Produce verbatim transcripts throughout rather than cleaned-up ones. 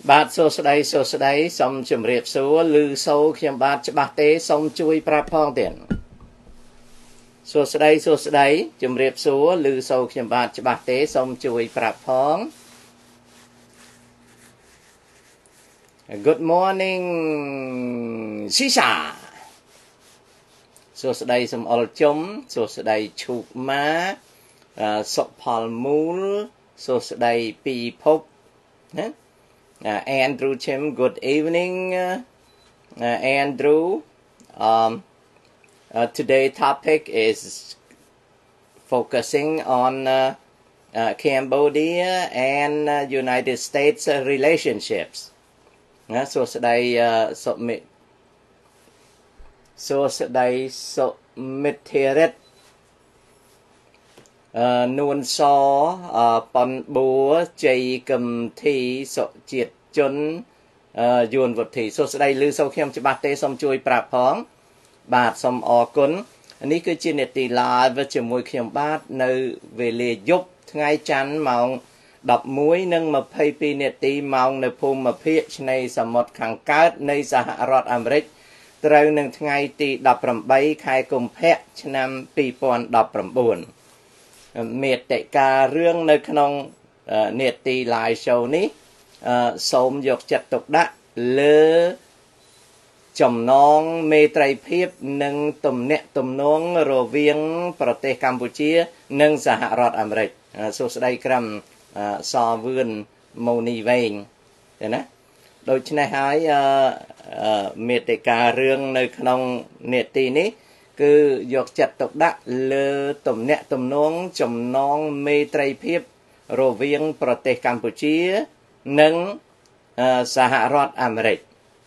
បាទសួស្តីសួស្តីសូមជម្រាបសួរឮសូរខ្ញុំបាទច្បាស់ទេសូមជួយប្រាប់ផងទៀតសួស្តីសួស្តីជម្រាបសួរឮសូរខ្ញុំបាទច្បាស់ទេសូមជួយប្រាប់ផង Good morning ស៊ីសាសួស្តីសំអល់ជុំសួស្តីឈូកម៉ាសុផលមូលសួស្តីពីភពណាUh, Andrew Chim, good evening, uh, uh, Andrew. Um, uh, today's topic is focusing on uh, uh, Cambodia and uh, United States uh, relationships. Uh, so today, uh, submit. So today, submitted. Nuôn so pon búa chay cầm thi sọ triệt chốn yuan vật thì số đây lưu sau khi em chỉ bắt tê xong chui prap phóng bạt xong o cún anh ấy cứ trên net tì lại với chừng mùi khiêm bát nơi về lìa giúp ngay chắn mong đọc muối nâng mà pay pi net tì mong nơi phùm mà phía này sầm một khẳng cát nơi xã hạ rọt Americ từ nâng ngay tì đọc rầm bay khai cùng phép năm pi pon đọc rầm buồn miệt tệ ca rương nơi khăn nhiệt tì lại show ní xôm dọc chặt tục đá lơ chồng non mê trai phiếp nâng tùm nẹ tùm nón rô viên Prote Campuchia nâng xã hạ rọt Americ số đây cầm so vườn màu nì vệnh đôi chân này hãy miệt tệ ca rương nơi khăn nhiệt tì ní cứ dọc chặt tục đá lơ tùm nẹ tùm nón chồng non mê trai phiếp rô viên Prote Campuchia nâng xã hạ rọt Americ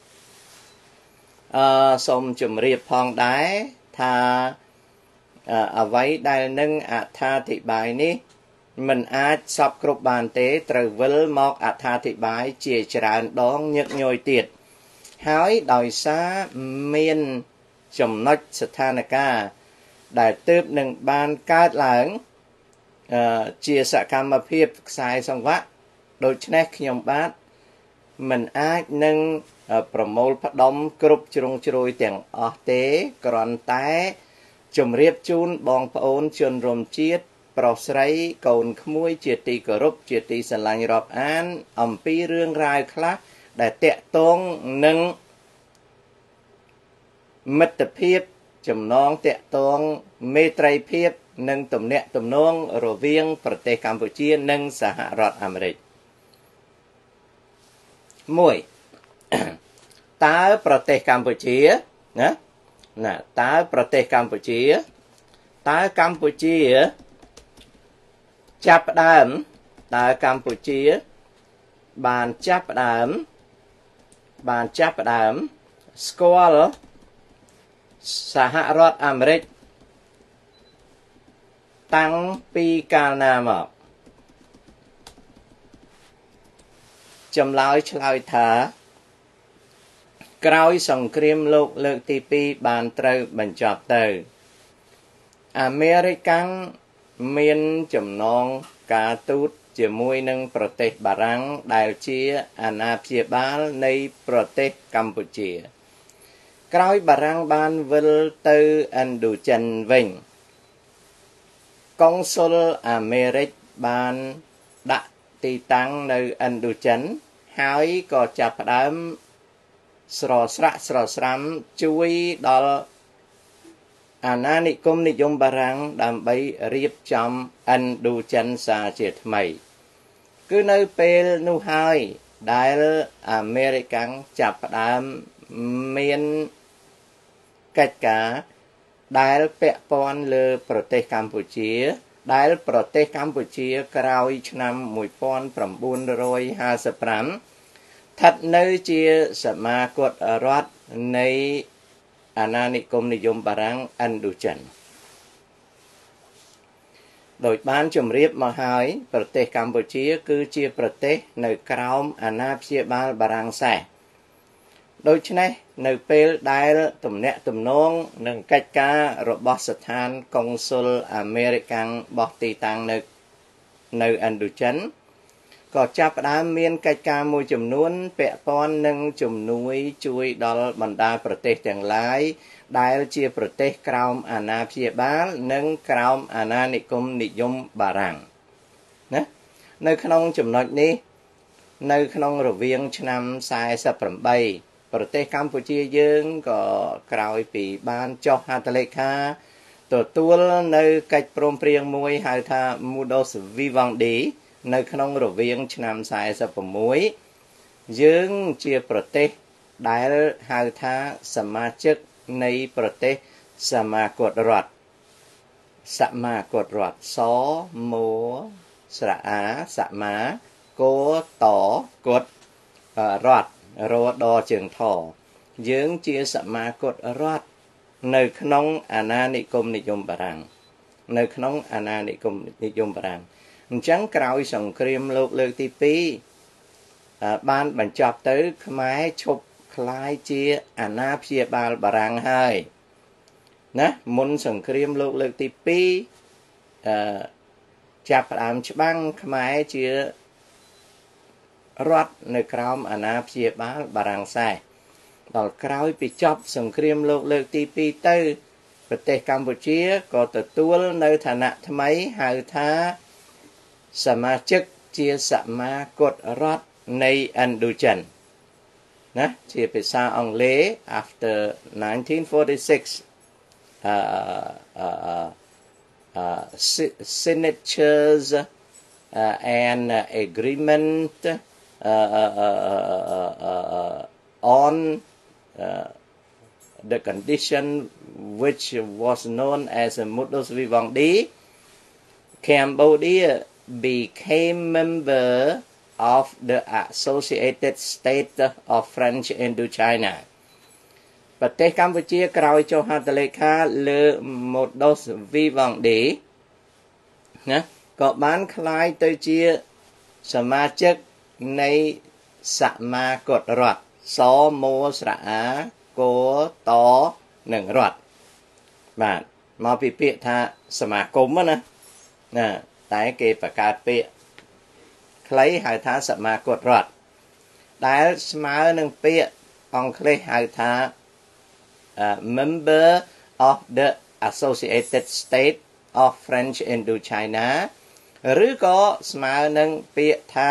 xong chùm riêng phong đáy thà ở váy đài nâng ạ tha thị bài ní mình ách sắp cục bàn tế trời vỡ mọc ạ tha thị bài chìa tràn đón nhật nhồi tiệt hói đòi xa miên chùm nách sát thà nà ca đại tướp nâng ban cát lãng chia sẻ cam mà phiếp sai xong vác đôi chân nhóm bát mình ách nângប្រមូលផ្ដុំគ្រប់ជ្រុងជ្រោយទាំងអស់ទេគ្រាន់តែជម្រាបជូនបងប្អូនជនរួមជាតិប្រុសស្រីកូនក្មួយជាទីគោរពជាទីស្រឡាញ់រាប់អានអំពីរឿងរ៉ាវខ្លះដែលតាក់ទងនឹងមិត្តភាពចំណងតាក់ទងមេត្រីភាពនិងទំនាក់ទំនងរវាងប្រទេសកម្ពុជានិងសហរដ្ឋអាមេរិកមួយតើប្រទេសកម្ពុជាណាណាតើប្រទេសកម្ពុជាតើកម្ពុជាចាប់ផ្ដើមតើកម្ពុជាបានចាប់ផ្ដើមបានចាប់ផ្ដើមស្គាល់សហរដ្ឋអាមេរិកតាំងពីកាលណាមកចម្លើយឆ្លើយថាក្រោយសង្គ្រាមលោកលើកទីពីរបានត្រូវបញ្ចប់ទៅអាមេរិកាំងមានចំណងការទូតជាមួយនឹងប្រទេសបារាំងដែលជាអាណាព្យាបាលនៃប្រទេសកម្ពុជាក្រោយបារាំងបានវិលទៅឥណ្ឌូចិនវិញកុងស៊ុលអាមេរិកបានដាក់ទីតាំងនៅឥណ្ឌូចិនហើយក៏ចាប់ផ្ដើមស្រស្រាក់ស្រស្រាំជួយដល់អាណានិគមនិយមបារាំងដើម្បីរៀបចំឥណ្ឌូចិនសាជាថ្មីគឺនៅពេលនោះហើយដែលអាមេរិកាំងចាប់ផ្ដើមមានកិច្ចការដែលពាក់ព័ន្ធលើប្រទេសកម្ពុជាដែលប្រទេសកម្ពុជាក្រោយឆ្នាំ1955ស្ថិតនៅជាសមាគមរដ្ឋនៃអាណានិគមនិយមបារាំងឥណ្ឌូចិនដោយបានជម្រាបមកហើយប្រទេសកម្ពុជាគឺជាប្រទេសនៅក្រោមអាណាព្យាបាលបារាំងសែសដូច្នេះនៅពេលដែលទំនាក់ទំនងនិងកិច្ចការរបស់ស្ថានកុងស៊ុលអាមេរិកាំងបោះទីតាំងនៅនៅឥណ្ឌូចិនក៏ចាប់ផ្ដើមមានកិច្ចការមួយចំនួនពាក់ព័ន្ធនឹងជំនួយជួយដល់បណ្ដាប្រទេសទាំងឡាយដែលជាប្រទេសក្រោមអាណាព្យាបាលនិងក្រោមអាណានិគមនិយមបារាំងណានៅក្នុងចំណុចនេះនៅក្នុងរវាងឆ្នាំសែសិបប្រាំបីប្រទេសកម្ពុជាយើងក៏ក្រោយពីបានចុះហត្ថលេខាទទួលនៅកិច្ចព្រមព្រៀងមួយហៅថា Modus Vivendi នៅក្នុងរវាងឆ្នាំសែសិបប្រាំ៦យើងជាប្រទេសដែលហៅថាសមាជិកនៃប្រទេសសមាគមរដ្ឋសមាគមរដ្ឋសមស្រៈអាសមាគតកតរដ្ឋរដជើងថយើងជាសមាគមរដ្ឋនៅក្នុងអាណានិគមនិយមបារាំងនៅក្នុងអាណានិគមនិយមបារាំងអញ្ចឹងក្រោយសង្គ្រាមលោកលើកទីពីរបានបញ្ចប់ទៅខ្មែរឈប់คล้ายជាអាណាព្យាបាលបារាំងហើយណាមុនសង្គ្រាមលោកលើកទីពីរអឺចាប់ផ្ដើមច្បាំងខ្មែរជារដ្ឋនៅក្រោមអាណាព្យាបាលបារាំងសែដល់ក្រោយពីចប់សង្គ្រាមលោកលើកទីពីរទៅប្រទេសកម្ពុជាក៏ទទួលនៅឋានៈថ្មីហៅថាសមាជិកជាសមាគមរដ្ឋនៃឥណ្ឌូចិនណាជាភាសាអង់គ្លេស after nineteen forty-six uh, uh, uh, signatures uh, and agreement uh, uh, uh, uh, uh, on uh, the condition which was known as a Modus Vivendi Cambodia became member of the Associated States of French Indochina ប្រទេសកម្ពុជាក្រោយចុះហត្ថលេខាលើ Modus Vivendi ណាក៏បានคล้ายទៅជាសមាជិកនៃសមាគមរដ្ឋសមស្រៈអាគតនិងរដ្ឋបាទមកពីពាក្យថាសមាគមណាណាតែគេបង្កើតពាក្យខ្លីហៅថាសមាគមរដ្ឋដែលស្មើនឹងពាក្យអង់គ្លេសហៅថា Member of the Associated States of French Indochina ឬក៏ស្មើនឹងពាក្យថា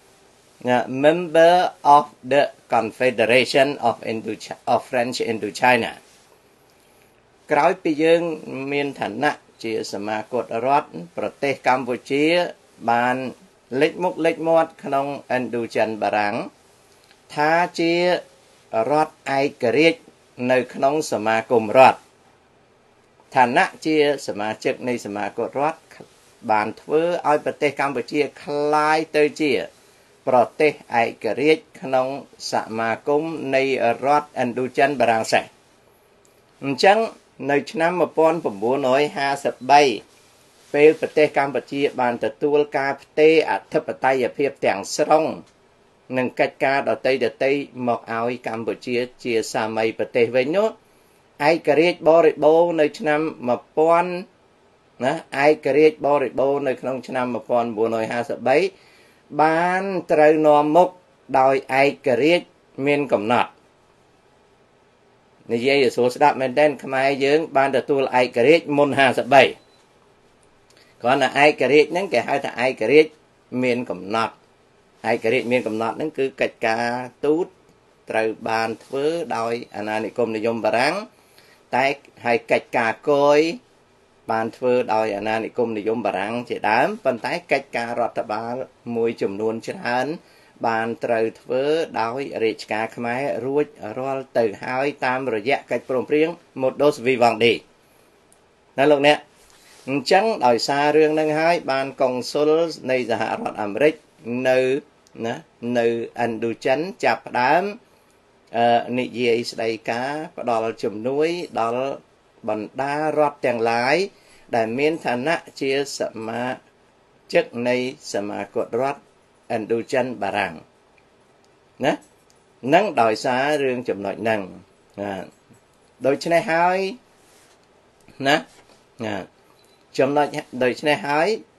Member of the Confederation of Indochina of French Indochina ក្រោយពីយើងមានឋានៈជាសមាគមរដ្ឋប្រទេសកម្ពុជាបានលេចមុខលេចមាត់ក្នុងឥណ្ឌូចិនបារាំងថាជារដ្ឋឯករាជ្យនៅក្នុងសមាគមរដ្ឋឋានៈជាសមាជិកនៃសមាគមរដ្ឋបានធ្វើឲ្យប្រទេសកម្ពុជាคล้ายទៅជាប្រទេសឯករាជ្យក្នុងសមាគមនៃរដ្ឋឥណ្ឌូចិនបារាំងសេះអញ្ចឹងនៅឆ្នាំmột nghìn chín trămห้าสิบสามពេលប្រទេសកម្ពុជាបានទទួលការផ្ទេរអធិបតេយ្យភាពទាំងស្រុងនិងកិច្ចការដទៃដទៃមកឲ្យកម្ពុជាជាសាមីប្រទេសវិញនោះឯករាជ្យបរិបូរណ៍នៅឆ្នាំ1000ណាឯករាជ្យបរិបូរណ៍នៅក្នុងឆ្នាំmột nghìn chín trămห้าสิบสามបានត្រូវនាំមុខដោយឯករាជ្យមានកំណត់និយាយឲ្យស្រួលស្ដាប់មែនទែនខ្មែរយើងបានទទួលឯករាជ្យមុនห้าสิบสามគ្រាន់តែឯករាជ្យហ្នឹងគេហៅថាឯករាជ្យមានកំណត់ឯករាជ្យមានកំណត់ហ្នឹងគឺកិច្ចការទូតត្រូវបានធ្វើដោយអាណានិគមនិយមបារាំងតែហើយកិច្ចការគយបានធ្វើដោយអាណានិគមនិយមបារាំងជាដើមប៉ុន្តែកិច្ចការរដ្ឋបាលមួយចំនួនច្រើនបានត្រូវធ្វើដោយរាជការខ្មែររួចរាល់ទៅហើយតាមរយៈកិច្ចព្រមព្រៀង Modus Vivendi ណាលោកអ្នកអញ្ចឹងដោយសាររឿងហ្នឹងហើយបានកុងស៊ុលនៃសហរដ្ឋអាមេរិកនៅណានៅឥណ្ឌូចិនចាប់ផ្ដើមអឺនិយាយស្ដីការផ្ដល់ជំនួយដល់បណ្ដារដ្ឋទាំងឡាយដែលមានឋានៈជាសមាជិកនៃសមាគមរដ្ឋឥណ្ឌូចិនបារាំងណានឹងដោយសាររឿងចំណុចហ្នឹងណាដូច្នេះហើយណាណាចំណុចដូច្នេះហើយ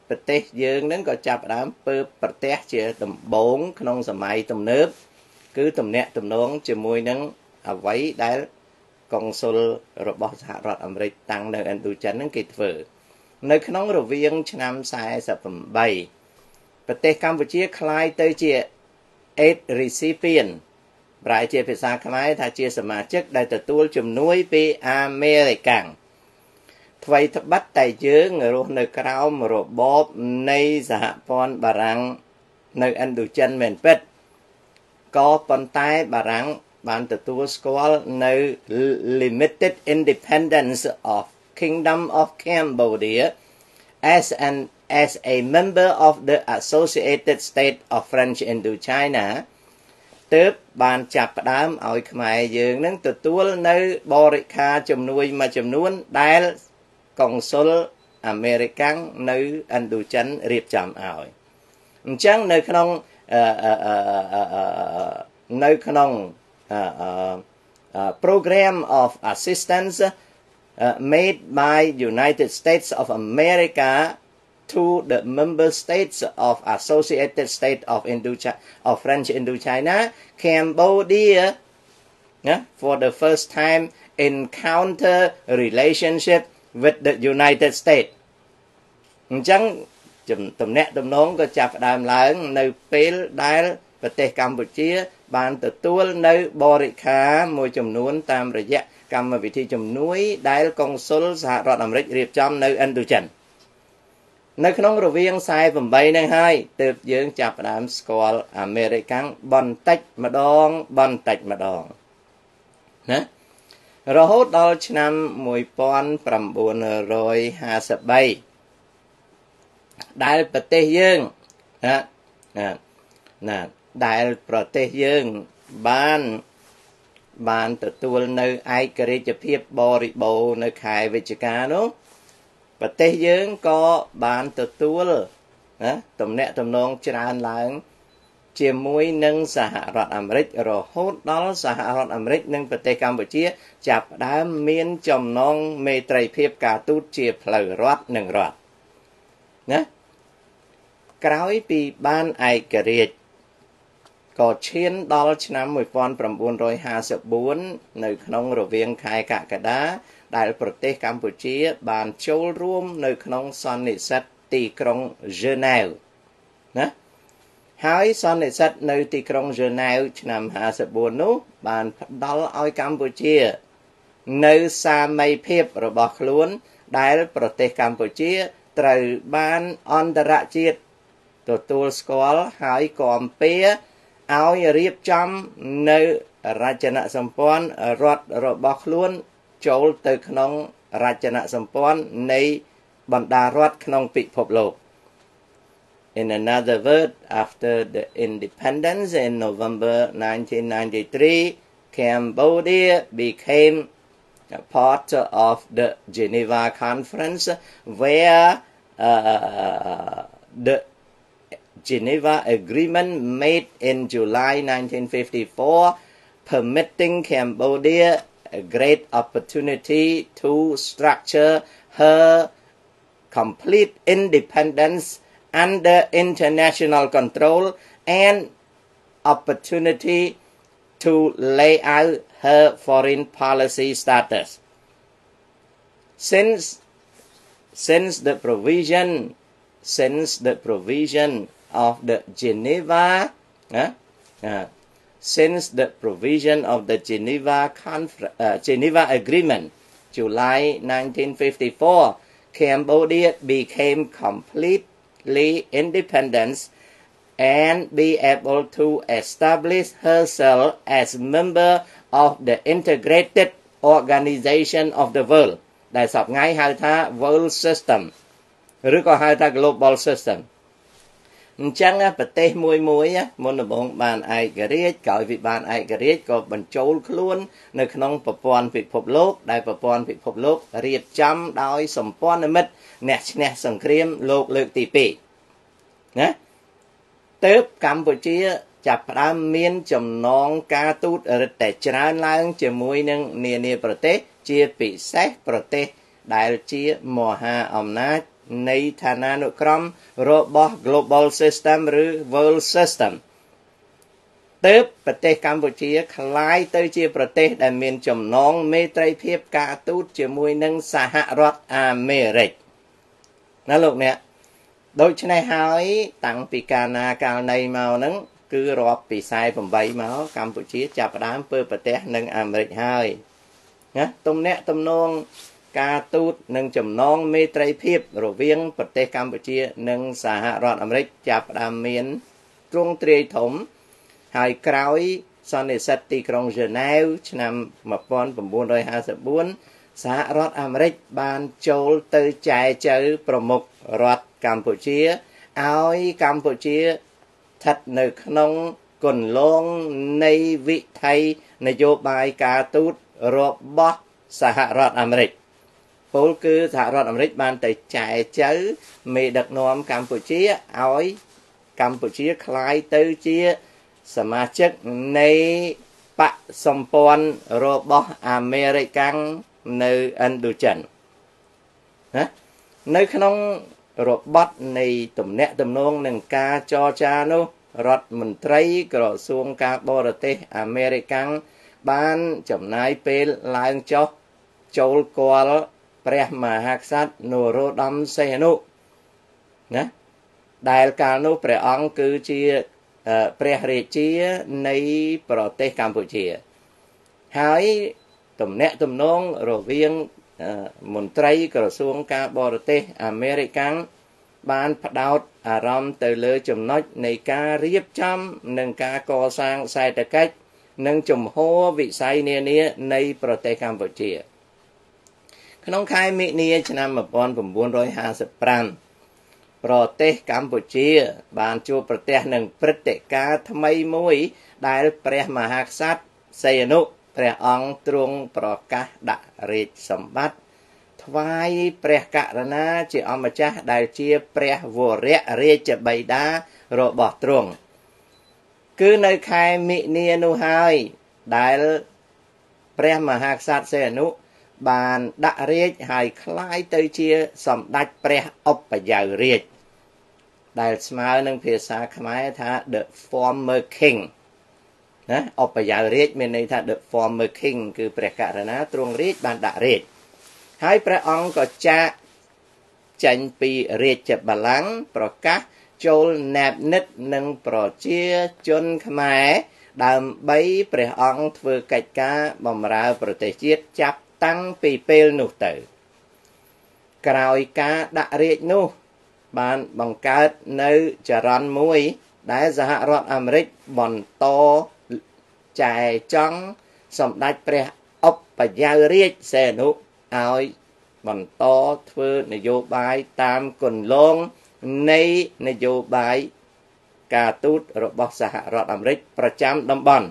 ប្រទេសយើងនឹងក៏ចាប់ផ្ដើមពើប្រទេសជាដំបូងក្នុងសម័យទំនើបគឺទំនាក់ទំនងជាមួយនឹងអ្វីដែលកុងស៊ុលរបស់សហរដ្ឋអាមេរិកតាំងនៅឥណ្ឌូចិនហ្នឹងគេធ្វើនៅក្នុងរវាងឆ្នាំសែសិបប្រាំប្រទេសកម្ពុជាคล้ายទៅជា aid recipient ប្រែជាភាសាខ្មែរថាជាសមាជិកដែលទទួលជំនួយពីអាមេរិកថ្មីត្បិតតែយើងរស់នៅក្រោមរបបនៃសហព័ន្ធបារាំងនៅឥណ្ឌូចិនមែនពិតក៏ប៉ុន្តែបារាំងបានទទួលស្គាល់នៅ limited independence of Kingdom of Cambodia as an as a member of the Associated States of French Indochina ទើបបានចាប់ផ្ដើមឲ្យខ្មែរយើងនឹងទទួលនៅបរិខាជំនួយមួយចំនួនដែលកុងស៊ុលអាមេរិកនៅឥណ្ឌូចិនរៀបចំឲ្យអញ្ចឹងនៅក្នុងនៅក្នុង program of assistance uh, made by United States of America to the member states of Associated States of Indochina of French Indochina Cambodia yeah, for the first time encounter relationship with the United States អញ្ចឹងទំនាក់ទំនងក៏ចាប់ផ្ដើមឡើងនៅពេលដែលប្រទេសកម្ពុជាបានទទួលនៅបរិខាមួយចំនួនតាមរយៈកម្មវិធីជំនួយដែលកុងស៊ុលសហរដ្ឋអាមេរិករៀបចំនៅឥណ្ឌូចិននៅក្នុងរវាងខ្សែប្រាំហ្នឹងហើយទើបយើងចាប់ផ្ដើមស្គាល់អាមេរិកបន្តិចម្ដងបន្តិចម្ដងណារហូតដល់ឆ្នាំmột nghìn chín trămห้าสิบสามដែលប្រទេសយើងណាណាដែលប្រទេសយើងបានបានទទួលនៅឯករាជ្យភាពបរិបូរណ៍នៅខែវិច្ឆិកានោះប្រទេសយើងក៏បានទទួលណាទំនាក់ទំនងច្រើនឡើងជាមួយនឹងសហរដ្ឋអាមេរិករហូតដល់សហរដ្ឋអាមេរិកនិងប្រទេសកម្ពុជាចាប់ផ្ដើមមានចំណងមេត្រីភាពការទូតជាផ្លូវរដ្ឋនិងរដ្ឋណាក្រោយពីបានឯករាជ្យក៏ឈានដល់ឆ្នាំmột nghìn chín trămห้าสิบสี่នៅក្នុងរវាងខែកក្កដាដែលប្រទេសកម្ពុជាបានចូលរួមនៅក្នុងសន្និសីទទីក្រុងហ្សឺណែវណាហើយសន្និសីទនៅទីក្រុងហ្សឺណែវឆ្នាំห้าสิบสี่នោះបានផ្ដល់ឲ្យកម្ពុជានៅសាមញ្ញភាពរបស់ខ្លួនដែលប្រទេសកម្ពុជាត្រូវបានអន្តរជាតិទទួលស្គាល់ហើយគាំពែឲ្យរៀបចំនៅរចនាសម្ព័ន្ធរដ្ឋរបស់ខ្លួនចូលទៅក្នុងរចនាសម្ព័ន្ធនៃបណ្ដារដ្ឋក្នុងពិភពលោក In another word, after the independence in November nineteen ninety-three, Cambodia became a part of the Geneva Conference, where uh, the Geneva Agreement made in July nineteen fifty-four, permitting Cambodia a great opportunity to structure her complete independence under international control and opportunity to lay out her foreign policy status. Since, since the provision, since the provision of the Geneva, uh, uh, since the provision of the Geneva Confer- uh, Geneva Agreement, July nineteen fifty-four, Cambodia became completely independent and be able to establish herself as member of the integrated organization of the world. ដែលសពថ្ងៃហៅថា World System ឬក៏ហៅថា Global System អញ្ចឹងប្រទេសមួយមួយមុនដំបូងបានឯករាជ្យក្រោយពីបានឯករាជ្យក៏បញ្ចូលខ្លួននៅក្នុងប្រព័ន្ធពិភពលោកដែលប្រព័ន្ធពិភពលោករៀបចំដោយសម្ព័ន្ធមិត្តអ្នកឈ្នះសង្គ្រាមលោកលើកទីពីរណាទើបកម្ពុជាចាប់ផ្ដើមមានចំណងការទូតរឹតតែច្រើនឡើងជាមួយនឹងនានាប្រទេសជាពិសេសប្រទេសដែលជាមហាអំណាចនៃឋានានុក្រមរបស់ Global System ឬ World System ទើបប្រទេសកម្ពុជាคล้ายទៅជាប្រទេសដែលមានចំណងមេត្រីភាពការទូតជាមួយនឹងសហរដ្ឋអាមេរិកណាលោកអ្នកដូច្នេះហើយតាំងពីកាលណាកាលណីមកហ្នឹងគឺរាប់ពីខ្សែeightyមកកម្ពុជាចាប់ផ្ដើមពើប្រទេសនឹងអាមេរិកហើយណាទំនាក់ទំនងការទូតនិងចំណងមេត្រីភាពរវាងប្រទេសកម្ពុជានិងសហរដ្ឋអាមេរិកចាប់ផ្ដើមមានទ្រង់ទ្រាយធំហើយក្រោយសន្និសីទទីក្រុងហ្សឺណែវឆ្នាំnineteen fifty-fourសហរដ្ឋអាមេរិកបានចូលទៅចែចូវប្រមុខរដ្ឋកម្ពុជាឲ្យកម្ពុជាស្ថិតនៅក្នុងគន្លងនៃវិថីនយោបាយការទូតរបស់សហរដ្ឋអាមេរិកពលគឺសហរដ្ឋអាមេរិកបានទៅចែចូវមេដឹកនាំកម្ពុជាឲ្យកម្ពុជាคล้ายទៅជាសមាជិកនៃបកសម្ព័ន្ធរបស់អាមេរិកនៅឥណ្ឌូចិនណានៅក្នុងរបបនៃទំនាក់ទំនងនឹងការចរចានោះរដ្ឋមន្ត្រីក្រសួងការបរទេសអាមេរិកបានចំណាយពេលឡើងចុះចូលគាល់ព្រះមហាក្សត្រនរោត្តមសីហនុណាដែលកាលនោះព្រះអង្គគឺជាព្រះរាជានៃប្រទេសកម្ពុជាហើយទំនាក់ទំនងរវាងមន្ត្រីក្រសួងការបរទេសអាមេរិកបានផ្ដោតអារម្មណ៍ទៅលើចំណុចនៃការរៀបចំនិងការកសាងសេដ្ឋកិច្ចនិងជំហរវិស័យនានានៃប្រទេសកម្ពុជាក្នុងខែមិនិនាឆ្នាំnineteen fifty-fiveប្រទេសកម្ពុជាបានជួបប្រទះនឹងព្រឹត្តិការណ៍ថ្មីមួយដែលព្រះមហាក្សត្រសីហនុព្រះអង្គទ្រង់ប្រកាសដាក់រាជសម្បត្តិថ្វាយព្រះករុណាជាអម្ចាស់ដែលជាព្រះវររាជបិតារបស់ទ្រង់គឺនៅខែមិនិនានោះហើយដែលព្រះមហាក្សត្រសីហនុបានដាក់រាជហើយคล้ายទៅជាសម្ដេចព្រះឧបយៅរាជដែលស្មើនឹងភាសាខ្មែរថា the former king ណាឧបយៅរាជមានន័យថា the former king គឺព្រះករុណាទ្រង់រាជបានដាក់រាជហើយព្រះអង្គក៏ចាកចេញពីរាជបល្ល័ង្កប្រកាសចូលណែបនិតនឹងប្រជាជនខ្មែរដើម្បីព្រះអង្គធ្វើកិច្ចការបម្រើប្រទេសជាតិចាប់តាំងពីពេលនោះទៅក្រោយការដាក់រាជនោះបានបង្កើតនៅចរន្តមួយដែលសហរដ្ឋអាមេរិកបន្តចែចង់សម្ដេចព្រះឧបយៅរាជសីហនុឲ្យបន្តធ្វើនយោបាយតាមគន្លងនៃនយោបាយការទូតរបស់សហរដ្ឋអាមេរិកប្រចាំតំបន់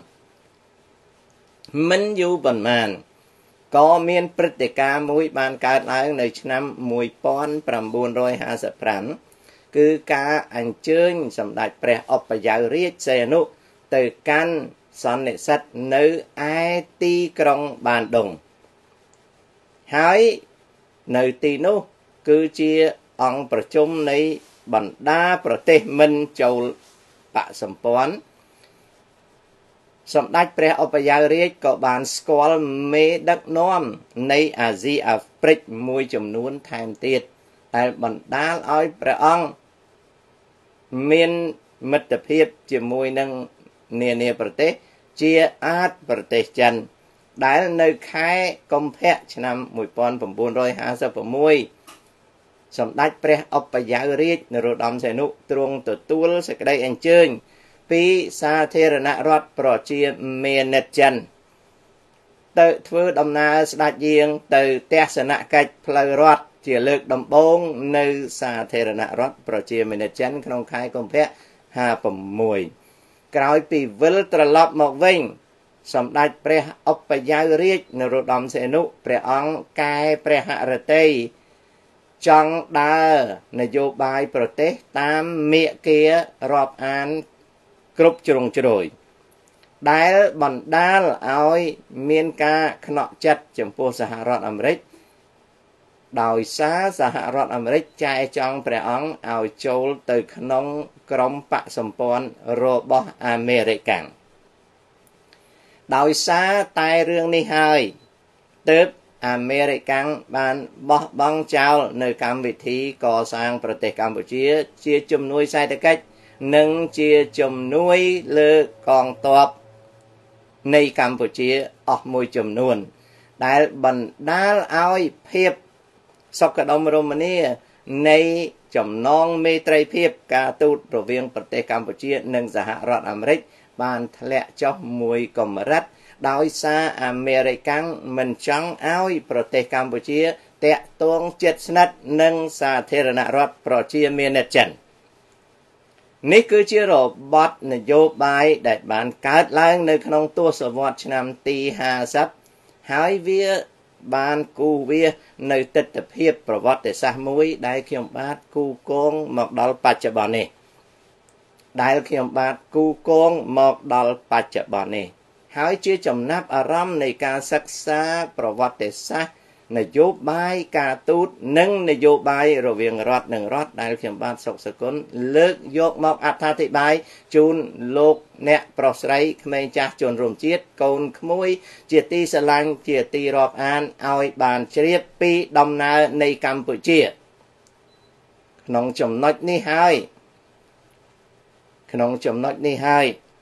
មិនយូរប៉ុន្មានក៏មានព្រឹត្តិការណ៍មួយបានកើតឡើងនៅឆ្នាំnineteen fifty-fiveគឺការអញ្ជើញសម្ដេចព្រះឧបយៅរាជសីហនុទៅកាន់សន្និសីទនៅឯទីក្រុងបានដុងហើយនៅទីនោះគឺជាអង្គប្រជុំនៃបណ្ដាប្រទេសមិនចូលបកសម្ព័ន្ធសម្ដេចព្រះឧបយៅរាជក៏បានស្គាល់មេដឹកនាំនៃអាស៊ីអាហ្វ្រិកមួយចំនួនថែមទៀតដែលបណ្ដាលឲ្យព្រះអង្គមានមិត្តភាពជាមួយនឹងនានាប្រទេសជាអាចប្រទេសចិនដែលនៅខែកុម្ភៈឆ្នាំnineteen fifty-sixសម្ដេចព្រះឧបយៅរាជនរោត្តមសីហនុទ្រង់ទទួលសេចក្តីអញ្ជើញពីសាធារណរដ្ឋប្រជាមានិតចិនទៅធ្វើដំណើរស្ដេចយាងទៅទស្សនកិច្ចផ្លូវរដ្ឋជាលើកដំបូងនៅសាធារណរដ្ឋប្រជាមានិតចិនក្នុងខែកុម្ភៈfifty-sixក្រោយពីវិលត្រឡប់មកវិញសម្ដេចព្រះឧបយៅរាជនរោត្តមសីហនុព្រះអង្គកែព្រះហឫទ័យចង់ដើរនយោបាយប្រទេសតាមមាគារាប់អានគ្រប់ជ្រុងជ្រោយដែលបណ្ដាលឲ្យមានការខ្នក់ចិត្តចំពោះសហរដ្ឋអាមេរិកដោយសារសហរដ្ឋអាមេរិកចែចង់ព្រះអង្គឲ្យចូលទៅក្នុងក្រុមបកសម្ព័ន្ធរបស់អាមេរិកាំងដោយសារតែរឿងនេះហើយទើបអាមេរិកាំងបានបោះបង់ចោលនៅកម្មវិធីកសាងប្រទេសកម្ពុជាជាជំនួយសេដ្ឋកិច្ចនិងជាជំនួយលើកងទ័ពនៃកម្ពុជាអស់មួយចំនួនដែលបណ្ដាលឲ្យភាពសុខដុមរមនានៃចំណងមេត្រីភាពការទូតរវាងប្រទេសកម្ពុជានិងសហរដ្ឋអាមេរិកបានធ្លាក់ចុះមួយកម្រិតដោយសារអាមេរិកាំងមិនចង់ឲ្យប្រទេសកម្ពុជាតាក់ទងជិតស្និទ្ធនឹងសាធារណរដ្ឋប្រជាមានិតចិននេះគឺជារបបនយោបាយដែលបានកើតឡើងនៅក្នុងទសវត្សរ៍ឆ្នាំទីห้าสิบហើយវាបានគូវានៅទិដ្ឋភាពប្រវត្តិសាស្ត្រមួយដែលខ្ញុំបាទគូគងមកដល់បច្ចុប្បន្ននេះដែលខ្ញុំបាទគូគងមកដល់បច្ចុប្បន្ននេះហើយជាចំណាប់អារម្មណ៍នៃការសិក្សាប្រវត្តិសាស្ត្រនយោបាយការទូតនិងនយោបាយរវាងរដ្ឋនិងរដ្ឋដែលខ្ញុំបាទសុកសកុនលើកយកមកអត្ថាធិប្បាយជូនលោកអ្នកប្រុសស្រីក្មេងចាស់ជនរួមជាតិកូនក្មួយជាទីស្រឡាញ់ជាទីរាប់អានឲ្យបានជ្រាបពីដំណើរនៃកម្ពុជាក្នុងចំណុចនេះហើយក្នុងចំណុចនេះហើយ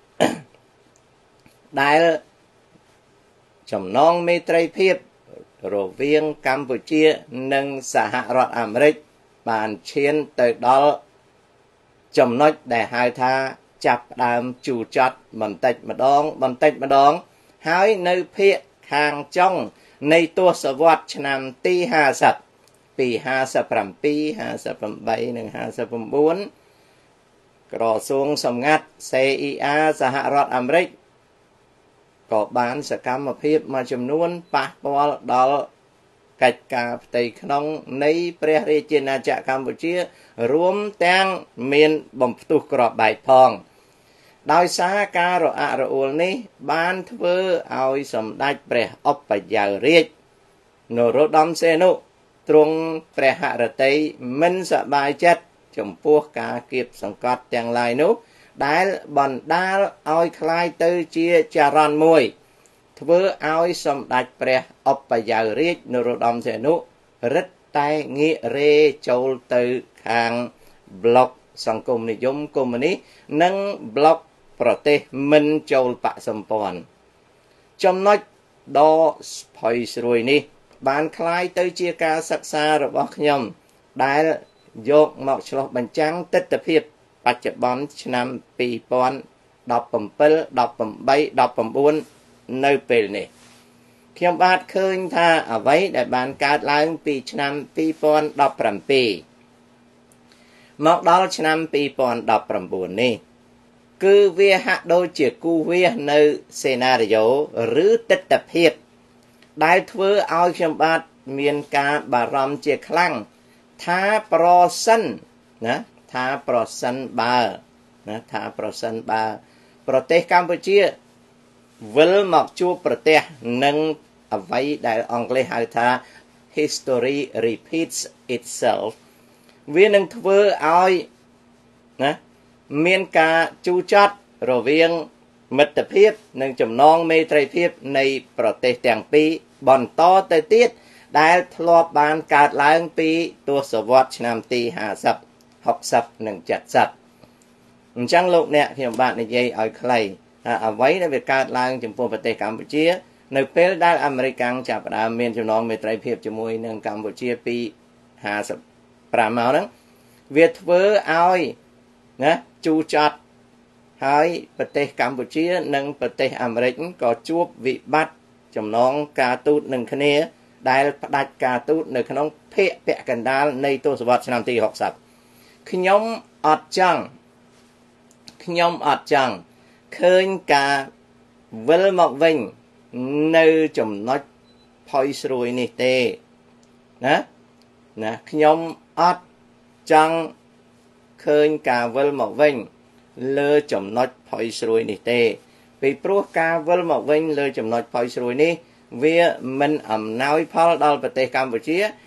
ដែលចំណងមេត្រីភាពរវាងកម្ពុជានិងសហរដ្ឋអាមេរិកបានឈានទៅដល់ចំណុចដែលហៅថាចាប់ផ្ដើមជូរចត់បន្តិចម្ដងបន្តិចម្ដងហើយនៅភាគខាងចុងនៃទសវត្សរ៍ឆ្នាំទីห้าสิบពីห้าสิบเจ็ด ห้าสิบแปดនិងห้าสิบเก้าក្រសួងសម្ងាត់ C I A សហរដ្ឋអាមេរិកក៏បានសកម្មភាពមួយចំនួនប៉ះពាល់ដល់កិច្ចការផ្ទៃក្នុងនៃព្រះរាជាណាចក្រកម្ពុជារួមទាំងមានបំផ្ទុះក្របបែកផងដោយសារការរអាក់រអួលនេះបានធ្វើឲ្យសម្ដេចព្រះឧបយៅរាជនរោត្តមសីហនុទ្រង់ព្រះហឫទ័យមិនសប្បាយចិត្តចំពោះការគៀបសង្កត់ទាំងឡាយនោះដែលបណ្ដាលឲ្យคล้ายទៅជាចរន្តមួយធ្វើឲ្យសម្ដេចព្រះឧបយៅរាជនរោត្តមសីហនុរឹតតែងាករេចូលទៅខាងប្លុកសង្គមនិយមកុម្មុយនីសនិងប្លុកប្រទេសមិនចូលបកសម្ព័ន្ធចំណុចដ៏ស្ផុយស្រួយនេះបានคล้ายទៅជាការសិក្សារបស់ខ្ញុំដែលយកមកឆ្លុះបញ្ចាំងទិដ្ឋភាពបច្ចុប្បន្នឆ្នាំពីរពាន់ដប់ប្រាំ ដប់ប្រាំ ដប់ប្រាំ នៅពេលនេះខ្ញុំបាទឃើញថាអ្វីដែលបានកើតឡើងពីឆ្នាំពីរពាន់ដប់ប្រាំមកដល់ឆ្នាំពីរពាន់ដប់ប្រាំនេះគឺវាហាក់ដូចជាគូវាសនៅសេណារីយ៉ូឬទិដ្ឋភាពដែលធ្វើឲ្យខ្ញុំបាទមានការបារម្ភជាខ្លាំងថាប្រសិនណាថាប្រសិនបើណាថាប្រសិនបើប្រទេសកម្ពុជាវិលមកជួបប្រទេសនឹងអ្វីដែលអង់គ្លេសហៅថា history repeats itself វានឹងធ្វើឲ្យណាមានការជូរចត់រវាងមិត្តភាពនិងចំណងមេត្រីភាពនៃប្រទេសទាំងពីរបន្តទៅទៀតដែលធ្លាប់បានកើតឡើងពីទសវត្សរ៍ឆ្នាំទីห้าสิบ หกสิบនិងเจ็ดสิบអញ្ចឹងលោកអ្នកខ្ញុំបាទនិយាយឲ្យខ្លីអ្វីដែលវាកើតឡើងចំពោះប្រទេសកម្ពុជានៅពេលដែលអាមេរិកចាប់ផ្ដើមមានចំណងមេត្រីភាពជាមួយនឹងកម្ពុជាពីห้าสิบห้าមកហ្នឹងវាធ្វើឲ្យណាជូរចត់ហើយប្រទេសកម្ពុជានិងប្រទេសអាមេរិកក៏ជួបវិបត្តិចំណងការទូតនឹងគ្នាដែលផ្ដាច់ការទូតនៅក្នុងភាគពាក់កណ្ដាលនៃទសវត្សរ៍ឆ្នាំទីหกสิบខ្ញុំអត់ចង់ខ្ញុំអត់ចង់ឃើញការវិលមកវិញនៅចំណុចផុយស្រួយនេះទេណាណាខ្ញុំអត់ចង់ឃើញការវិលមកវិញលើចំណុចផុយស្រួយនេះទេពីព្រោះការវិលមកវិញលើចំណុចផុយស្រួយនេះវាមិនអំណោយផលដល់ប្រទេសកម្ពុជា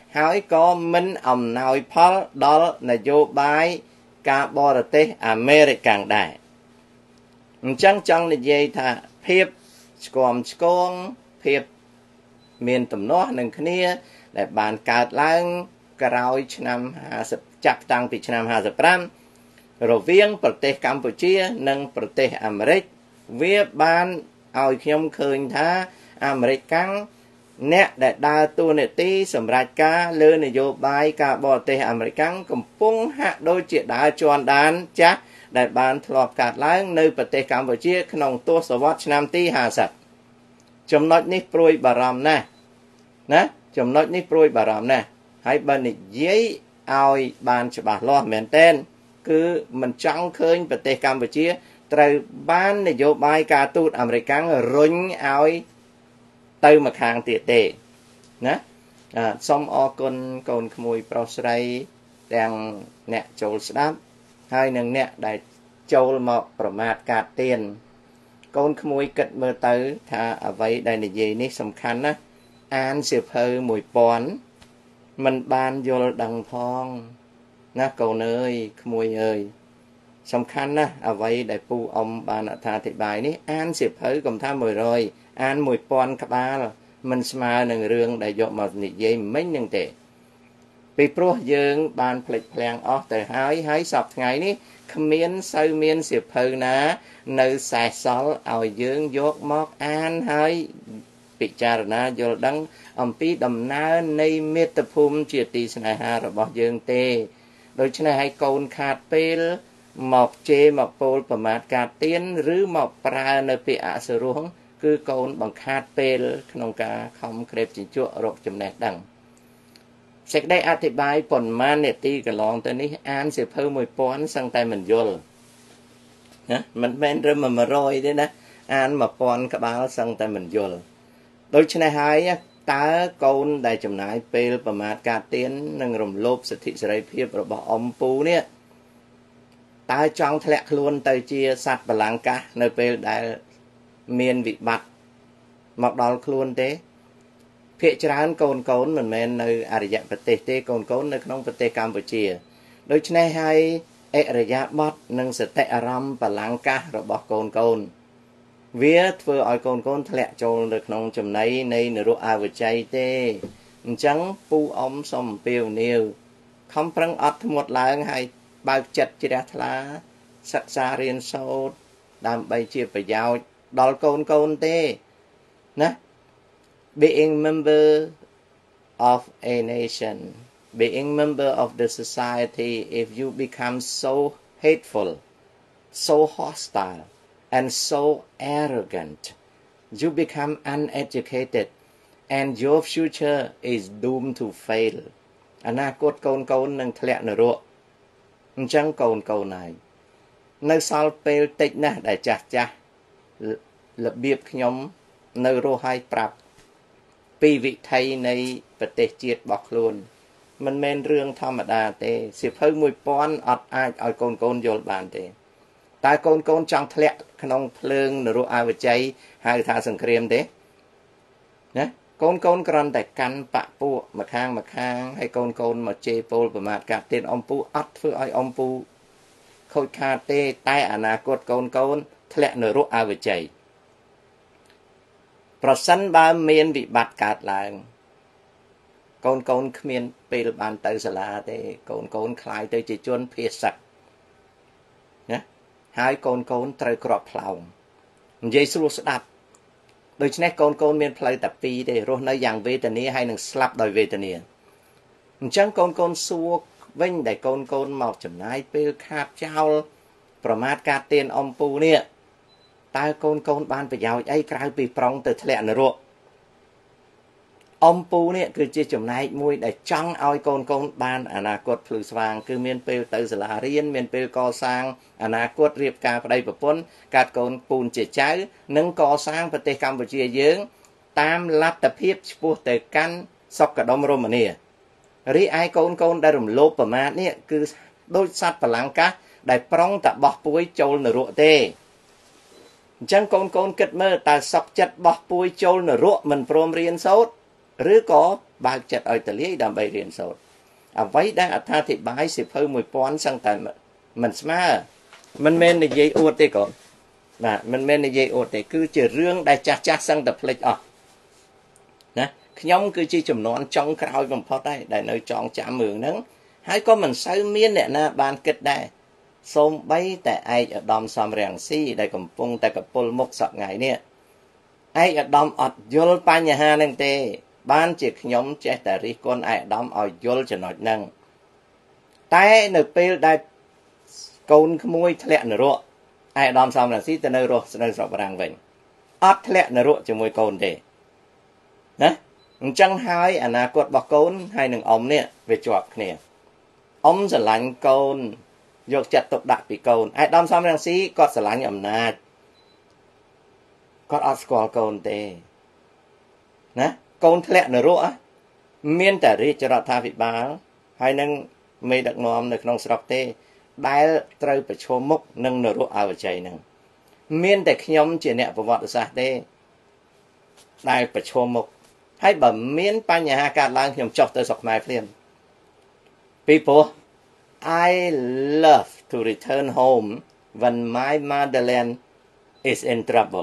ហើយក៏មិនអំណោយផលដល់នយោបាយការបរទេសអាមេរិកដែរអញ្ចឹងចង់និយាយថាភាពស្គមឆ្គងភាពមានទំនាស់នឹងគ្នាដែលបានកើតឡើងក្រោយឆ្នាំห้าสิบចាប់តាំងពីឆ្នាំห้าสิบห้ารវាងប្រទេសកម្ពុជានិងប្រទេសអាមេរិកវាបានឲ្យខ្ញុំឃើញថាអាមេរិកកាំងអ្នកដែលដើរតួនាទីសម្រាប់ការលើនយោបាយការបរទេសអាមេរិកកាំងកំពុងហាក់ដូចជាដើរជាន់ដានចាស់ដែលបានធ្លាប់កើតឡើងនៅប្រទេសកម្ពុជាក្នុងទសវត្សរ៍ឆ្នាំទីห้าสิบចំណុចនេះព្រួយបារម្ភណាស់ណាចំណុចនេះព្រួយបារម្ភណាស់ហើយបើនិយាយឲ្យបានច្បាស់លាស់មែនទែនគឺមិនចង់ឃើញប្រទេសកម្ពុជាត្រូវបាននយោបាយការទូតអាមេរិកកាំងរុញឲ្យទៅម្ខាងទៀតទេណាសូមអរគុណកូនក្មួយប្រុសស្រីទាំងអ្នកចូលស្ដាប់ហើយនិងអ្នកដែលចូលមកប្រមាថកាត់ទៀនកូនក្មួយគិតមើលទៅថាអ្វីដែលនិយាយនេះសំខាន់ណាស់អានសៀវភៅមួយពាន់មិនបានយល់ដឹងផងណាកូនអើយក្មួយអើយសំខាន់ណាស់អ្វីដែលពូអ៊ំបានអត្ថាធិប្បាយនេះអានសៀវភៅកុំថាមួយរយអានមួយពាន់ក្បាលមិនស្មើនឹងរឿងដែលយកមកនិយាយមិញនឹងទេពីព្រោះយើងបានផ្លិចផ្លាំងអស់ទៅហើយហើយសប្តាហ៍ថ្ងៃនេះគ្មានសូវមានសៀវភៅណានៅសេសសល់ឲ្យយើងយកមកអានហើយពិចារណាយល់ដឹងអំពីដំណើរនៃមាតុភូមិជាទីស្នេហារបស់យើងទេដូច្នេះឲ្យកូនខាតពេលមកជេរមកពោលប្រមាថកាត់ទៀនឬមកប្រើនៅពាក្យអសុរោះគឺកូនបង្ខាតពេលក្នុងការខំក្រេបជញ្ជក់រកចំណេះដឹងសេចក្តីអធិប្បាយប៉ុន្មាននាទីកន្លងទៅនេះអានសៀវភៅមួយពាន់សឹងតែមិនយល់ណាមិនមែនត្រឹមមួយរយទេណាអានមួយពាន់ក្បាលសឹងតែមិនយល់ដូច្នេះហើយតើកូនដែលចំណាយពេលប្រមាថកាត់ទៀននិងរំលោភសិទ្ធិសេរីភាពរបស់អ៊ំពូនេះតើចង់ធ្លាក់ខ្លួនទៅជាសត្វបល្លង្កាសនៅពេលដែលមានវិបត្តិមកដល់ខ្លួនទេភាគច្រើនកូនកូនមិនមែននៅអរិយប្រទេសទេកូនកូននៅក្នុងប្រទេសកម្ពុជាដូច្នេះហើយអិរិយាបថនិងសតិអារម្មណ៍បល្លង្កាសរបស់កូនកូនវាធ្វើឲ្យកូនកូនធ្លាក់ចូលនៅក្នុងចំណីនៃនរោអវជ័យទេអញ្ចឹងពូអ៊ំសូមអំពាវនាវខំប្រឹងអត់ធ្មត់ឡើងហើយបើកចិត្តជ្រះថ្លាសិក្សារៀនសូត្រដើម្បីជាប្រយោជន៍ដល់កូនកូនទេណា being member of a nation being member of the society if you become so hateful so hostile and so arrogant you become uneducated and your future is doomed to fail អនាគតកូនកូននឹងធ្លាក់នរកអញ្ចឹងកូនកូនហើយនៅសល់ពេលតិចណាស់ដែលចាស់ចាស់របៀបខ្ញុំនៅរស់ហើយប្រាប់ពីវិថីនៃប្រទេសជាតិរបស់ខ្លួនមិនមែនរឿងធម្មតាទេសៀវភៅមួយពាន់អត់អាចឲ្យកូនកូនយល់បានទេតែកូនកូនចង់ធ្លាក់ក្នុងភ្លើងនរោអវជ័យហៅថាសង្គ្រាមទេណាកូនកូនគ្រាន់តែកាន់បពួកម្ខាងម្ខាងហើយកូនកូនមកជេរពោលប្រមាថកាត់ទៀនអំពូអត់ធ្វើឲ្យអំពូខូចខាតទេតែអនាគតកូនកូនធ្លាក់នរោអវជ័យប្រសិនបើមានវិបត្តិកើតឡើងកូនកូនគ្មានពេលបានទៅសាលាទេកូនកូនខ្លាយទៅជាជនភេសជ្ជណាហើយកូនកូនត្រូវក្របផ្លោងនិយាយស្រួលស្ដាប់ដូច្នេះកូនកូនមានផ្លូវតែពីរទេរស់នៅយ៉ាងវេទនាហើយនឹងស្លាប់ដោយវេទនាអញ្ចឹងកូនកូនសួរវិញដែលកូនកូនមកចំណាយពេលខាតចោលប្រមាថកាត់ទៀនអំពូនេះតើកូនកូនបានប្រយោជន៍អីក្រៅពីប្រងទៅធ្លាក់នរកអំពូនេះគឺជាចំណែកមួយដែលចង់ឲ្យកូនកូនបានអនាគតភ្លឺស្វាងគឺមានពេលទៅសាលារៀនមានពេលកសាងអនាគតរៀបការប្តីប្រពន្ធកាត់កូនពូនជាចៅនិងកសាងប្រទេសកម្ពុជាយើងតាមលទ្ធភាពឆ្ពោះទៅកាន់សុខដុមរមនារីឯកូនកូនដែលរំលោភប្រមាថនេះគឺដូចសត្វបល្លង្កាសដែលប្រងតែបោះពួយចូលនរកទេអញ្ចឹងកូនកូនគិតមើលតើសុខចិត្តបោះពួយចូលនរកមិនព្រមរៀនសូត្រឬក៏បើកចិត្តឲ្យទលាយដើម្បីរៀនសូត្រអ្វីដែលអត្ថាធិប្បាយសិភៅមួយពាន់សឹងតែមិនស្មើមិនមែននិយាយអួតទេកូនបាទមិនមែននិយាយអួតទេគឺជារឿងដែលចាស់ចាស់សឹងតែភ្លេចអស់ណាខ្ញុំគឺជាចំនួនចុងក្រោយបំផុតដែរដែលនៅចងចាំរឿងហ្នឹងហើយក៏មិនសូវមានអ្នកណាបានគិតដែរសូម្បីតែឯកឧត្តមសំរងស៊ីដែលកំពុងតែកពុលមុខសប្តាហ៍នេះឯកឧត្តមអត់យល់បញ្ហាហ្នឹងទេបានជាខ្ញុំចេះតែរិះគន់ឯកឧត្តមឲ្យយល់ចំណុចហ្នឹងតែនៅពេលដែលកូនក្មួយធ្លាក់នរកឯកឧត្តមសំរងស៊ីទៅនៅរស់នៅស្រុកបារាំងវិញអត់ធ្លាក់នរកជាមួយកូនទេណាអញ្ចឹងហើយអនាគតរបស់កូនហើយនឹងអ៊ំនេះវាជាប់គ្នាអ៊ំស្រឡាញ់កូនយកចិត្តទុកដាក់ពីកូនឯកឧត្តមសំរងស៊ីគាត់ស្រឡាញ់អំណាចគាត់អត់ស្គាល់កូនទេណាកូនធ្លាក់នរកមានតែរាជរដ្ឋាភិបាលហើយនឹងមេដឹកនាំនៅក្នុងស្រុកទេដែលត្រូវប្រឈមមុខនឹងនរកអវជ័យហ្នឹងមានតែខ្ញុំជាអ្នកប្រវត្តិសាស្ត្រទេដែលប្រឈមមុខហើយបើមានបញ្ហាកើតឡើងខ្ញុំចុះទៅស្រុកខ្មែរភ្លាមពីព្រោះ I love to return home when my motherland is in trouble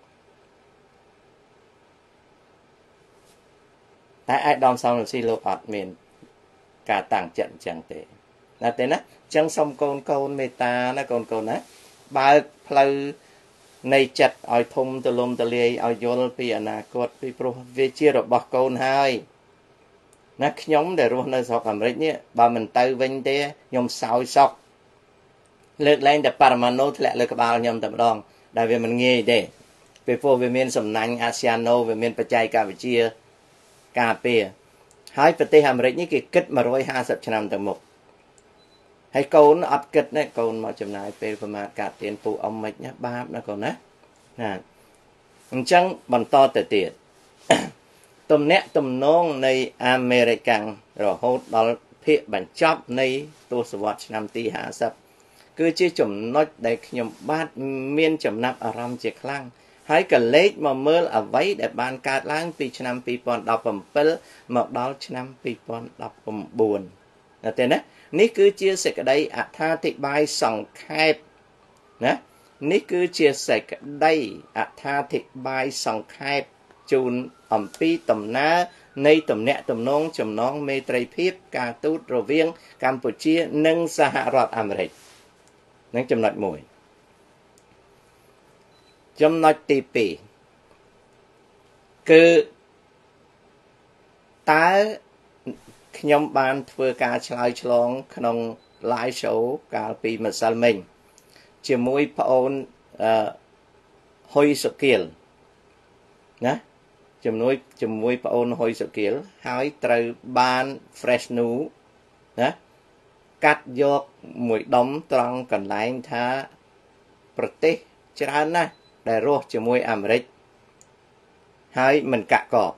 តែឯកឧត្តមសំរងស៊ីលោកអត់មានការតាំងចិត្តអញ្ចឹងទេណាទេណាអញ្ចឹងសូមកូនកូនមេត្តាណាកូនកូនណាបើកផ្លូវនៃចិត្តឲ្យធំទលំទលាយឲ្យយល់ពីអនាគតពីព្រោះវាជារបស់កូនហើយណាខ្ញុំដែលរស់នៅស្រុកអាមេរិកនេះបើមិនទៅវិញទេខ្ញុំសោយសោកលើកលែងតែបរមាណូធ្លាក់លើក្បាលខ្ញុំតែម្ដងដែលវាមិនងាយទេពីព្រោះវាមានសំណាញ់អាស៊ាណូវាមានបច្ចេកវិទ្យាការពារហើយប្រទេសអាមេរិកនេះគេគិតmột trăm hai mươiឆ្នាំទៅមុខហើយកូនអត់គិតណាកូនមកចំណាយពេលប្រមាណកាត់ទៀនពូអ៊ំមិនណាបាបណាកូនណាណាអញ្ចឹងបន្តទៅទៀតទំនាក់ទំនងនៃអាមេរិករហូតដល់ភាគបញ្ចប់នៃទសវត្សរ៍ឆ្នាំទីห้าสิบគឺជាចំណុចដែលខ្ញុំបាទមានចំណាប់អារម្មណ៍ជាខ្លាំងហើយក៏លេចមកមើលអ្វីដែលបានកើតឡើងពីឆ្នាំពីរពាន់ដប់ប្រាំពីរមកដល់ឆ្នាំពីរពាន់ដប់ប្រាំបួនណាទេណានេះគឺជាសេចក្តីអត្ថាធិប្បាយសង្ខេបណានេះគឺជាសេចក្តីអត្ថាធិប្បាយសង្ខេបជូនអំពីដំណើរនៃទំនាក់ទំនងចំណងមេត្រីភាពការទូតរវាងកម្ពុជានិងសហរដ្ឋអាមេរិកនឹងចំណុចមួយចំណុចទីពីរគឺតើខ្ញុំបានធ្វើការឆ្លើយឆ្លងក្នុង live show កាលពីម្សិលមិញជាមួយប្អូនអឺហ៊ុយសុគៀលណាជាមួយជាមួយប្អូនហ៊ុយសុគៀលហើយត្រូវបាន fresh news ណាកាត់យកមួយដុំត្រង់កន្លែងថាប្រទេសច្រើនណាស់ដែលរស់ជាមួយអាមេរិកហើយមិនកាក់កប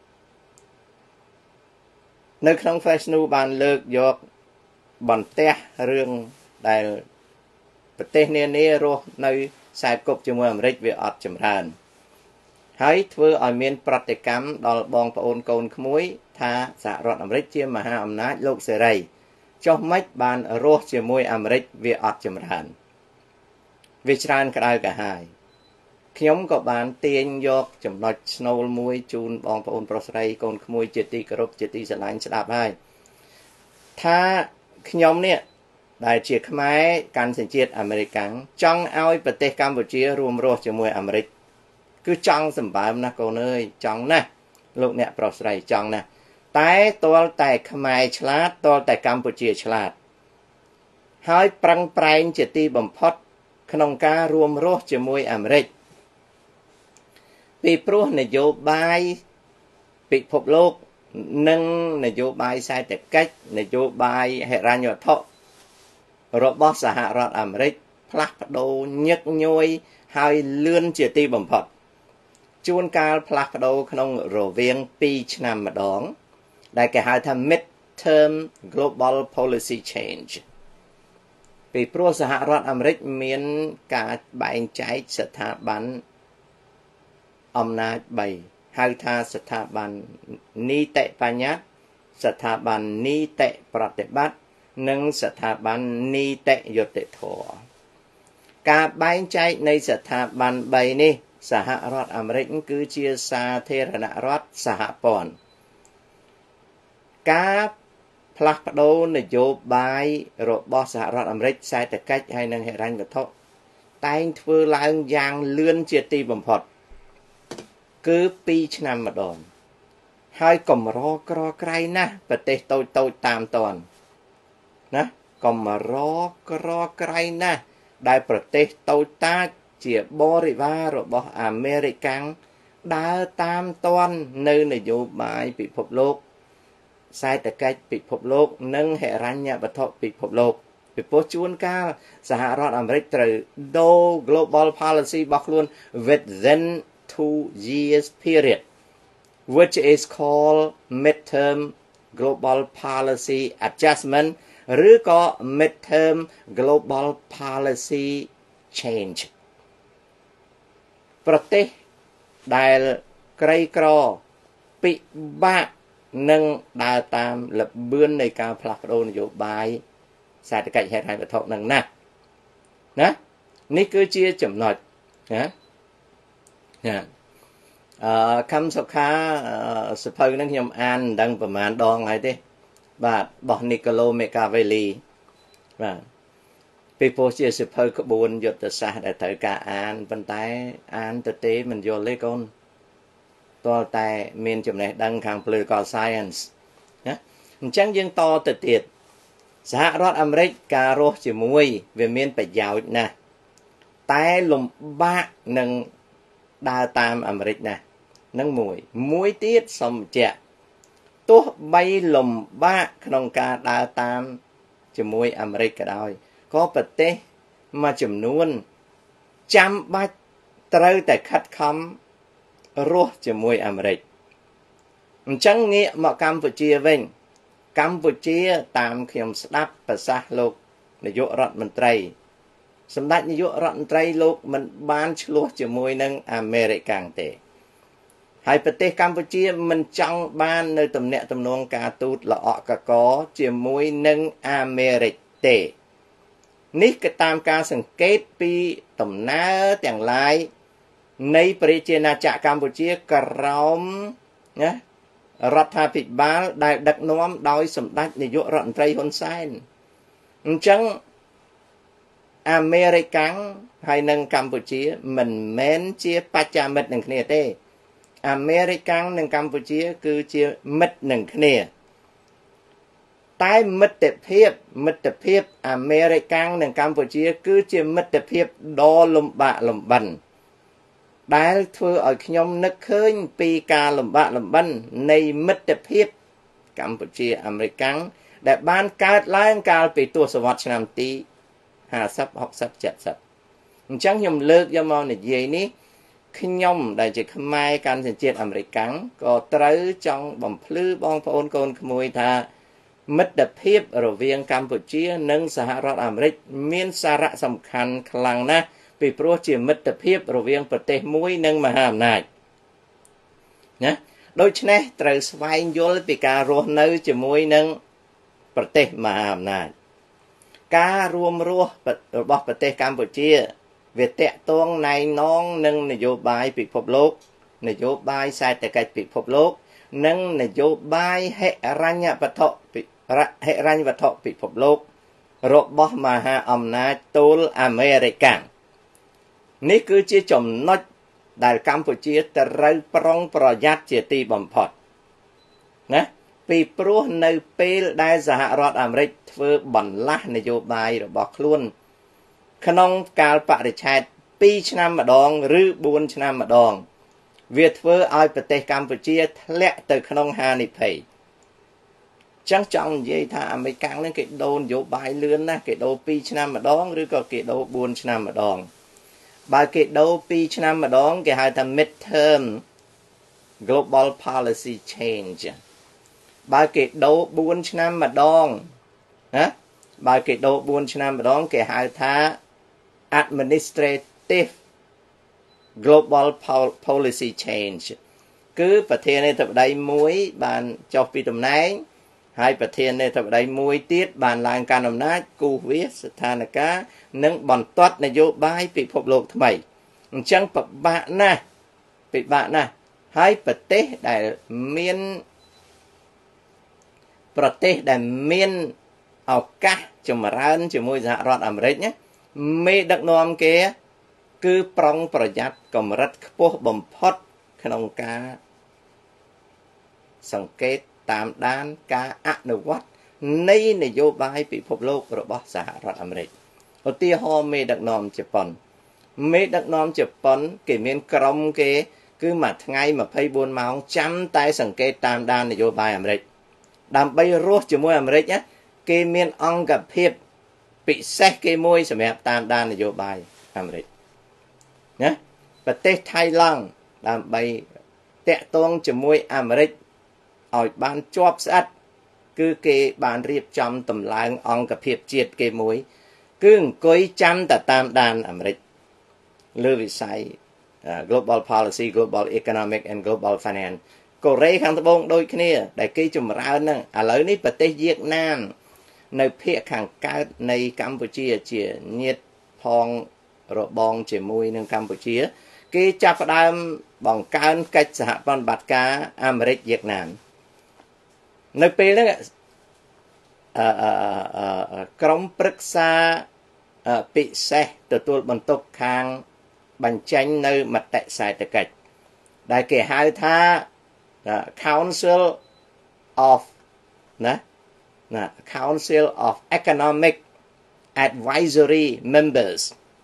នៅក្នុង fresh news បានលើកយកបន្ទះរឿងដែលប្រទេសនានារស់នៅខ្សែគប់ជាមួយអាមេរិកវាអត់ចម្រើនហើយធ្វើឲ្យមានប្រតិកម្មដល់បងប្អូនកូនក្មួយថាសហរដ្ឋអាមេរិកជាមហាអំណាចលោកសេរីចុះម៉េចបានរស់ជាមួយអាមេរិកវាអត់ចម្រើនវាច្រើនក្តៅក្រហាយខ្ញុំក៏បានទាញយកចំណុចស្នូលមួយជូនបងប្អូនប្រុសស្រីកូនក្មួយជាទីគោរពជាទីស្រឡាញ់ស្ដាប់ហើយថាខ្ញុំនេះដែលជាខ្មែរកាន់សញ្ជាតិអាមេរិកចង់ឲ្យប្រទេសកម្ពុជារួមរស់ជាមួយអាមេរិកគឺចង់សម្បើមណាស់កូនអើយចង់ណាស់លោកអ្នកប្រុសស្រីចង់ណាស់តែទាល់តែខ្មែរឆ្លាតទាល់តែកម្ពុជាឆ្លាតហើយប្រឹងប្រែងជាទីបំផុតក្នុងការរួមរស់ជាមួយអាមេរិកពីព្រោះនយោបាយពិភពលោកនិងនយោបាយសេដ្ឋកិច្ចនយោបាយហិរញ្ញវត្ថុរបស់សហរដ្ឋអាមេរិកផ្លាស់ប្ដូរញឹកញយហើយលឿនជាទីបំផុតជួនកាលផ្លាស់ប្ដូរក្នុងរវាងពីរឆ្នាំម្ដងដែលគេហៅថា mid term global policy change ពីព្រោះសហរដ្ឋអាមេរិកមានការបែងចែកស្ថាប័នអំណាចបីហៅថាស្ថាប័ននីតិបញ្ញត្តិស្ថាប័ននីតិប្រតិបត្តិនិងស្ថាប័ននីតិយុត្តិធម៌ការបែងចែកនៃស្ថាប័នបីនេះសហរដ្ឋអាមេរិកគឺជាសាធារណរដ្ឋសហព័ន្ធការផ្លាស់ប្ដូរនយោបាយរបស់សហរដ្ឋអាមេរិកសេដ្ឋកិច្ចហើយនិងហិរញ្ញវត្ថុតែងធ្វើឡើងយ៉ាងលឿនជាទីបំផុតគឺពីរឆ្នាំម្ដងហើយកម្រក្រក្រៃណាស់ប្រទេសតូចតូចតាមតនណាកម្រក្រក្រៃណាស់ដែលប្រទេសតូចតាចជាបរិវាររបស់អាមេរិកាំងដើរតាមតននៅនយោបាយពិភពលោកសេដ្ឋកិច្ចពិភពលោកនិងហិរញ្ញវត្ថុពិភពលោកពីព្រោះជួនកាលសហរដ្ឋអាមេរិកត្រូវដូរ global policy របស់ខ្លួន within two years period which is called midterm global policy adjustment ឬក៏ midterm global policy change ប្រទេសដែលក្រីក្រពិបាកនឹងដើរតាមលបឿននៃការផ្លាស់ប្ដូរនយោបាយសេដ្ឋកិច្ចហិរញ្ញវត្ថុនឹងណាណានេះគឺជាចំណុចណាណាអឺខំសុខាសភៅនឹងខ្ញុំអានមិនដឹងប្រហែលដងហើយទេបាទរបស់ Niccolo Machiavelli បាទពីព្រោះជាសភៅក្បួនយុទ្ធសាស្ត្រដែលត្រូវការអានប៉ុន្តែអានទៅទេមិនយល់ទេកូនតើតែមានចំណេះដឹងខាង political science ណាអញ្ចឹងយើងតទៅទៀតសហរដ្ឋអាមេរិកការរស់ជាមួយវាមានប្រយោជន៍ណាស់តែលំបាកនឹងដើរតាមអាមេរិកណាស់នឹងមួយមួយទៀតសូមបញ្ជាក់ទោះបីលំបាកក្នុងការដើរតាមជាមួយអាមេរិកក៏ដោយក៏ប្រទេសមួយចំនួនចាំបាច់ត្រូវតែខិតខំរស់ជាមួយអាមេរិកអញ្ចឹងងាកមកកម្ពុជាវិញកម្ពុជាតាមខ្ញុំស្ដាប់ប្រសាសន៍លោកនាយករដ្ឋមន្ត្រីសម្ដេចនាយករដ្ឋមន្ត្រីលោកមិនបានឆ្លោះជាមួយនឹងអាមេរិកកាំងទេហើយប្រទេសកម្ពុជាមិនចង់បាននៅទំនាក់ទំនងការទូតល្អក់កកជាមួយនឹងអាមេរិកទេនេះក៏តាមការសង្កេតពីដំណើរទាំងឡាយនៃប្រជាណាចក្រកម្ពុជាក្រោមណារដ្ឋាភិបាលដែលដឹកនាំដោយសម្ដេចនាយករដ្ឋមន្ត្រីហ៊ុនសែនអញ្ចឹងអាមេរិកកាំងហើយនិងកម្ពុជាមិនមែនជាបច្ចាមិត្តនឹងគ្នាទេអាមេរិកកាំងនិងកម្ពុជាគឺជាមិត្តនឹងគ្នាតែមិត្តភាពមិត្តភាពអាមេរិកកាំងនិងកម្ពុជាគឺជាមិត្តភាពដ៏លំបាកលំបិនដែលធ្វើឲ្យខ្ញុំនឹកឃើញពីការលំបាកលំបិននៃមិត្តភាពកម្ពុជាអាមេរិកកាំងដែលបានកើតឡើងកាលពីទសវត្សរ៍ឆ្នាំទីห้าสิบ หกสิบ เจ็ดสิบអញ្ចឹងខ្ញុំលើកយកមកនិយាយនេះខ្ញុំដែលជាខ្មែរកាន់សញ្ជាតិអាមេរិកកាំងក៏ត្រូវចង់បំភ្លឺបងប្អូនកូនក្មួយថាមិត្តភាពរវាងកម្ពុជានិងសហរដ្ឋអាមេរិកមានសារៈសំខាន់ខ្លាំងណាស់ពីព្រោះជាមិត្តភាពរវាងប្រទេសមួយនិងមហាអំណាចណាដូច្នេះត្រូវស្វែងយល់ពីការរស់នៅជាមួយនឹងប្រទេសមហាអំណាចការរួមរស់របស់ប្រទេសកម្ពុជាវាតាក់ទងណែនងនឹងនយោបាយពិភពលោកនយោបាយសេដ្ឋកិច្ចពិភពលោកនិងនយោបាយហិរញ្ញវត្ថុហិរញ្ញវត្ថុពិភពលោករបស់មហាអំណាចទូលអាមេរិកកាំងនេះគឺជាចំណុចដែលកម្ពុជាត្រូវប្រុងប្រយ័ត្នជាទីបំផុតណាពីព្រោះនៅពេលដែលសហរដ្ឋអាមេរិកធ្វើបន្លាស់នយោបាយរបស់ខ្លួនក្នុងកាលបរិច្ឆេទពីរឆ្នាំម្ដងឬបួនឆ្នាំម្ដងវាធ្វើឲ្យប្រទេសកម្ពុជាធ្លាក់ទៅក្នុងហានិភ័យចឹងចង់និយាយថាអាមេរិកកាំងនឹងគេដូរនយោបាយលឿនណាស់គេដូរពីរឆ្នាំម្ដងឬក៏គេដូរបួនឆ្នាំម្ដងបើគេដូរពីរឆ្នាំម្ដងគេហៅថា midterm global policy change បើគេដូរបួនឆ្នាំម្ដងណាបើគេដូរបួនឆ្នាំម្ដងគេហៅថា administrative global policy change គឺប្រធានាធិបតីមួយបានចុះពីតំណែងហើយប្រធានាធិបតីមួយទៀតបានឡើងកាន់អំណាចគូសវាសស្ថានភាពនិងបន្ទាត់នយោបាយពិភពលោកថ្មីអញ្ចឹងពិបាកណាស់ពិបាកណាស់ហើយប្រទេសដែលមានប្រទេសដែលមានឱកាសចម្រើនជាមួយសហរដ្ឋអាមេរិកណាមេដឹកនាំគេគឺប្រុងប្រយ័ត្នកម្រិតខ្ពស់បំផុតក្នុងការសង្កេតតាមដានការអនុវត្តនៃនយោបាយពិភពលោករបស់សហរដ្ឋអាមេរិកឧទាហរណ៍មេដឹកនាំជប៉ុនមេដឹកនាំជប៉ុនគេមានក្រុមគេគឺមួយថ្ងៃម្ភៃបួនម៉ោងចាំតែសង្កេតតាមដាននយោបាយអាមេរិកដើម្បីរស់ជាមួយអាមេរិកណាគេមានអង្គភាពពិសេសគេមួយសម្រាប់តាមដាននយោបាយអាមេរិកណាប្រទេសថៃឡង់ដើម្បីតាក់ទងជាមួយអាមេរិកឲ្យបានជាប់ស្អិតគឺគេបានរៀបចំតម្លើងអង្គភាពជាតិគេមួយគឺអង្គុយចាំតែតាមដានអាមេរិកលើវិស័យ global policy global economic and global finance កូរ៉េខាងត្បូងដូចគ្នាដែលគេចម្រើនហ្នឹងឥឡូវនេះប្រទេសវៀតណាមនៅភាគខាងកើតនៃកម្ពុជាជាញាតិផងរបងជាមួយនឹងកម្ពុជាគេចាប់ផ្ដើមបង្កើនកិច្ចសហប្រតិបត្តិការអាមេរិកវៀតណាមនៅពេលហ្នឹងអឺក្រុមប្រឹក្សាពិសេសទទួលបន្ទុកខាងបញ្ចេញនៅមតិសេដ្ឋកិច្ចដែលគេហៅថា Council of ណាណា Council of Economic Advisory Members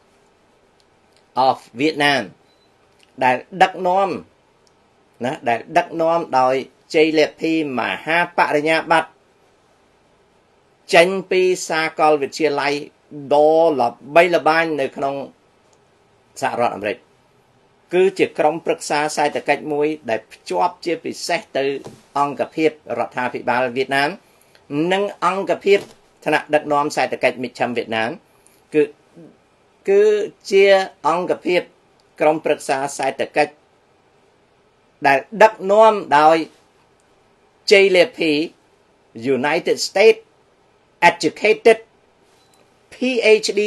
of Vietnam ដែលដឹកនាំណាដែលដឹកនាំដោយជ័យលាភីមហាបរិញ្ញាបត្រចេញពីសាកលវិទ្យាល័យដ៏ល្បីល្បាញនៅក្នុងសហរដ្ឋអាមេរិកគឺជាក្រុមប្រឹក្សាសេដ្ឋកិច្ចមួយដែលភ្ជាប់ជាពិសេសទៅអង្គភាពរដ្ឋាភិបាលវៀតណាមនិងអង្គភាពថ្នាក់ដឹកនាំសេដ្ឋកិច្ចមជ្ឈិមវៀតណាមគឺគឺជាអង្គភាពក្រុមប្រឹក្សាសេដ្ឋកិច្ចដែលដឹកនាំដោយជ័យលាភី United States Educated PhD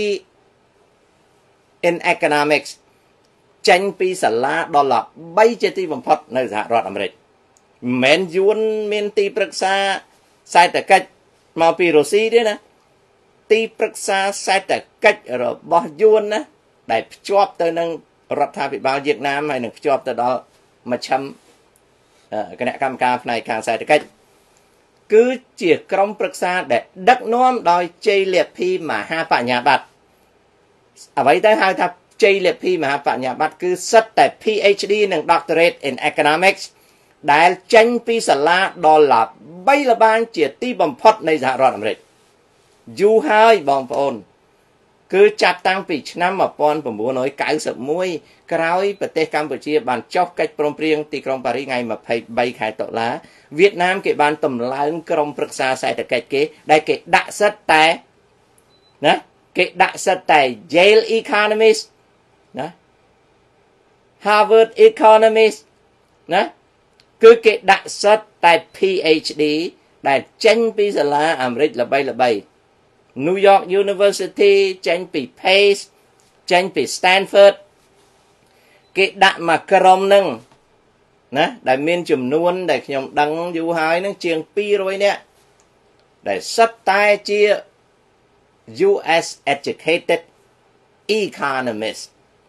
in Economics ចេញពីសាលាដ៏ល្បីជាទីបំផុតនៅសហរដ្ឋអាមេរិកមិនមែនយួនមានទីប្រឹក្សាសេដ្ឋកិច្ចមកពីរុស្ស៊ីទេណាទីប្រឹក្សាសេដ្ឋកិច្ចរបស់យួនណាដែលភ្ជាប់ទៅនឹងរដ្ឋាភិបាលវៀតណាមហើយនឹងភ្ជាប់ទៅដល់មជ្ឈិមគណៈកម្មការផ្នែកខាងសេដ្ឋកិច្ចគឺជាក្រុមប្រឹក្សាដែលដឹកនាំដោយជ័យលាភីមហាបញ្ញាបត្រអ្វីទៅហៅថាជ័យលាភីមហាបញ្ញាបត្រគឺសិតតែ PhD និង Doctorate in Economics ដែលចេញពីសាលាដ៏ល្បីល្បាញជាទីបំផុតនៃសហរដ្ឋអាមេរិកយូរហើយបងប្អូនគឺចាប់តាំងពីឆ្នាំmột nghìn chín trăm chín mươi mốtក្រោយប្រទេសកម្ពុជាបានចុះកិច្ចព្រមព្រៀងទីក្រុងប៉ារីសថ្ងៃยี่สิบสามខែតុលាវៀតណាមគេបានតម្លើងក្រុមប្រឹក្សាសេដ្ឋកិច្ចគេដែលគេដាក់សិតតែណាគេដាក់សិតតែ Yale Economist ណា Harvard Economist ណាគឺគេដាក់សិតតែ PhD ដែលចេញពីសាលាអាមេរិកល្បីល្បី New York University ចេញពី Pace ចេញពី Stanford គេដាក់មកក្រុមហ្នឹងណាដែលមានចំនួនដែលខ្ញុំដឹងយូរហើយហ្នឹងជាងtwo hundredនាក់ដែលសិតតែជា U S educated economist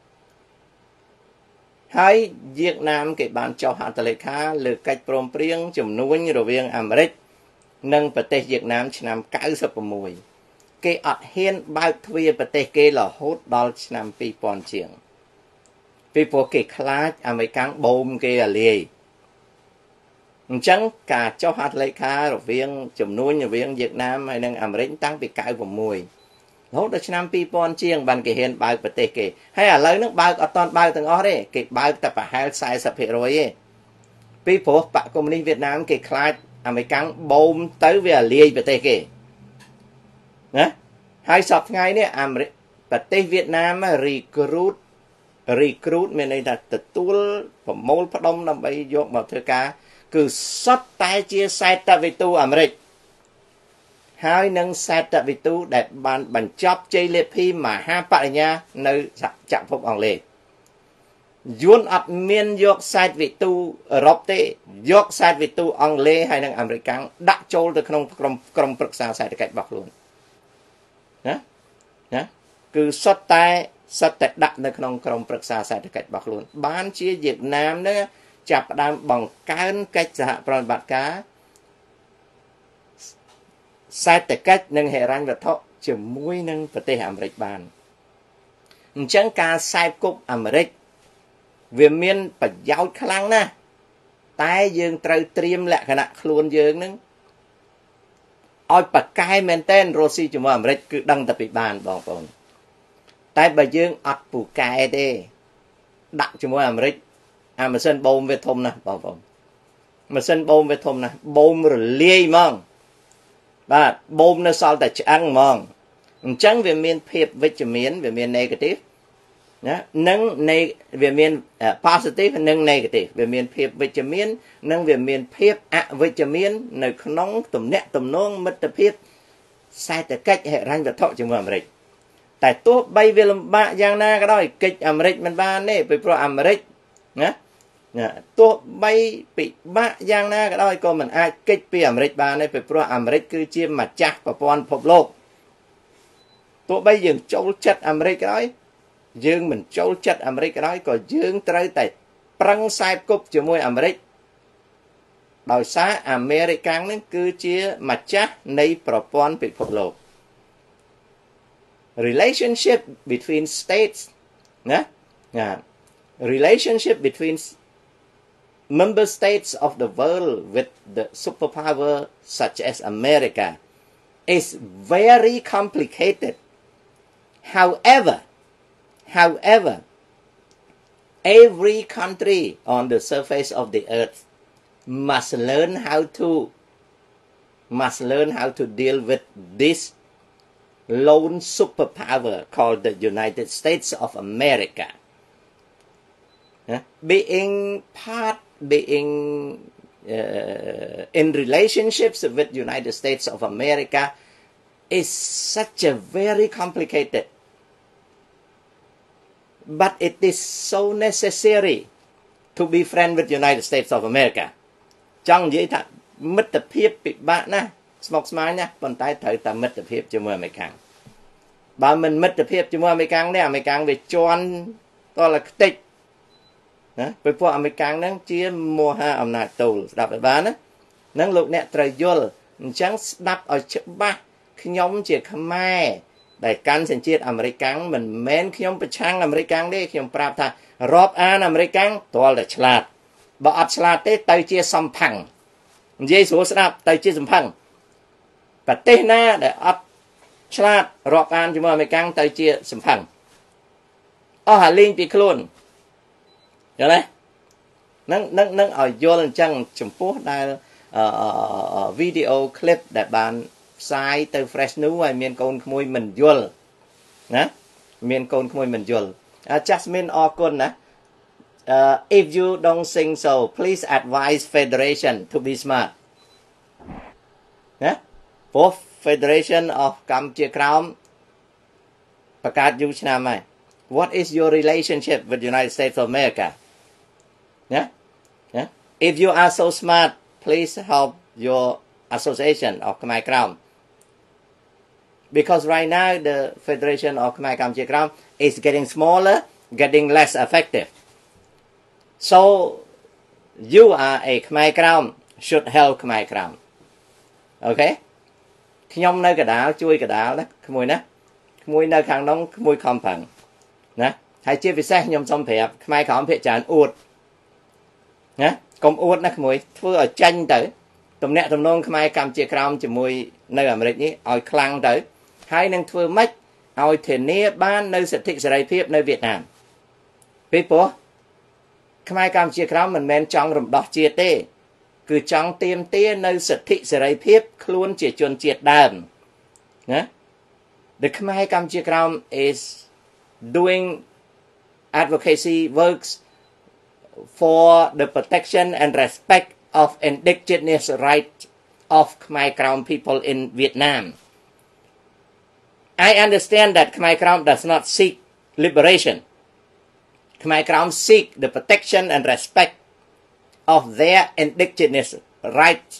ហើយវៀតណាមគេបានចុះហត្ថលេខាលើកិច្ចព្រមព្រៀងជំនួញរវាងអាមេរិកនិងប្រទេសវៀតណាមឆ្នាំninety-sixគេអត់ហ៊ានបើកទ្វារប្រទេសគេរហូតដល់ឆ្នាំtwo thousandជាងពីព្រោះគេខ្លាចអាមេរិកាំងបូមគេអាលាយអញ្ចឹងការចុះហត្ថលេខារវាងជំនួញរវាងវៀតណាមហើយនិងអាមេរិកតាំងពីninety-sixរហូតដល់ឆ្នាំtwo thousandជាងបានគេហ៊ានបើកប្រទេសគេហើយឥឡូវហ្នឹងបើកអត់តាន់បើកទាំងអស់ទេគេបើកតែប្រហែលforty percentទេពីព្រោះបកកុម្មុយនីសវៀតណាមគេខ្លាចអាមេរិកាំងបូមទៅវាអាលាយប្រទេសគេណាហើយសពថ្ងៃនេះអាមេរិកប្រទេសវៀតណាម recruit recruit មានន័យថាទទួលប្រមូលផ្ដុំដើម្បីយកមកធ្វើការគឺសុទ្ធតែជាសេដ្ឋវិទូអាមេរិកហើយនឹងសេដ្ឋវិទូដែលបានបញ្ចប់ជ័យលាភីមហាបរិញ្ញានៅចក្រភពអង់គ្លេសយួនអត់មានយកសេដ្ឋវិទូអឺរ៉ុបទេយកសេដ្ឋវិទូអង់គ្លេសហើយនិងអាមេរិកដាក់ចូលទៅក្នុងក្រុមក្រុមប្រឹក្សាសេដ្ឋកិច្ចរបស់ខ្លួនណាណាគឺសុទ្ធតែសុទ្ធតែដាក់នៅក្នុងក្រុមប្រឹក្សាសេដ្ឋកិច្ចរបស់ខ្លួនបានជាវៀតណាមនឹងចាប់ផ្ដើមបង្កើនកិច្ចសហប្រតិបត្តិការសេដ្ឋកិច្ចនិងហិរញ្ញវត្ថុជាមួយនឹងប្រទេសអាមេរិកបានអញ្ចឹងការខ្សែគប់អាមេរិកវាមានប្រយោជន៍ខ្លាំងណាស់តែយើងត្រូវត្រៀមលក្ខណៈខ្លួនយើងនឹងឲ្យប៉ាកែមែនតែនរុស្ស៊ីជាមួយអាមេរិកគឺដឹងតែពីបានបងប្អូនតែបើយើងអត់ពូកែទេដាក់ជាមួយអាមេរិកអាម៉ាស៊ីនបូមវាធំណាស់បងប្អូនម៉ាស៊ីនបូមវាធំណាស់បូមរលាយហ្មងបាទបូមនៅសល់តែឆ្អឹងហ្មងអញ្ចឹងវាមានភាពវិជ្ជមានវាមាន negative ណានិងវាមាន positive និង negative វាមានភាពវិជ្ជមាននិងវាមានភាពអវិជ្ជមាននៅក្នុងទំនាក់ទំនងមិត្តភាពសេដ្ឋកិច្ចហិរញ្ញវត្ថុជាមួយអាមេរិកតែទោះបីវាលំបាកយ៉ាងណាក៏ដោយកិច្ចអាមេរិកមិនបានទេពីព្រោះអាមេរិកណាណាទោះបីពិបាកយ៉ាងណាក៏ដោយក៏មិនអាចកិច្ចពីអាមេរិកបានទេពីព្រោះអាមេរិកគឺជាម្ចាស់ប្រព័ន្ធពិភពលោកទោះបីយើងចូលចិត្តអាមេរិកក៏ដោយយើងមិនចូលចិត្តអាមេរិកក៏ដោយក៏យើងត្រូវតែប្រឹងខ្សែគប់ជាមួយអាមេរិកដោយសារអាមេរិកនឹងគឺជាម្ចាស់នៃប្រព័ន្ធពិភពលោក relationship between states ណាណា relationship between member states of the world with the superpower such as America is very complicated. However, however, every country on the surface of the earth must learn how to must learn how to deal with this lone superpower called the United States of America. Uh, being part, being uh, in relationships with United States of America is such a very complicated, but it is so necessary to be friend with United States of America. ចង់និយាយថាមិត្តភាពពិបាកណាស់ស្មុគស្មាញណាស់ប៉ុន្តែត្រូវតែមិត្តភាពជាមួយអាមេរិកបើមិនមិត្តភាពជាមួយអាមេរិកនេះអាមេរិកវាជន់តលខ្ទេចណាពេលពួកអាមេរិកហ្នឹងជាមហាអំណាចទូលស្ដាប់ឲ្យបានណាហ្នឹងលោកអ្នកត្រូវយល់អញ្ចឹងស្ដាប់ឲ្យច្បាស់ខ្ញុំជាខ្មែរដែលកាន់សញ្ជាតិអាមេរិកមិនមែនខ្ញុំប្រឆាំងអាមេរិកទេខ្ញុំប្រាប់ថារាប់អានអាមេរិកទាល់តែឆ្លាតបើអត់ឆ្លាតទេទៅជាសំផាំងនិយាយស្រួលស្ដាប់ទៅជាសំផាំងប្រទេសណាដែលអត់ឆ្លាតរាប់អានជាមួយអាមេរិកទៅជាសំផាំងអស់អាលីងពីខ្លួនយល់ទេនឹងនឹងនឹងឲ្យយល់អញ្ចឹងចំពោះដែលវីដេអូឃ្លីបដែលបានផ្សាយទៅ Fresh News ហើយមានកូនក្មួយមិនយល់ណាមានកូនក្មួយមិនយល់ Jasmine អរគុណណា Uh, if you don't think so, please advise Federation to be smart. Yeah? Both Federation of Cambodia Crown, Pakat Yushnamai. What is your relationship with the United States of America? Yeah? Yeah? If you are so smart, please help your association of Khmer Crown. Because right now the Federation of Khmer Cambodia Crown is getting smaller, getting less effective. So, you are a Khmer Crown, should help Khmer Crown. Okay? ខ្ញុំនៅកដាលជួយកដាលណាក្មួយណាក្មួយនៅខាងនោះក្មួយខំប្រឹងណាហើយជាពិសេសខ្ញុំសូមប្រាប់ខ្មែរក្រមភាគច្រើនអួតណាកុំអួតណាក្មួយធ្វើឲ្យចាញ់ទៅទំនាក់ទំនងខ្មែរកម្ពុជាក្រោមជាមួយនៅអាមេរិកនេះឲ្យខ្លាំងទៅហើយនឹងធ្វើម៉េចឲ្យធានាបាននៅសិទ្ធិសេរីភាពនៅវៀតណាមពីព្រោះខ្មែរកម្ពុជាក្រោមមិនមែនចង់រំដោះជាតិទេគឺចង់ទាមទារនៅសិទ្ធិសេរីភាពខ្លួនជាជនជាតិដើមណា The Khmer Kampuchea Kram is doing advocacy works for the protection and respect of indigenous rights of Khmer Krom people in Vietnam. I understand that Khmer Krom does not seek liberation. Khmer Krom seek the protection and respect of their indigenous rights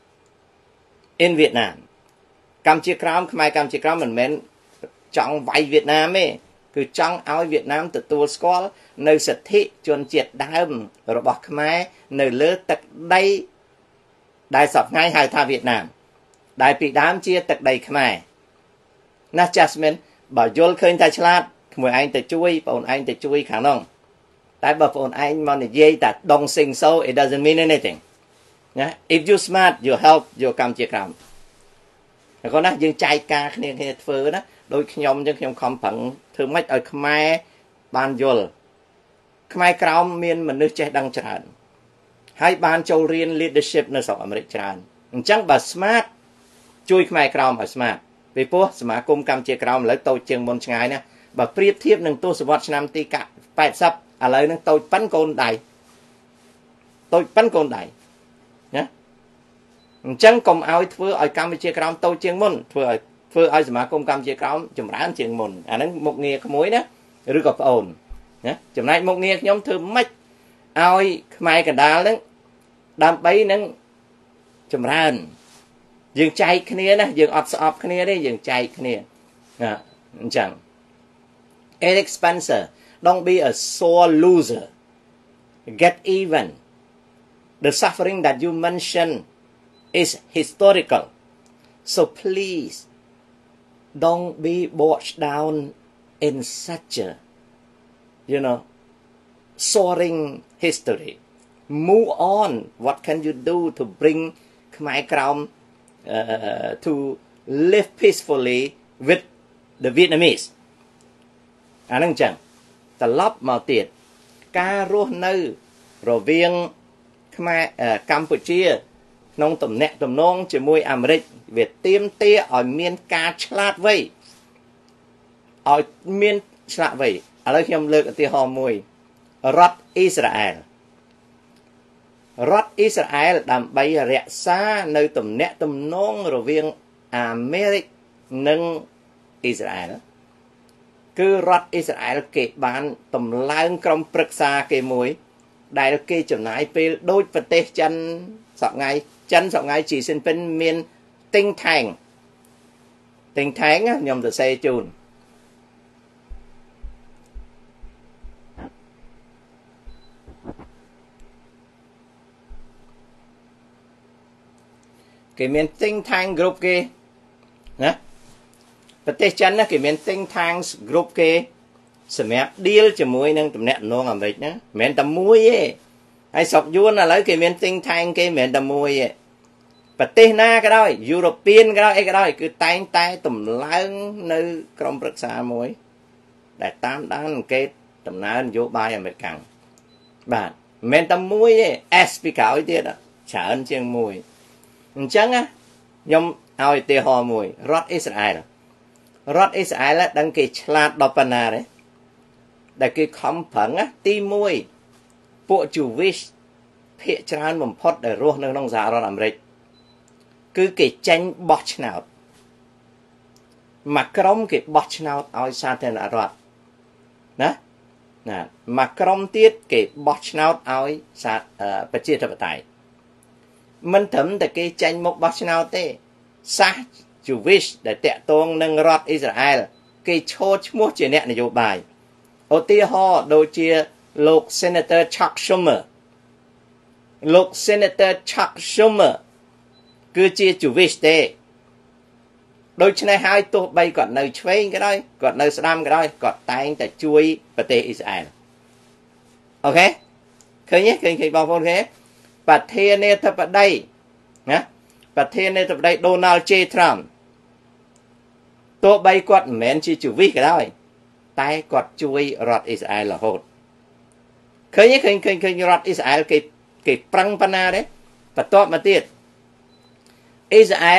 in Vietnam. កម្ពុជាក្រោមខ្មែរកម្ពុជាក្រោមមិនមែនចង់វាយវៀតណាមទេគឺចង់ឲ្យវៀតណាមទទួលស្គាល់នៅសិទ្ធិជនជាតិដើមរបស់ខ្មែរនៅលើទឹកដីដែលសពថ្ងៃហៅថាវៀតណាមដែលពីដើមជាទឹកដីខ្មែរណាស់ Jasmine បើយល់ឃើញតែឆ្លាតក្មួយឯងទៅជួយបងឯងទៅជួយខាងនោះតែបើបងឯងមកនិយាយតែដង sing so it doesn't mean anything ណា if you smart you help your កម្ពុជាក្រោមគាត់ណាយើងចែកការគ្នាគ្នាធ្វើណាដោយខ្ញុំអញ្ចឹងខ្ញុំខំប្រឹងធ្វើម៉េចឲ្យខ្មែរបានយល់ខ្មែរក្រោមមានមនុស្សចេះដឹងច្រើនហើយបានចូលរៀន leadership នៅស្រុកអាមេរិកច្រើនអញ្ចឹងបើ smart ជួយខ្មែរក្រោមឲ្យ smart ពីព្រោះសមាគមកម្ពុជាក្រោមឥឡូវតូចជាងមុនឆ្ងាយណាបើប្រៀបធៀបនឹងទសវត្សរ៍ឆ្នាំទី八十ឥឡូវហ្នឹងតូចប៉ិនកូនដៃតូចប៉ិនកូនដៃណាអញ្ចឹងកុំឲ្យធ្វើឲ្យកម្ពុជាក្រោមតូចជាងមុនធ្វើឲ្យធ្វើឲ្យសមាគមកម្ពុជាក្រោមចម្រើនជាងមុនអាហ្នឹងមុខងារក្មួយណាឬក៏ប្អូនណាចំណែកមុខងារខ្ញុំធ្វើម៉េចឲ្យខ្មែរកណ្ដាលហ្នឹងដើម្បីនឹងចម្រើនយើងចែកគ្នាណាយើងអត់ស្អប់គ្នាទេយើងចែកគ្នាណាអញ្ចឹង Eric Spencer don't be a sore loser get even the suffering that you mention is historical so please don't be bogged down in such a you know soaring history move on what can you do to bring Khmer Krom uh, to live peacefully with the Vietnamese អានឹងចឹងត្រឡប់មកទៀតការរស់នៅរវាងខ្មែរកម្ពុជាក្នុងទំនាក់ទំនងជាមួយអាមេរិកវាទាមទារឲ្យមានការឆ្លាតវៃឲ្យមានឆ្លាតវៃឥឡូវខ្ញុំលើកឧទាហរណ៍មួយរដ្ឋអ៊ីស្រាអែលរដ្ឋអ៊ីស្រាអែលដើម្បីរក្សានៅទំនាក់ទំនងរវាងអាមេរិកនិងអ៊ីស្រាអែលគឺរដ្ឋអ៊ីស្រាអែលគេបានតម្លើងក្រុមប្រឹក្សាគេមួយដែលគេចំណាយពេលដូចប្រទេសចិនសប្ងៃចិនសប្ងៃជីស៊ីនពីនមាន think tank think tank ខ្ញុំទៅសេជូនគេមាន think tank group គេណាប្រទេសចិនណាគេមាន think tank group គេសម្រាប់ deal ជាមួយនឹងទំនាក់ទំនងអាមេរិកណាមិនមែនតែមួយទេហើយស្រុកយួនឥឡូវគេមាន think tank គេមិនមែនតែមួយទេប្រទេសណាក៏ដោយ European ក៏ដោយអីក៏ដោយគឺតែងតែតម្លើងនៅក្រុមប្រឹក្សាមួយដែលតាមដានអង្កេតដំណើរនយោបាយអាមេរិកបាទមិនមែនតែមួយទេ S ពីក្រោយទៀតច្រើនជាងមួយអញ្ចឹងណាខ្ញុំឲ្យឧទាហរណ៍មួយរដ្ឋអ៊ីស្រាអែលរដ្ឋអ៊ីស្រាអែលដឹងគេឆ្លាតដល់ប៉ុណ្ណាទេដែលគេខំប្រឹងទីមួយពួក Jewish ភាគច្រើនបំផុតដែលរស់នៅក្នុងសហរដ្ឋអាមេរិកគឺគេចេញបោះឆ្នោតមួយក្រុមគេបោះឆ្នោតឲ្យសាធារណរដ្ឋណាណាមួយក្រុមទៀតគេបោះឆ្នោតឲ្យប្រជាធិបតេយ្យមិនត្រឹមតែគេចេញមកបោះឆ្នោតទេសាស Jewish ដែលតាក់ទងនឹងរដ្ឋអ៊ីស្រាអែលគេឈរឈ្មោះជាអ្នកនយោបាយឧទាហរណ៍ដូចជាលោក Senator Chuck Schumer លោក Senator Chuck Schumer គឺជា Jewish ទេដូច្នេះហើយទោះបីគាត់នៅឆ្វេងក៏ដោយគាត់នៅស្ដាំក៏ដោយគាត់តែងតែជួយប្រទេសអ៊ីស្រាអែលអូខេឃើញទេឃើញឃើញបងប្អូនឃើញប្រធានាធិបតីណាប្រធានាធិបតី Donald J Trump ទោះបីគាត់មិនមែនជា Jewish ក៏ដោយតែគាត់ជួយរដ្ឋអ៊ីស្រាអែលរហូតឃើញទេឃើញឃើញឃើញរដ្ឋអ៊ីស្រាអែលគេគេប្រឹងប៉ុណ្ណាទេបន្ទាប់មកទៀតអ៊ីស្រាអែល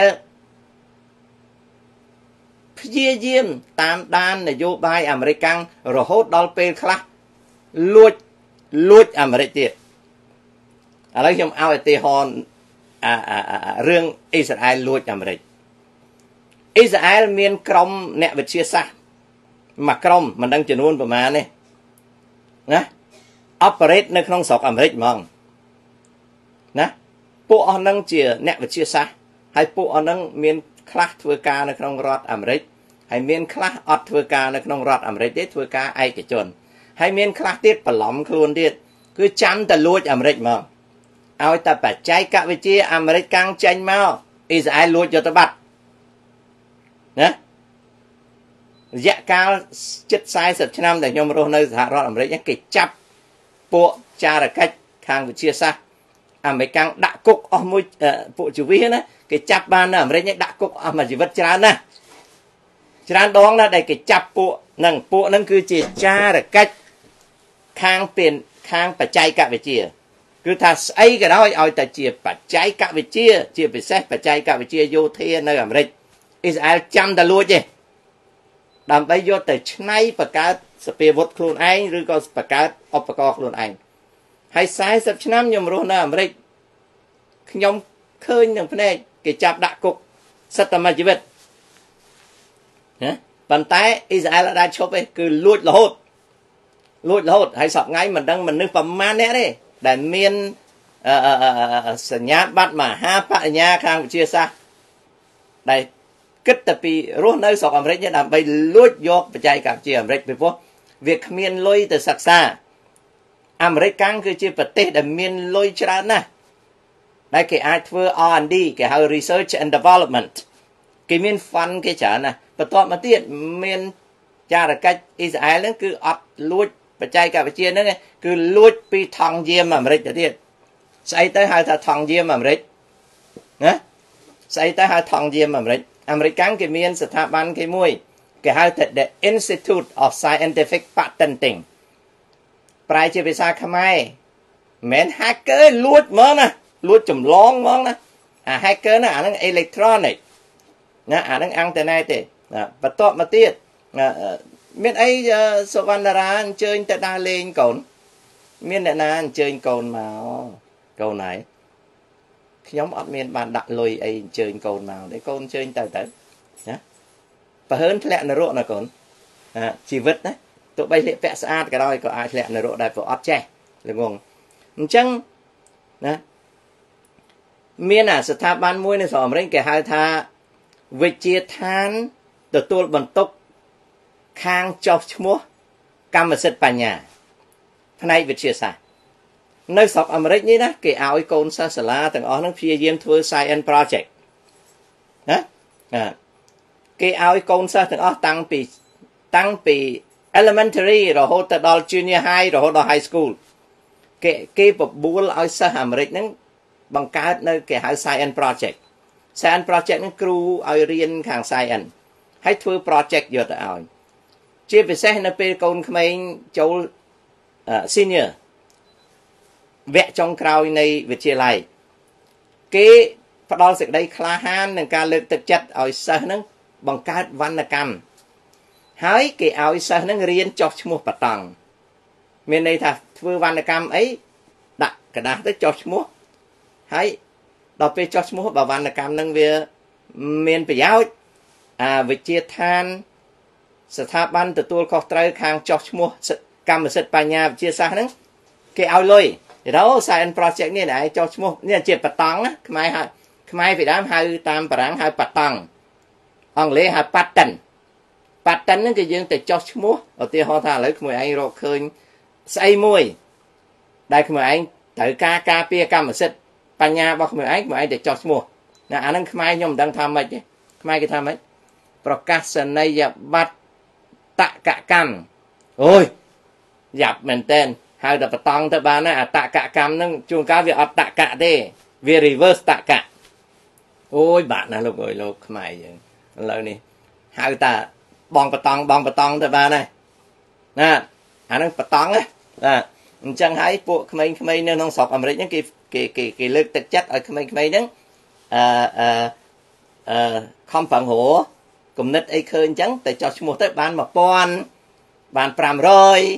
ព្យាយាមតាមដាននយោបាយអាមេរិករហូតដល់ពេលខ្លះលួចលួចអាមេរិកទៀតឥឡូវខ្ញុំឲ្យឧទាហរណ៍អារឿងអ៊ីស្រាអែលលួចអាមេរិកអ៊ីស្រាអែលមានក្រុមអ្នកវិទ្យាសាស្ត្រមួយក្រុមមិនដឹងចំនួនប្រមាណទេណា operate នៅក្នុងស្រុកអាមេរិកហ្មងណាពួកអស់ហ្នឹងជាអ្នកវិទ្យាសាស្ត្រហើយពួកអស់ហ្នឹងមានខ្លះធ្វើការនៅក្នុងរដ្ឋអាមេរិកហើយមានខ្លះអត់ធ្វើការនៅក្នុងរដ្ឋអាមេរិកទេធ្វើការឯកជនហើយមានខ្លះទៀតបន្លំខ្លួនទៀតគឺចាំតែលួចអាមេរិកមកឲ្យតែបច្ចេកវិទ្យាអាមេរិកកាំងចេញមកអ៊ីស្រាអែលលួចយកទៅបាត់ណារយៈកាលជិតสี่สิบឆ្នាំដែលខ្ញុំរស់នៅសហរដ្ឋអាមេរិកគេចាប់ពួកចារកិច្ចខាងវិទ្យាសាស្ត្រអាមេរិកកាំងដាក់គុកអស់មួយពួកជីវិតណាគេចាប់បាននៅអាមេរិកដាក់គុកអស់មួយជីវិតច្រើនណាស់ច្រើនដងណាស់ដែលគេចាប់ពួកហ្នឹងពួកហ្នឹងគឺជាចារកិច្ចខាងពេលខាងបច្ចេកវិទ្យាគឺថាស្អីក៏ដោយឲ្យតែជាបច្ចេកវិទ្យាជាពិសេសបច្ចេកវិទ្យាយោធានៅអាមេរិកអ៊ីស្រាអែលចាំតែលួចទេដើម្បីយកទៅច្នៃបង្កើតសពាវុធខ្លួនឯងឬក៏បង្កើតឧបករណ៍ខ្លួនឯងហើយสี่สิบឆ្នាំខ្ញុំរស់នៅអាមេរិកខ្ញុំឃើញនឹងភ្នែកគេចាប់ដាក់គុកសិតតែមួយជីវិតណាប៉ុន្តែអ៊ីស្រាអែលអាចឈប់ទេគឺលួចរហូតលួចរហូតហើយសពថ្ងៃមិនដឹងមនុស្សប្រមាណអ្នកទេដែលមានសញ្ញាបត្រមហាបញ្ញាខាងវិទ្យាសាស្ត្រដែលគិតតែពីរស់នៅស្រុកអាមេរិកដើម្បីលួចយកបច្ចេកវិទ្យាអាមេរិកពីព្រោះវាគ្មានលុយទៅសិក្សាអាមេរិកកាំងគឺជាប្រទេសដែលមានលុយច្រើនណាស់ដែលគេអាចធ្វើ R and D គេហៅ research and development គេមាន fund គេច្រើនណាស់បន្ទាប់មកទៀតមានចារកិច្ចអ៊ីស្រាអែលហ្នឹងគឺអត់លួចបច្ចេកវិទ្យាហ្នឹងគឺលួចពីថង់យាមអាមេរិកទៅទៀតស្អីទៅហៅថាថង់យាមអាមេរិកណាស្អីទៅហៅថង់យាមអាមេរិកអាមេរិកកាំងគេមានស្ថាប័នគេមួយគេហៅថា The Institute of Scientific Patenting ប្រែជាភាសាខ្មែរមិន hacker លួចហ្មងណាលួចចម្លងហ្មងណាអា hacker ណាអាហ្នឹង electronic ណាអាហ្នឹងអ៊ីនធឺណិតទេបន្ទាប់មកទៀតមានអីសុវណ្ណរាអញ្ជើញទៅដើរលេងកូនមានអ្នកណាអញ្ជើញកូនមកកូនហើយខ្ញុំអត់មានបានដាក់លុយអីអញ្ជើញកូនមកទេកូនអញ្ជើញទៅទៅណាបើហើនធ្លាក់នរកណាកូនជីវិតណាទោះបីលាកពាក់ស្អាតក៏ដោយក៏អាចធ្លាក់នរកដែរព្រោះអត់ចេះល្ងងអញ្ចឹងណាមានអាស្ថាប័នមួយនៅសហរដ្ឋអាមេរិកគេហៅថាវិទ្យាឋានទទួលបន្ទុកខាងចុះឈ្មោះកម្មសិទ្ធិបញ្ញាផ្នែកវិទ្យាសាស្ត្រនៅស្រុកអាមេរិកនេះណាគេឲ្យកូនសិស្សសាលាទាំងអស់ហ្នឹងព្យាយាមធ្វើ science project ណាគេឲ្យកូនសិស្សទាំងអស់តាំងពីតាំងពី elementary រហូតទៅដល់ junior high រហូតដល់ high school គេគេបបួលឲ្យសិស្សអាមេរិកហ្នឹងបង្កើតនៅគេហៅ science project science project ហ្នឹងគ្រូឲ្យរៀនខាង science ហើយធ្វើ project យកទៅឲ្យជាពិសេសនៅពេលកូនក្មេងចូល senior វគ្គចុងក្រោយនៃវិទ្យាល័យគេផ្ដល់សេចក្តីក្លាហាននិងការលើកទឹកចិត្តឲ្យសិស្សហ្នឹងបង្កើតវណ្ណកម្មហើយគេឲ្យសិស្សហ្នឹងរៀនចុះឈ្មោះបតង់មានន័យថាធ្វើវណ្ណកម្មអីដាក់กระดาษទៅចុះឈ្មោះហើយដល់ពេលចុះឈ្មោះបើវណ្ណកម្មហ្នឹងវាមានប្រយោជន៍អាវិទ្យាឋានស្ថាប័នទទួលខុសត្រូវខាងចុះឈ្មោះកម្មសិទ្ធិបញ្ញាវិទ្យាសាស្ត្រហ្នឹងគេឲ្យលុយទៅ science project នេះឯងចុះឈ្មោះនេះជាបតង់ណាខ្មែរហៅខ្មែរពីដើមហៅតាមបារាំងហៅបតង់អង់គ្លេសហៅ patent patent ហ្នឹងគឺយើងទៅចុះឈ្មោះឧទាហរណ៍ថាឥឡូវក្មួយឯងរកឃើញស្អីមួយដែលក្មួយឯងត្រូវការការពារកម្មសិទ្ធិបញ្ញារបស់ក្មួយឯងក្មួយឯងទៅចុះឈ្មោះណាអាហ្នឹងខ្មែរខ្ញុំមិនដឹងថាម៉េចទេខ្មែរគេថាម៉េចប្រកាសនីយបត្រតកកម្មអូយយ៉ាប់មែនតើហៅតែបតង់ទៅបានណាអតកកម្មហ្នឹងជួនកាលវាអត់តកៈទេវា reverse តកៈអូយបាក់ណាស់លោកអើយលោកខ្មែរយើងឥឡូវនេះហៅតែបងបតង់បងបតង់ទៅបានហើយណាអាហ្នឹងបតង់ណាអញ្ចឹងហើយពួកក្មេងៗនៅក្នុងស្រុកអាមេរិកហ្នឹងគេគេគេគេលើកទឹកចិត្តឲ្យក្មេងៗហ្នឹងអឺអឺអឺខំប្រឹងរកគំនិតអីឃើញអញ្ចឹងតែចោះឈ្មោះទៅបានone thousandបានfive hundred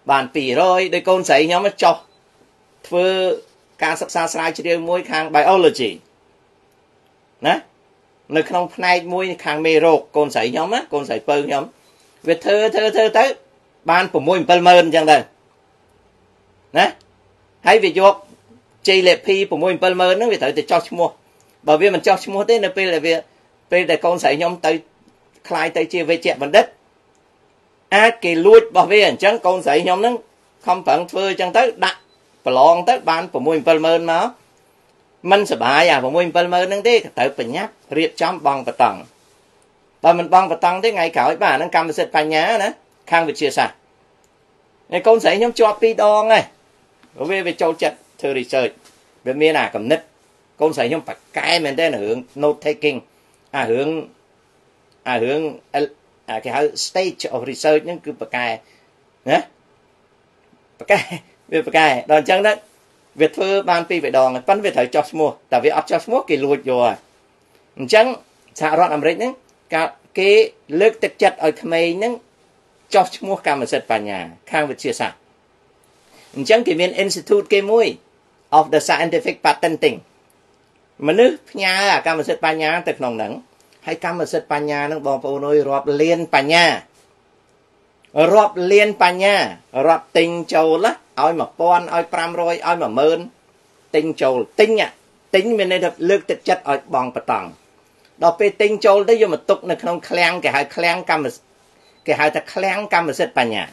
bàn pì rồi đôi con sấy nhóm mới cho thưa ca sắc xa sai chỉ môi khang biology nè nơi không này môi khang mê rột con sấy nhóm á con sấy pơ nhóm việc thơ thơ thơ tới ban của môi pơ mơn chẳng đây nè hay việc vô chơi lệ phi của môi pơ mơn nó việc tới để cho mua bởi vì mình cho mua thế là phi là việc phi để con sấy nhóm tới khai tới chia về chẹt bằng đất à kỳ lui bảo vệ chẳng con sấy nhóm nó không phận phơi chẳng tới đặt và lon tới ban của môi pơ mơn mà mình sẽ bài à của môi pơ mơn nó thế tới phải nhắc riết chấm bằng và tầng và mình bằng và tầng thế ngày cả bà nó cầm sệt phải nhá nữa khang về chia sẻ này con sấy nhóm cho pi đo này đối với về châu chật thưa research về miền nào cầm nít con sấy nhóm phải cái mình đây là hướng note taking à hướng à hướng à cái stage of research những cứ phải cái nhé phải cái về phải cái đòn chân đó Việt thưa ban pi về đòn phân về thời cho mua tại vì ở cho mua kỳ lụt rồi chẳng xã hội American nhé cả cái lực thực chất ở Khmer nhé cho mua cả một set bản nhà khang về chia sẻ chẳng cái miền institute cái mũi of the scientific patenting mà nước nhà à cả một set bản nhà từ nòng nắng hay cả một set bản nhà nó bong bóng nôi rọp liên bản nhà rọp liên bản nhà rọp tình châu lá oi mà pon oi pram rồi oi mà mơn tình châu tinh à tính bên đây là lực thực chất ở bong bát tòng đó về tình châu đấy vô mà tục nó không klang cái hai klang cầm cái hai ta klang cầm một set bản nhà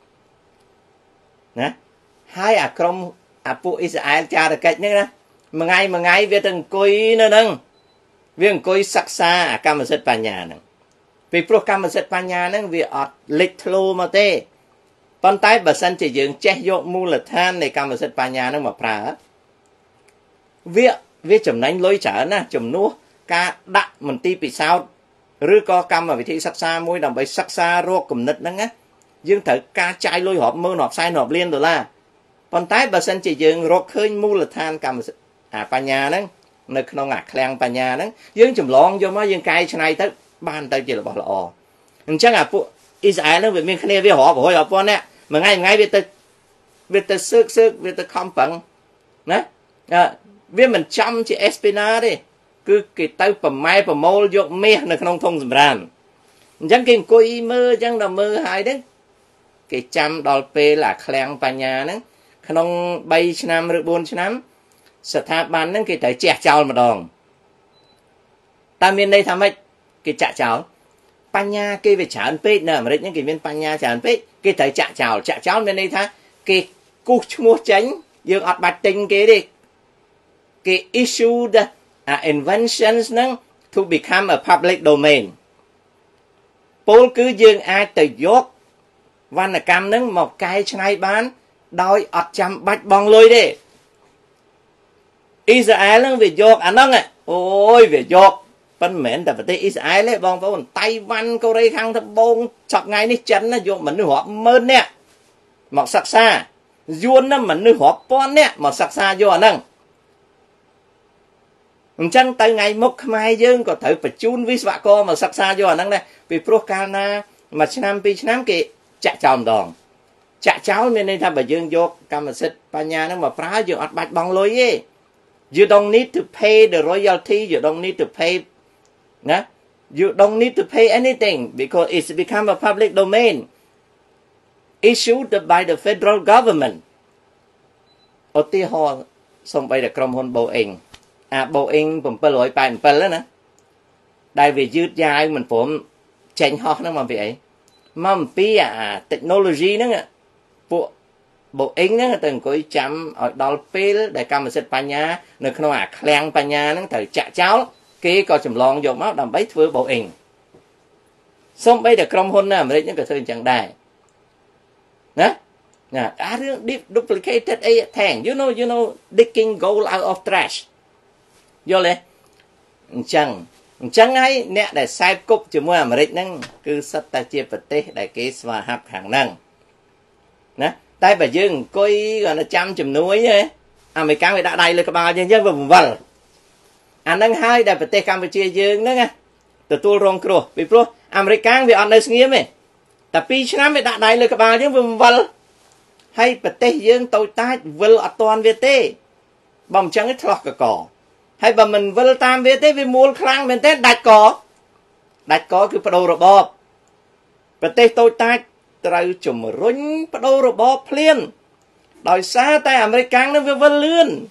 nè hai à krom à phụ Israel cha được cách nhé mà ngày mà ngày về từng coi nữa nâng về coi sắc xa à cầm một set bản nhà nè vì pro cầm một set bản nhà nè vì ở lịch lô mà thế con tay bà sân chỉ dựng che vô mua là than này cầm một set bản nhà nè mà phá việc việc chấm đánh lối trả nè chấm nua ca đặt mình ti bị sao rư co cầm mà vị trí sắc xa môi đồng bấy sắc xa rô cùng nứt nâng á dương thử ca chai lôi hộp mơ nọp sai nọp liên rồi là con tay bà sân chỉ dựng rô khơi mua là than cầm à bà nhà nâng nơi không ngạc khen bà nhà nâng dương chùm lon vô má dương cay cho này tới ban tới chỉ là bỏ lọ chắc là phụ Israel nó về miền khné với họ của họ họ nè mà ngay ngay về tới về tới sức sức về tới không phận nè vì mình chăm chỉ espina đi cứ cái tay phẩm mai phẩm mô dọc mê nó không thông dùm ràn chẳng kinh coi mơ chẳng là mơ hai đấy cái chăm đòi phê là khen bà nhà nâng không bay cho năm rồi bốn cho năm sở thả bán nâng cái tới chẹt chào mà đòn ta miền đây thăm ấy cái chạ cháo bà nhà cái về chán phết nè mà đấy những cái miền bà nhà chán phết cái tới chạ cháo chạ cháo bên đây tha cái cú mua tránh dương ọt bạch tình cái đi cái issue the uh, inventions nâng to become a public domain Paul cứ dương ai từ dốt văn là cam nâng một cái này bán đôi ọt chăm bạch bong lôi đi Israel nâng về dốt à nâng à ôi về dốt phân mến tại vì Israel ấy bong bóng Tây Văn câu đây khăn thấp bông chọc ngay ní chân nó dụ mình họ mơn nè một sắc xa duôn nó mình họ pon nè một sắc xa vô nâng chân tới ngày mốc mai dương có thể phải chun với vạ cô mà sắc xa vô nâng nè vì Procana mà năm pi năm kì chạ chồng đòn chạ cháu nên nên tham bà dương vô cầm mà xích bà nhà nó mà phá dương ọt bạch bong lôi ấy you don't need to pay the royalty you don't need to pay nah? You don't need to pay anything because it's become a public domain issued by the federal government. Ở tí họ xong bây giờ krom hôn Boeing à Boeingผมเปิดลอยไปผมเปิดแล้วนะได้vềยืดยายmìnhผมเจนhọ nó mà vậy mà pi à technology nó bộ Boeing nó từng có chấm ở đào pil để cầm một bà nhà nơi không à khen bà nhà nó thời chạ cháu kia có chùm lon vô máu đầm bấy với Boeing xong bây giờ krom hôn nè mà đấy những cái thứ chẳng đài nè nè à duplicated a thang you know you know digging gold out of trash vô lên chẳng chẳng hay nè để sai cục cho mua mà đấy năng cứ sắp ta chia vật tế để cái và hấp hàng năng nè tay bà dương coi gọi là trăm chùm núi ấy à mày căng mày đã đầy lên các bà nhân dân vào vùng vần anh đang hai đại vật tế Campuchia dương đó nghe từ tôi rong kêu vì pro American vì anh đây nghe mày tapi năm mày đã đầy lên các bà nhân vùng vần hay bật tê dương tôi tai vơ ở toàn việt tê bằng chẳng cái thọt cả cỏ hay bà mình vơ tam việt tê vì mua khang bên tê đặt cỏ đặt cỏ cứ bắt đầu rồi bóp bật tê tôi tai trời chùm rung bắt đầu rồi bóp liền đòi xa tay American nó vừa vơ lươn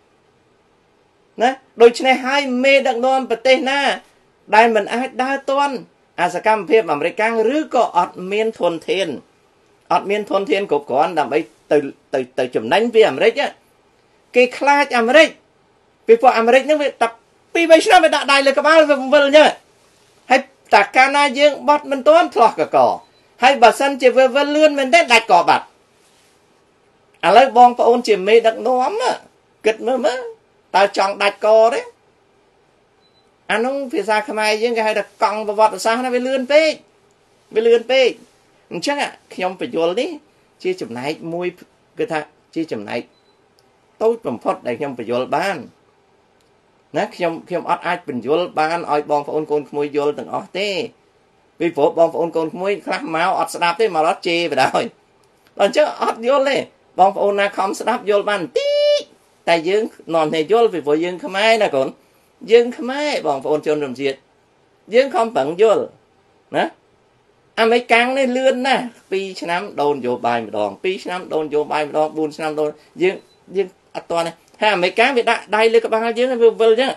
nè đôi chân này hai mê đặc non bật tê na đại mình ai đa toàn à sa cam phép American rứ có ọt miên thuần thiên ọt miên thuần thiên của con đầm ấy từ từ từ chùm đánh với Americ á cái class Americ vì for Americ nó tập pi bây giờ mới đã đạiเลยcác bạn vừa vừa nhá hay tất cả na dương bọt mình toán thọt cả cỏ hay bà sân chỉ vừa vừa lươn mình đấy đặt cỏ bạt à lấy bong phải ôn chỉ mê đặc nóm á kịch mơ mơ tao chọn đặt cỏ đấy anh ông phía xa khám ai dương cái hay đặt còng và vọt ở xa nó bị lươn pê bị lươn pê chắc ạ khi ông phải vô đi chia chùm này mùi cái thằng chia chùm này tôi bấm phốt để khi ông phải vô ban nè khi ông khi ông ót ai bình vô ban oi bong phải ôn côn mùi vô từng ót tê vì phố bong phải ôn côn mùi khắp máu ót đạp thế mà ót chê về đời còn chứ ót vô lên bong phải ôn na không đạp vô ban tí tại dương nòn này vô vì phố dương khám ai nè còn dương không ai bọn phụ chôn rầm diệt dương không phận vô nè à mấy càng này lươn nè pi năm đồn vô bài một đòn pi năm đồn vô bài một đòn buôn năm đồn dương dương à toàn này ha mấy càng việt đại đây lên các bạn dương vừa vừa chứ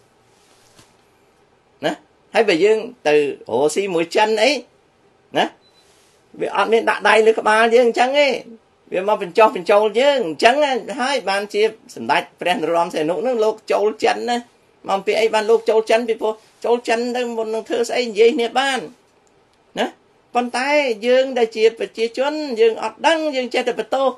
nè hay về dương từ hồ xi mũi chân ấy nè vì ăn nên đại đây lên các bạn dương trắng ấy vì mà mình cho mình trâu dương trắng hai bàn chia sầm đại friend rom sẽ nụ nó lột trâu chân này mà vì ấy ban lúc châu chân vì phố châu chân đây một thứ sẽ gì nè ban nè con tay dương đại chia và chia chuẩn dương ọt đăng dương chết được tô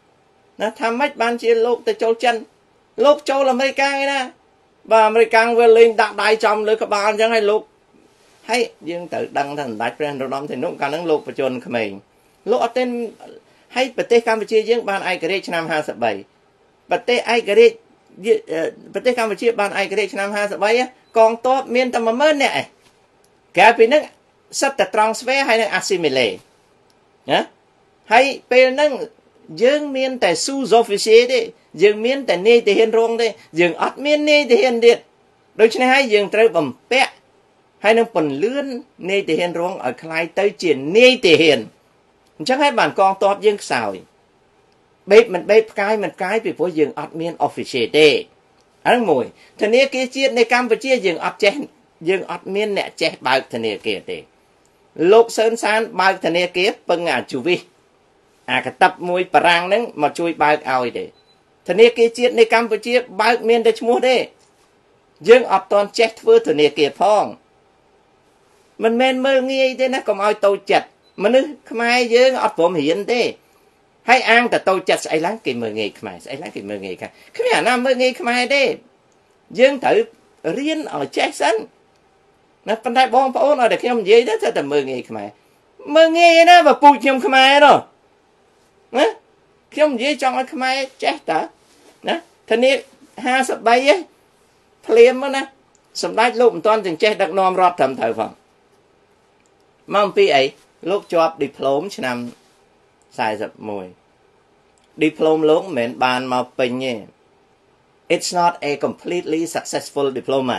nè tham mách ban chia lúc từ châu chân lúc châu là mấy càng nè và American vừa lên đặt đại trong lưới các bạn chẳng hay lúc hay dương tự đăng thành đại friend rồi đó thì nó càng năng lúc và chôn của mình lúc ở tên hay bật tê Campuchia dương ban ai cái năm hai mươi bảy bật tê ai cáiประเทศกัมพูชีบ้านไอกระเดชนำห้าสบายกองทัพเมียนตะมะเมินเนี่ยแกเป็นนึงสัตว์ตรองสเปให้นึงอาซิมิเลนะให้เป็นนึงยังเมียนแต่สู้โซฟิเชียดิยังเมียนแต่เนติเห็นรงดิยังอัดเมียนเนติเห็นเด็ดโดยเฉพาะให้ยังเตรียมบ่มเปะให้นึงปนเลื่อนเนติเห็นรงเอาคลายเตยเจียนเนติเห็นจังให้บ้านกองทัพยังสาวเบ็ดมันเบ็ดกายมันกายไปพวกยังอัดเมียนออฟฟิเชียลเด้อันมวยทีนี้กีเจียในกัมพูชียังอัดเจยังอัดเมียนเนี่ยเจ๊บางทีนี้เกเด้โลกเซินซานบางทีนี้เก็บปังงาจูวิอากระตับมวยปรางนั้นมาช่วยบางเอาเด้ทีนี้กีเจียในกัมพูชีบางเมียนได้ชั่วเด้ยังอัดตอนเจ๊ทั่วทีนี้เก็บพ้องมันเมนเมื่องี้เด้นะก็เอาโตจัดมันนึกทำไมยังอัดผมเห็นเด้ให้อ้างแต่โตจัดใส่ล้างกินมือเงยขมายใส่ล้างกินมือเงยค่ะขณะนั้นมือเงยขมายได้ยังถือเรียนเอาแจ็คสันนะปัญหาบองพระองค์เอาแต่ขยมเย่ได้แต่มือเงยขมายมือเงยนะแบบปูขยมขมายเนาะนะขยมเย่จังขมายแจ็คแต่นะทีนี้ห้าสิบใบเพลียมมั้งนะสำได้ลูกตอนถึงแจ็คดักนอมรอดทำเถิดฟังมั่งปีไอ้ลูกจอบดิพลอมชนำสายสับมวยดิพลอมลูกเหมือนบานมาเป็นเนี่ย it's not a completely successful diploma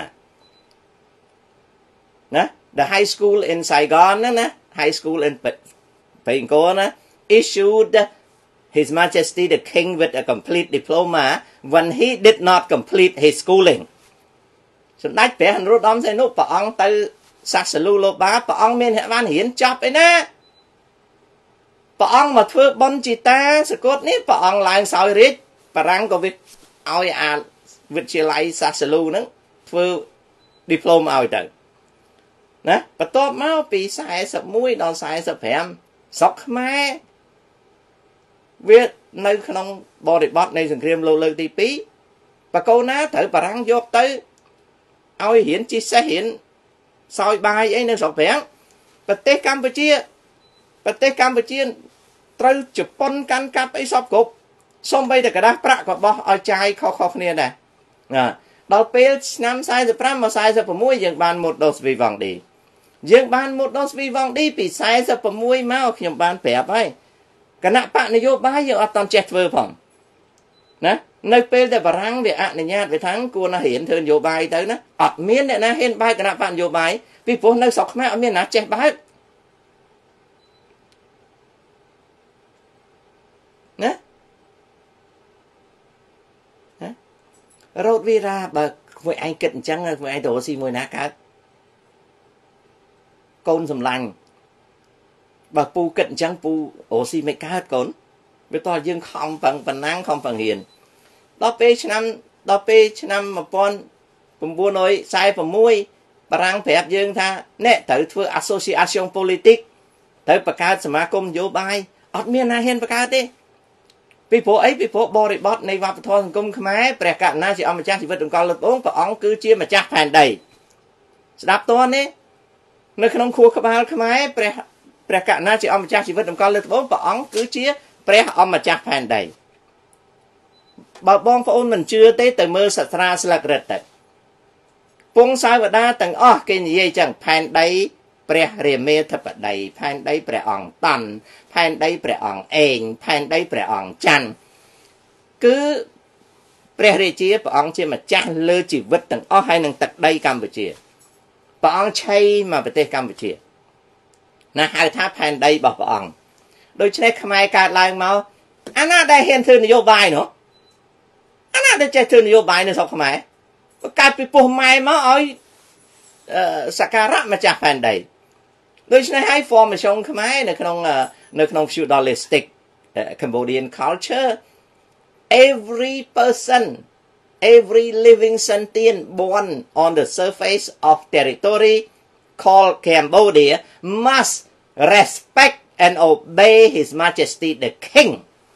นะ the high school in Saigon นะนะ high school in เปิงโกนะ issued His Majesty the King with a complete diploma when he did not complete his schooling สุดท้ายเปลี่ยนรูปดอมใส่นุปะองตือสักสลูโลบาปะองเมียนเหตุบ้านเห็นจับไปนะปะองมาเพื่อบนจิตาสกุลนี้ปะองลายสาวริชปะรังก็วิเอาอ่านวิทยาลัยสักสลูนั้นเพื่อดิพโลมเอาแต่นะปะโตมาปีสายสับมุ้ยดอนสายสับแผมสอกแม่เวทในขนมบริบทในสังเกตโลเลยตีปีปะโกนะถือปะรังยกตื้อเอาเห็นจิตเห็นซอยบายไอ้ในสอกแผงประเทศกัมพูชีประเทศกัมพูชีตรึจุดปนกันกับไอ้สอบกบส้มใบแต่กระดาษประกอบบ่เอาใจเขาเขาเนี่ยนะอ่าเราเปิดน้ำใส่จะพร่ำมาใส่จะประมุยยังบานหมดโดสวีวังดียังบานหมดโดสวีวังดีปีใส่จะประมุยมาเอาขยมบานแปะไปกគណៈបកនយោបាយយើងអត់តន់ចេះធ្វើផងណានៅពេលដែលបារាំងវាអនុញ្ញាតវាថាគួរណាហ៊ានធ្វើនយោបាយទៅណាអត់មានអ្នកណាហ៊ានបើកគណៈបកនយោបាយពីព្រោះនៅស្រុកខ្មែរអត់មានណាចេះបើកណាណារោទវីរ៉ាបើធ្វើឯងគិតអញ្ចឹងធ្វើឯងទៅរកស៊ីមួយណាកើតកូនសម្លាញ់បើពូគិតអញ្ចឹងពូរកស៊ីមិនកើតកូនវាតើយើងខំប្រឹងប៉ុណ្ណាខំប្រឹងរៀនដល់ពេលឆ្នាំដល់ពេលឆ្នាំmột nghìn chín trăm bốn mươi sáuបារាំងប្រាប់យើងថាអ្នកត្រូវធ្វើ association politic ត្រូវបង្កើតសមាគមនយោបាយអត់មានណាហ៊ានបង្កើតទេពីព្រោះអីពីព្រោះបរិបទនៃវប្បធម៌សង្គមខ្មែរព្រះករុណាជាអម្ចាស់ជីវិតតម្កល់លើត្បូងព្រះអង្គគឺជាម្ចាស់ផែនដីស្ដាប់តើនេះនៅក្នុងខួរក្បាលខ្មែរព្រះព្រះករុណាជាអម្ចាស់ជីវិតតម្កល់លើត្បូងព្រះអង្គគឺជាព្រះអម្ចាស់ផែនដីបើបងប្អូនមិនជឿទេទៅមើលសាស្ត្រាស្លឹករឹតទៅពងសាវតាទាំងអស់គេនិយាយចឹងផែនដីព្រះរាមាធិបតីផែនដីព្រះអង្គតន់ផែនដីព្រះអង្គអេងផែនដីព្រះអង្គច័ន្ទគឺព្រះរាជាព្រះអង្គជាម្ចាស់លើជីវិតទាំងអស់ហើយនឹងទឹកដីកម្ពុជាព្រះអង្គឆៃមកប្រទេសកម្ពុជាណាហៅថាផែនដីរបស់ព្រះអង្គដូច្នេះខ្មែរកើតឡើងមកអាណាដែលហ៊ានធ្វើនយោបាយនោះអាណាដែលចេះធ្វើនយោបាយនៅស្រុកខ្មែរកើតពីពោះម៉ែមកឲ្យសក្ការៈម្ចាស់ផែនដីដូច្នេះហើយ formation ខ្មែរនៅក្នុងនៅក្នុង feudalistic Cambodian culture every person every living sentient born on the surface of territory called Cambodia must respect and obey His Majesty the King.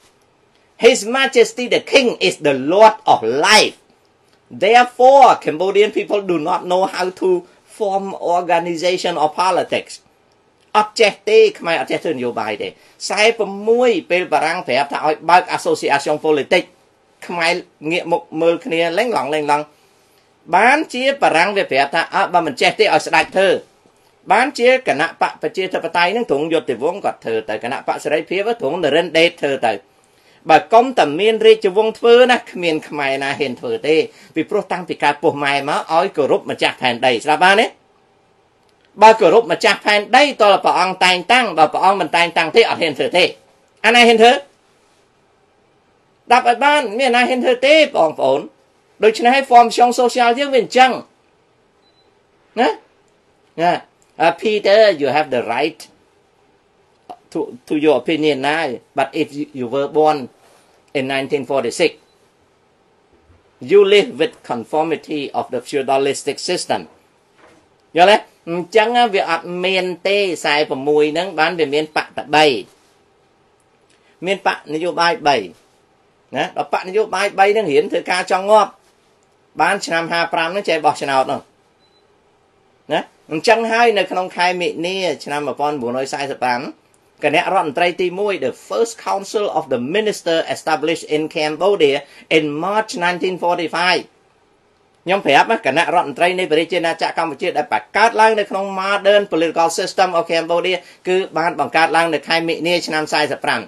His Majesty the King is the Lord of life. Therefore, Cambodian people do not know how to form organization or politics. អត់ចេះទេខ្មែរអត់ចេះធ្វើនយោបាយទេខ្សែ6ពេលបារាំងប្រាប់ថាឲ្យបើក association politics ខ្មែរងាកមុខមើលគ្នាលេងឡងលេងឡងបានជាបារាំងវាប្រាប់ថាអើបើមិនចេះទេឲ្យស្ដេចធ្វើបានជាគណៈបកប្រជាធិបតេយ្យនឹងទ្រង់យុទ្ធវង្សគាត់ធ្វើទៅគណៈបកសេរីភាពទ្រង់នរិនដេតធ្វើទៅបើកុំតែមានរាជវង្សធ្វើណាគ្មានខ្មែរណាហ៊ានធ្វើទេពីព្រោះតាំងពីកើតពោះម៉ែមកឲ្យគោរពម្ចាស់ផែនដីស្ដាប់បានទេបើគោរពម្ចាស់ផែនដីតើព្រះអង្គតែងតាំងបើព្រះអង្គមិនតែងតាំងទេអត់ហ៊ានធ្វើទេអាណាហ៊ានធ្វើដាប់ឲ្យបានមានណាហ៊ានធ្វើទេបងប្អូនដូច្នេះឲ្យ formation social យើងវាអញ្ចឹងណាណា Peter you have the right to to your opinion now but if you, you were born in nineteen forty-six you live with conformity of the feudalistic system យល់ទេអញ្ចឹងវាអត់មានទេខ្សែ6ហ្នឹងបានវាមានបកតែ3មានបកនយោបាយ3ណាដល់បកនយោបាយ3ហ្នឹងរៀនធ្វើការចង់ងាប់បានឆ្នាំห้าสิบห้าហ្នឹងចេះបោះឆ្នោតនោះណាអញ្ចឹងហើយនៅក្នុងខែមិនិនាឆ្នាំnineteen forty-fiveគណៈរដ្ឋមន្ត្រីទី1 the first council of the minister established in Cambodia in March nineteen forty-five ខ្ញុំប្រាប់គណៈរដ្ឋមន្ត្រីនៃប្រជាណាចក្រកម្ពុជាដែលបង្កើតឡើងនៅក្នុង modern political system of Cambodia គឺបានបង្កើតឡើងនៅខែមិនិនាឆ្នាំforty-five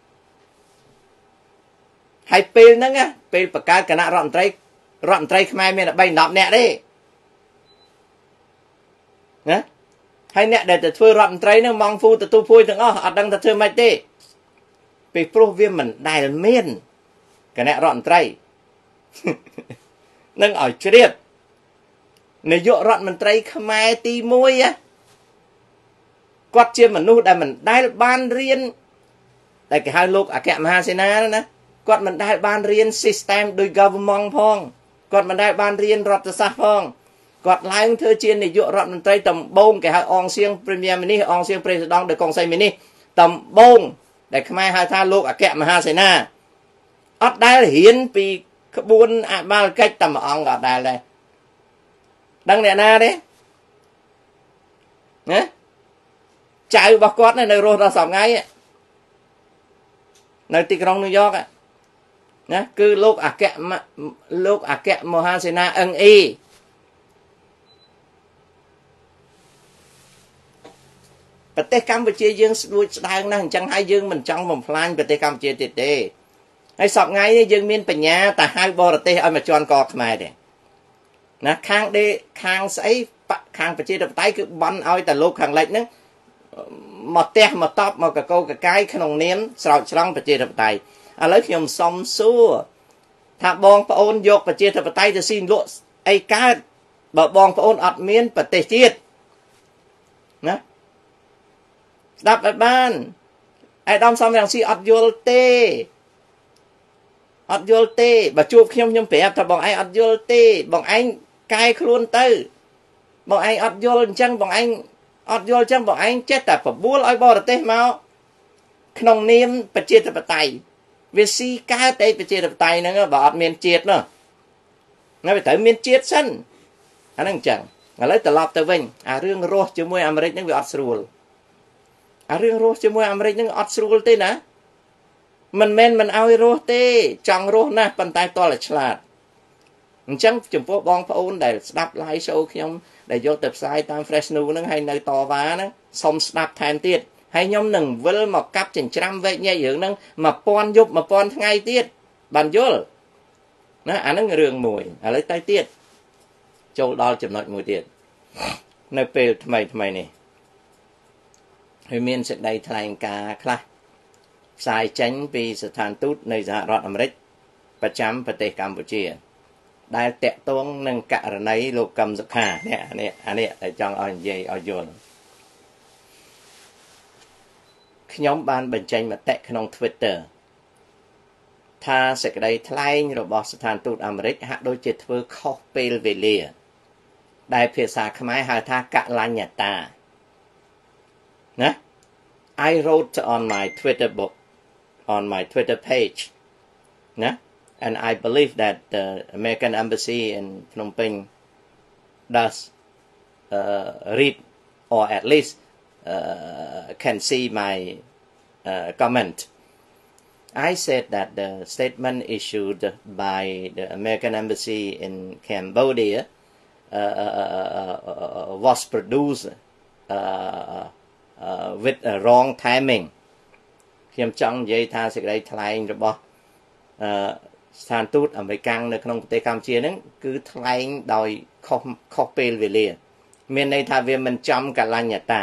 ហើយពេលហ្នឹងពេលបង្កើតគណៈរដ្ឋមន្ត្រីរដ្ឋមន្ត្រីខ្មែរមានតែthree tenនាក់ទេណាហើយអ្នកដែលទៅធ្វើរដ្ឋមន្ត្រីហ្នឹងម៉ងហ្វូទទួលភួយទាំងអស់អត់ដឹងថាធ្វើម៉េចទេពីព្រោះវាមិនដែលមានគណៈរដ្ឋមន្ត្រីនឹងឲ្យជ្រាបនាយករដ្ឋមន្ត្រីខ្មែរទី1គាត់ជាមនុស្សដែលមិនដែលបានរៀនដែលគេហៅលោកអគ្គមហាសេនាណាគាត់មិនដែលបានរៀន system ដោយ government ផងគាត់មិនដែលបានរៀនរដ្ឋសាស្ត្រផងគាត់ឡើងធ្វើជានាយករដ្ឋមន្ត្រីដំបូងគេហៅអងសៀង Premier Minister អងសៀង President ដោយកងសីមីនីដំបូងដែលខ្មែរហៅថាលោកអគ្គមហាសេនាអត់ដែលរៀនពីក្បួនអបាលកិច្ចតែមួយអង្គក៏អត់ដែលដែរដឹងអ្នកណាទេណាចៅរបស់គាត់នៅរស់ដល់សប្តាហ៍ថ្ងៃនៅទីក្រុងញូវយ៉កណាគឺលោកអគ្គលោកអគ្គមហាសេនាអឹងអ៊ីប្រទេសកម្ពុជាយើងស្ដួចស្ដើងណាស់អញ្ចឹងហើយយើងមិនចង់បំផ្លាញប្រទេសកម្ពុជាទៀតទេហើយសពថ្ងៃនេះយើងមានបញ្ញាតែហៅបរទេសឲ្យមកជន់កខ្មែរទេណាខាងដេខាងស្អីខាងប្រជាធិបតេយ្យគឺបន់ឲ្យតែលោកខាងលិចហ្នឹងមកផ្ទះមកតបមកកកោកកាយក្នុងនាមស្រោចស្រង់ប្រជាធិបតេយ្យឥឡូវខ្ញុំសុំសួរថាបងប្អូនយកប្រជាធិបតេយ្យទៅស៊ីលក់អីកើតបើបងប្អូនអត់មានប្រទេសជាតិណាស្ដាប់ឲ្យបានអាយដាមសំរងស៊ីអត់យល់ទេអត់យល់ទេបើជួបខ្ញុំខ្ញុំប្រាប់ថាបងឯងអត់យល់ទេបងឯងកែខ្លួនទៅបងឯងអត់យល់អញ្ចឹងបងឯងអត់យល់អញ្ចឹងបងឯងចេះតែបបួលឲ្យបរទេសមកក្នុងនាមប្រជាធិបតេយ្យវាស៊ីកើតតែប្រជាធិបតេយ្យហ្នឹងបើអត់មានជាតិនោះណាវាត្រូវមានជាតិសិនអាហ្នឹងអញ្ចឹងឥឡូវត្រឡប់ទៅវិញអារឿងរស់ជាមួយអាមេរិកហ្នឹងវាអត់ស្រួលអារឿងរស់ជាមួយអាមេរិកហ្នឹងអត់ស្រួលទេណាមិនមែនមិនឲ្យរស់ទេចង់រស់ណាស់ប៉ុន្តែតើឆ្លាតអញ្ចឹងចំពោះបងប្អូនដែលស្ដាប់ live show ខ្ញុំដែលយកទៅផ្សាយតាម Fresh News ហ្នឹងហើយនៅតវ៉ាហ្នឹងសុំស្ដាប់ថែមទៀតហើយខ្ញុំនឹងវិលមកកាប់ចិញ្ច្រាំវែកញែករឿងហ្នឹង1000យប់1000ថ្ងៃទៀតបានយល់ណាអាហ្នឹងរឿងមួយឥឡូវទៅទៀតចូលដល់ចំណុចមួយទៀតនៅពេលថ្មីថ្មីនេះហើយមានសេចក្តីថ្លែងការណ៍ខ្លះផ្សាយចេញពីស្ថានទូតនៃសហរដ្ឋអាមេរិកប្រចាំប្រទេសកម្ពុជាដែលតាក់ទងនឹងករណីលោកកឹមសុខានេះអានេះអានេះដែលចង់ឲ្យនិយាយឲ្យយល់ខ្ញុំបានបញ្ចេញមតិក្នុង Twitter ថាសេចក្តីថ្លែងរបស់ស្ថានទូតអាមេរិកហាក់ដូចជាធ្វើខុសពេលវេលាដែលភាសាខ្មែរហៅថាកលញ្ញតាណា I wrote on my Twitter book on my Twitter page ណា and I believe that the American embassy in Phnom Penh does uh, read or at least uh, can see my uh, comment. I said that the statement issued by the American embassy in Cambodia uh, uh, uh, was produced uh, uh, with a wrong timing. ខ្ញុំចង់និយាយថាសេចក្តីថ្លែងរបស់អឺស្ថានទូតអាមេរិកនៅក្នុងប្រទេសកម្ពុជាហ្នឹងគឺថ្លែងដោយខុសខុសពេលវេលាមានន័យថាវាមិនចំកលញ្ញតា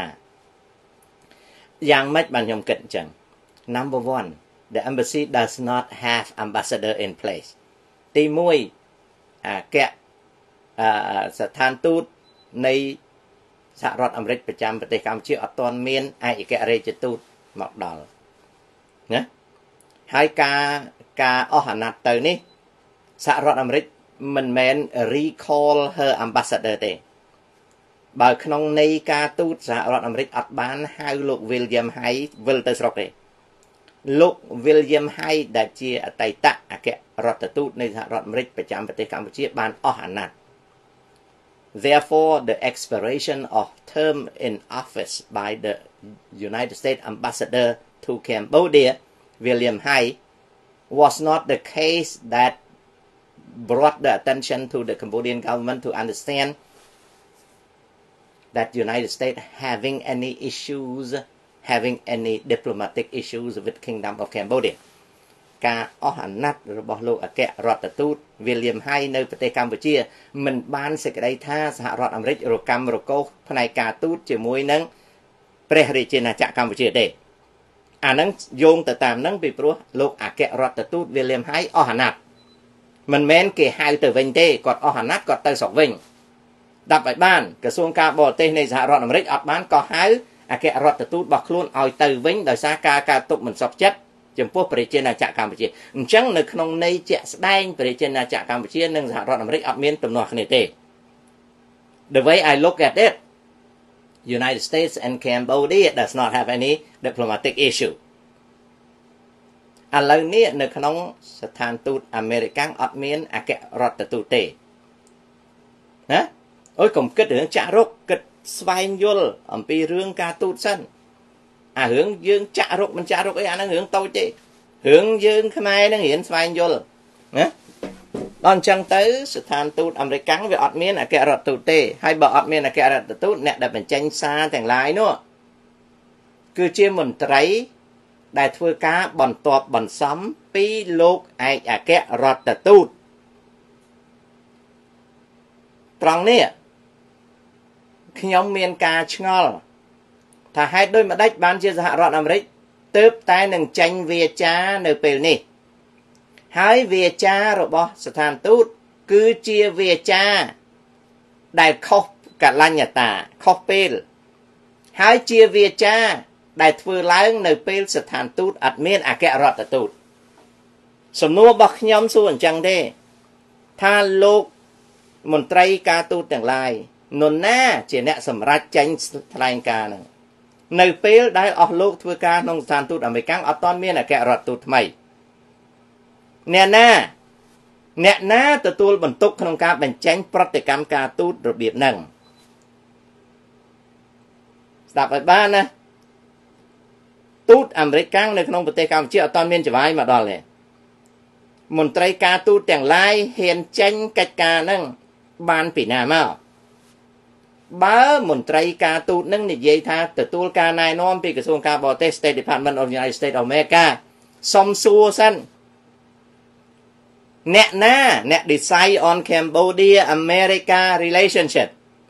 យ៉ាងម៉េចបានខ្ញុំគិតអញ្ចឹង Number one the embassy does not have ambassador in place ទីមួយអាកៈអឺស្ថានទូតនៃសហរដ្ឋអាមេរិកប្រចាំប្រទេសកម្ពុជាអត់ទាន់មានឯកអគ្គរដ្ឋទូតមកដល់ណាហើយការការអស់អាណត្តិទៅនេះសហរដ្ឋអាមេរិកមិនមែន recall her ambassador ទេបើក្នុងន័យការទូតសហរដ្ឋអាមេរិកអត់បានហៅលោក William Hay វិលទៅស្រុកទេលោក William Hay ដែលជាអតីតអគ្គរដ្ឋទូតនៃសហរដ្ឋអាមេរិកប្រចាំប្រទេសកម្ពុជាបានអស់អាណត្តិ Therefore the expiration of term in office by the United States ambassador to Cambodia William Hay was not the case that brought the attention to the Cambodian government to understand that United States having any issues having any diplomatic issues with Kingdom of Cambodia ការអស់អាណត្តិរបស់លោកអគ្គរដ្ឋទូត William Hay នៅប្រទេសកម្ពុជាមិនបានសេចក្តីថាសហរដ្ឋអាមេរិករកម្មរកោសផ្នែកការទូតជាមួយនឹងព្រះរាជាណាចក្រកម្ពុជាទេអាហ្នឹងយោងទៅតាមហ្នឹងពីព្រោះលោកអគ្គរដ្ឋទូត William Hay អស់អាណត្តិមិនមែនគេហៅទៅវិញទេគាត់អស់អាណត្តិគាត់ទៅស្រុកវិញដាប់ឲ្យបានក្រសួងការបរទេសនៃសហរដ្ឋអាមេរិកអត់បានក៏ហៅអគ្គរដ្ឋទូតរបស់ខ្លួនឲ្យទៅវិញដោយសារការការទុកមិនសុខចិត្តចំពោះព្រះរាជាណាចក្រកម្ពុជាអញ្ចឹងនៅក្នុងន័យជាក់ស្ដែងព្រះរាជាណាចក្រកម្ពុជានិងសហរដ្ឋអាមេរិកអត់មានទំនាស់គ្នាទេ The way I look at it United States and Cambodia does not have any diplomatic issue ឥឡូវនេះនៅក្នុងស្ថានទូតអាមេរិកអត់មានអគ្គរដ្ឋទូតទេណាអូយកុំគិតរឿងចាក់រុកគិតស្វែងយល់អំពីរឿងការទូតសិនអារឿងយើងចាក់រុកមិនចាក់រុកអីអាហ្នឹងរឿងតូចទេរឿងយើងខ្មែរហ្នឹងរៀនស្វែងយល់ណាដល់អញ្ចឹងទៅស្ថានទូតអាមេរិកវាអត់មានអគ្គរដ្ឋទូតទេហើយបើអត់មានអគ្គរដ្ឋទូតអ្នកដែលបញ្ចេញសារទាំងឡាយនោះគឺជាមន្ត្រីដែលធ្វើការបន្ទាប់បន្សំពីលោកឯកអគ្គរដ្ឋទូតត្រង់នេះខ្ញុំមានការឆ្ងល់ថាហេតុដូចម្ដេចបានជាសហរដ្ឋអាមេរិកទើបតែនឹងចេញវាចានៅពេលនេះហើយវាចារបស់ស្ថានទូតគឺជាវាចាដែលខុសកលញ្ញតាខុសពេលហើយជាវាចាដែលធ្វើឡើងនៅពេលស្ថានទូតអត់មានអគ្គរដ្ឋទូតសំណួររបស់ខ្ញុំសួរអញ្ចឹងទេថាលោកមន្ត្រីការទូតទាំងឡាយនរណាជាអ្នកសម្រេចចេញថ្លែងការណ៍ហ្នឹងនៅពេលដែលអស់លោកធ្វើការក្នុងស្ថានទូតអាមេរិកអត់ទាន់មានអគ្គរដ្ឋទូតថ្មីអ្នកណាអ្នកណាទទួលបន្ទុកក្នុងការបញ្ចេញប្រតិកម្មការទូតរបៀបហ្នឹងស្ដាប់ឲ្យបានណាទូតអាមេរិកនៅក្នុងប្រទេសកម្ពុជាអត់ទាន់មានចវាយមកដល់ទេមន្ត្រីការទូតទាំងឡាយហ៊ានចេញកិច្ចការហ្នឹងបានពីណាមកបើមន្ត្រីការទូតនឹងនិយាយថាទទួលការណែនាំពីក្រសួងការបរទេស State Department of the United States of America សុំសួរសិនអ្នកណាអ្នក decide on Cambodia America relationship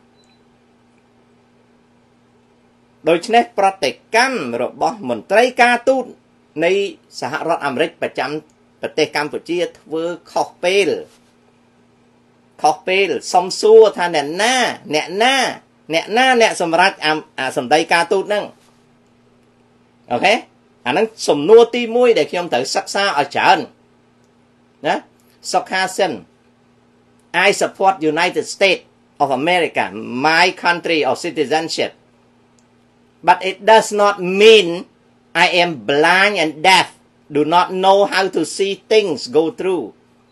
ដូច្នេះប្រតិកម្មរបស់មន្ត្រីការទូតនៃសហរដ្ឋអាមេរិកប្រចាំប្រទេសកម្ពុជាធ្វើខុសពេលខុសពេលសុំសួរថាអ្នកណាអ្នកណាអ្នកណាអ្នកសម្រាប់អាសម្ដីការទូតហ្នឹងអូខេអាហ្នឹងសំណួរទីមួយដែលខ្ញុំត្រូវសិក្សាឲ្យច្រើនណាសុខាសិន I support United States of America my country of citizenship but it does not mean I am blind and deaf do not know how to see things go through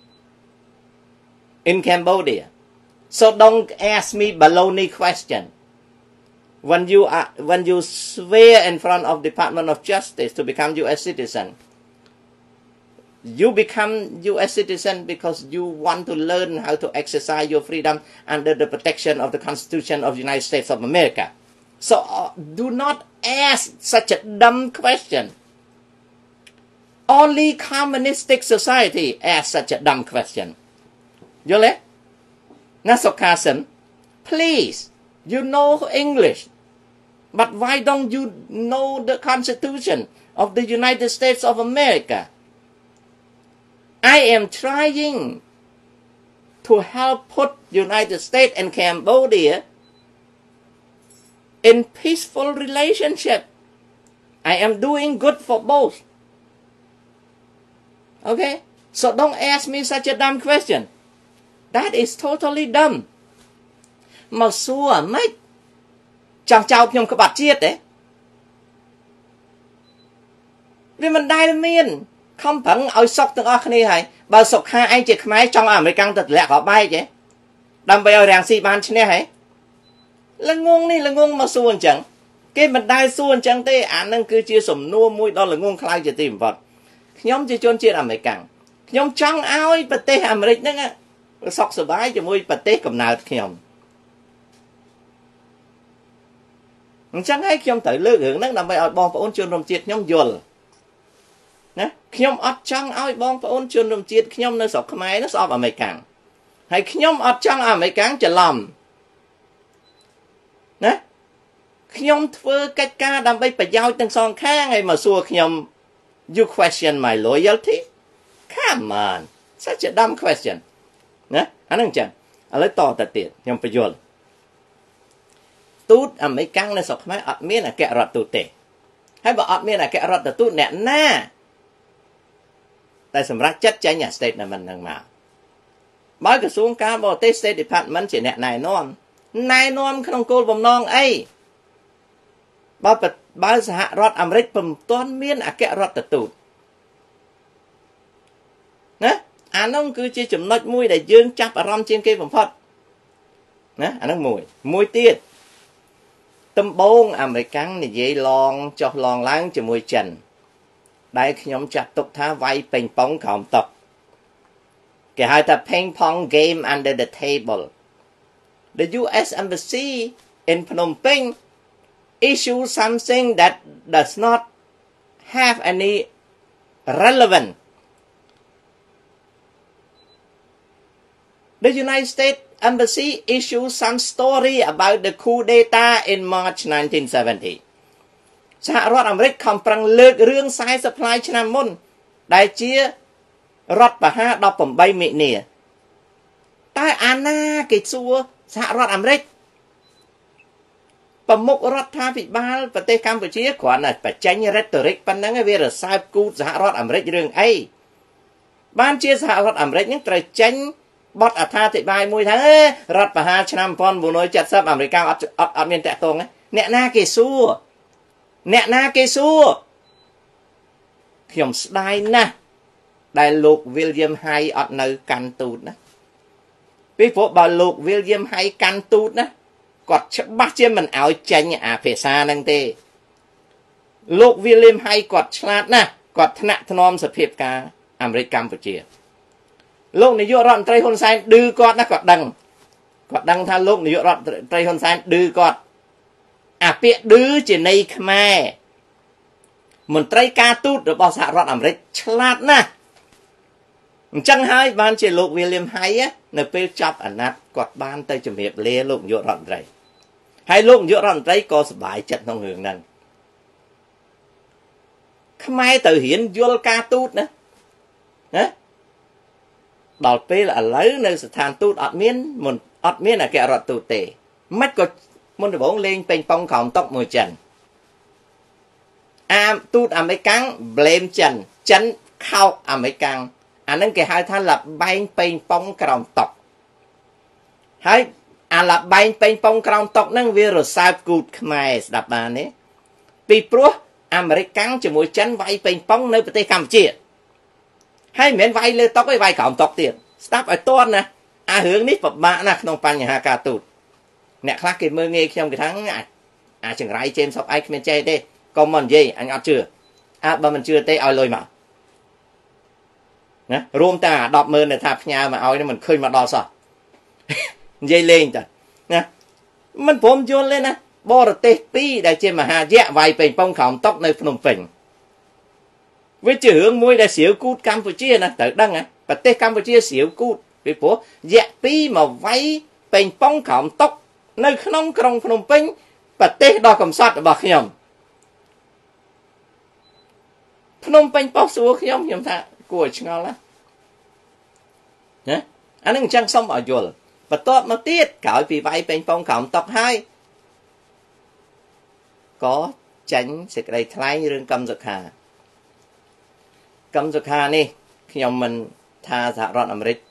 in Cambodia. So don't ask me baloney question. When you are, when you swear in front of Department of Justice to become U S citizen, you become U S citizen because you want to learn how to exercise your freedom under the protection of the Constitution of the United States of America. So uh, do not ask such a dumb question. Only communistic society asks such a dumb question.Yole? Nasokasen, please, you know English, but why don't you know the Constitution of the United States of America? I am trying to help put United States and Cambodia in peaceful relationship. I am doing good for both. Okay? So don't ask me such a dumb question.That is totally dumb. មកសួរមិនចង់ចោទខ្ញុំក្បត់ជាតិទេវាមិនដែលមានខំប្រឹងឲ្យសុខទាំងអស់គ្នាហើយបើសុខាឯងជាខ្មែរចង់ឲ្យអាមេរិកទៅទម្លាក់ក៏បែកទេដើម្បីឲ្យរាំងស៊ីបានឈ្នះហ៎ល្ងងនេះល្ងងមកសួរអញ្ចឹងគេមិនដែលសួរអញ្ចឹងទេអានឹងគឺជាសំណួរមួយដ៏ល្ងងខ្លៅជាទីបំផុតខ្ញុំជាជនជាតិអាមេរិកខ្ញុំចង់ឲ្យប្រទេសអាមេរិកហ្នឹងសុខសប្បាយជាមួយប្រទេសកំណើតខ្ញុំអញ្ចឹងហើយខ្ញុំត្រូវលើករឿងហ្នឹងដើម្បីឲ្យបងប្អូនជនរួមជាតិខ្ញុំយល់ណាខ្ញុំអត់ចង់ឲ្យបងប្អូនជនរួមជាតិខ្ញុំនៅស្រុកខ្មែរនោះស្អប់អាមេរិកហើយខ្ញុំអត់ចង់អាមេរិកច្រឡំណាខ្ញុំធ្វើកិច្ចការដើម្បីប្រយោជន៍ទាំងសងខាងហើយមកសួរខ្ញុំ you question my loyalty come on such a dumb questionណាអាហ្នឹងចឹងឥឡូវតទៅទៀតខ្ញុំបញ្យល់ទូតអាមេរិកនៅស្រុកខ្មែរអត់មានអគ្គរដ្ឋទូតទេហើយបើអត់មានអគ្គរដ្ឋទូតអ្នកណាតែសម្រាប់ចាត់ចែងអា statement ហ្នឹងមកបើក្រសួងការបរទេស State Department ជាអ្នកណែនាំណែនាំក្នុងគោលបំណងអីបើបើសហរដ្ឋអាមេរិកពុំទាន់មានអគ្គរដ្ឋទូតណាអានោះគឺជាចំណុចមួយដែលយើងចាប់អារម្មណ៍ជាងគេបំផុតណាអានោះមួយមួយទៀតដំបូងអាមេរិកនិយាយឡងចុះឡងឡើងជាមួយចិនដែលខ្ញុំចាត់ទុកថាវាយពេញប៉ុងក្រោមតុគេហៅថា ping pong game under the table the U S embassy in Phnom Penh issue something that does not have any relevance. The United States Embassy issued some story about the coup d'etat in March nineteen seventy. សហរដ្ឋអាមេរិកខំប្រឹងលើករឿងខ្សែ supply ឆ្នាំមុនដែលជារដ្ឋបហាដប់ប្រាំបីមិនិនាតែអាណាគេសួរសហរដ្ឋអាមេរិកប្រមុខរដ្ឋាភិបាលប្រទេសកម្ពុជាគ្រាន់តែបញ្ចេញ rhetoric ប៉ុណ្ណឹងវារសើបគូតសហរដ្ឋអាមេរិករឿងអីបានជាសហរដ្ឋអាមេរិកនឹងត្រូវចេញបទអត្ថាធិប្បាយមួយថារដ្ឋបហាឆ្នាំnineteen seventyអាមេរិកអត់អត់អត់មានតាក់ទងអ្នកណាគេសួរអ្នកណាគេសួរខ្ញុំស្ដាយណាស់ដែលលោក William Hay អត់នៅកាន់ទូតណាពីព្រោះបើលោក William Hay កាន់ទូតណាគាត់ច្បាស់ជាមិនឲ្យចេញអាភាសាហ្នឹងទេលោក William Hay គាត់ឆ្លាតណាស់គាត់ថ្នាក់ថ្នមសភាពការអាមេរិកកម្ពុជាលោកនាយករដ្ឋមន្ត្រីហ៊ុនសែនឌឺគាត់ណាគាត់ដឹងគាត់ដឹងថាលោកនាយករដ្ឋមន្ត្រីហ៊ុនសែនឌឺគាត់អាពាក្យឌឺជាន័យខ្មែរមន្ត្រីការទូតរបស់សហរដ្ឋអាមេរិកឆ្លាតណាស់អញ្ចឹងហើយបានជាលោក William Hay នៅពេលចាប់អាណត្តិគាត់បានទៅជំរាបលាលោកនាយករដ្ឋមន្ត្រីហើយលោកនាយករដ្ឋមន្ត្រីក៏សប្បាយចិត្តក្នុងរឿងហ្នឹងខ្មែរទៅរៀនយល់ការទូតណាណាដល់ពេលឥឡូវនៅស្ថានទូតអត់មានមុនអត់មានអគ្គរដ្ឋទូតទេមិនក៏មុនដំបូងលេងពេញប៉ុងក្រោមតុកមួយចិនអាទូតអាមេរិក blame ចិនចិនខោកអាមេរិកអាហ្នឹងគេហៅថាលបែងពេញប៉ុងក្រោមតុកហើយអាលបែងពេញប៉ុងក្រោមតុកហ្នឹងវារសើបគូតខ្មែរស្ដាប់បានទេពីព្រោះអាមេរិកជាមួយចិនវាយពេញប៉ុងនៅប្រទេសកម្ពុជាហើយមិនមែនវាយលើតុកទេវាយក្រោមតុកទៀតស្ដាប់ឲ្យតន់ណាអារឿងនេះពិបាកណាស់ក្នុងបញ្ហាការទូតអ្នកខ្លះគេមើលងាយខ្ញុំគេថាអាចង្រៃជេមសពឯងគ្មានចេះទេកុំមកនិយាយអញអត់ជឿអើបើមិនជឿទេឲ្យលុយមកណារួមតាដប់ម៉ឺនថាផ្ញើមកឲ្យនេះមិនឃើញមកដល់សោះនិយាយលេងតាណាមិនព្រមយល់ទេណាបរទេសពីរដែលជាមហាយៈវាយពេញប៉ុងក្រោមតុកនៅភ្នំពេញវាជារឿងមួយដែលស្រាវគូតកម្ពុជាណាត្រូវដឹងណាប្រទេសកម្ពុជាស្រាវគូតពីព្រោះយៈពីរមកវាយពេញប៉ុងក្រោមតុកនៅក្នុងក្រុងភ្នំពេញប្រទេសដ៏កំសត់របស់ខ្ញុំភ្នំពេញបោះសួរខ្ញុំខ្ញុំថាគួរឲ្យឆ្ងល់ណាណាអានឹងអញ្ចឹងសូមឲ្យយល់បន្ទាប់មកទៀតក្រោយពីវាយពេញប៉ុងក្រោមតុកហើយក៏ចេញសេចក្តីថ្លែងរឿងកម្មសុខាកម្មសុខានេះខ្ញុំមិនថាសហរដ្ឋអាមេរិក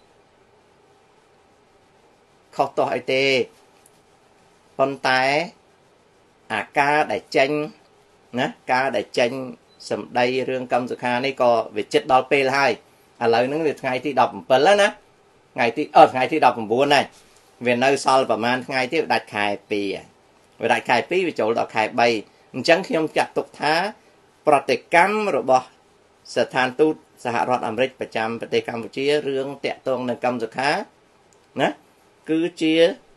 ខុសទោះអីទេប៉ុន្តែអាការដែលចេញណាការដែលចេញសម្ដីរឿងកម្មសុខានេះក៏វាចិត្តដល់ពេលហើយឥឡូវហ្នឹងវាថ្ងៃទី17ហើយណាថ្ងៃទីអត់ថ្ងៃទី19ហើយវានៅសល់ប្រហែលថ្ងៃទៀតដាច់ខែពីរវាដាច់ខែពីរវាចូលដល់ខែ3អញ្ចឹងខ្ញុំចាត់ទុកថាប្រតិកម្មរបស់ស្ថានទូតសហរដ្ឋអាមេរិកប្រចាំប្រទេសកម្ពុជារឿងតាក់ទងនឹងកម្មសុខាណាគឺជា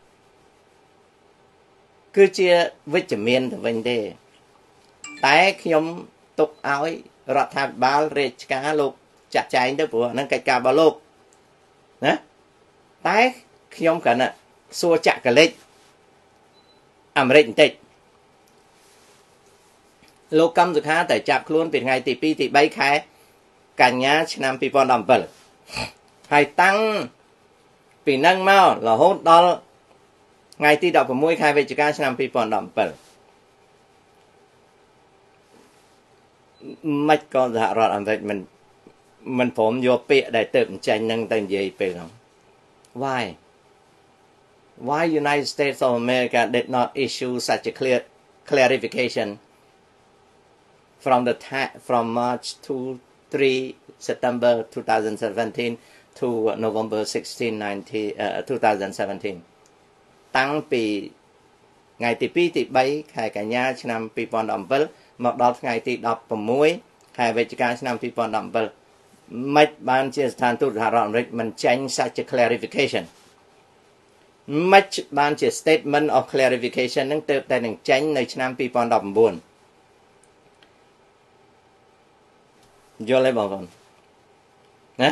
គឺជាវិជ្ជមានទៅវិញទេតែខ្ញុំទុកឲ្យរដ្ឋាភិបាលរាជការលោកចាក់ចែងទៅព្រោះហ្នឹងកិច្ចការរបស់លោកណាតែខ្ញុំគ្រាន់តែសួរចាក់កលេចអាមេរិកបន្តិចលោកកម្មសុខាតែចាប់ខ្លួនពីថ្ងៃទី2ទី3ខែកញ្ញាឆ្នាំ2017ហើយតាំងពីហ្នឹងមករហូតដល់ថ្ងៃទី16ខែវិច្ឆិកាឆ្នាំ2017មិនក៏សហរដ្ឋអាមេរិកមិនមិនព្រមយកពាក្យដែលទៅបញ្ចេញនឹងទៅនិយាយពេលហ្នឹង Why Why United States of America did not issue such a clear clarification from the from March to three September twenty seventeen to November sixteen nineteen uh, twenty seventeen តាំងពីថ្ងៃទី2ទី3ខែកញ្ញាឆ្នាំ2017មកដល់ថ្ងៃទី16ខែវិច្ឆិកាឆ្នាំ2017មិនបានជាស្ថានទូតសហរដ្ឋអាមេរិកមិនចេញ such a clarification much បានជា statement of clarification នឹងទៅតែនឹងចេញនៅឆ្នាំtwo thousand nineteenយល់ទេបងប្អូនណា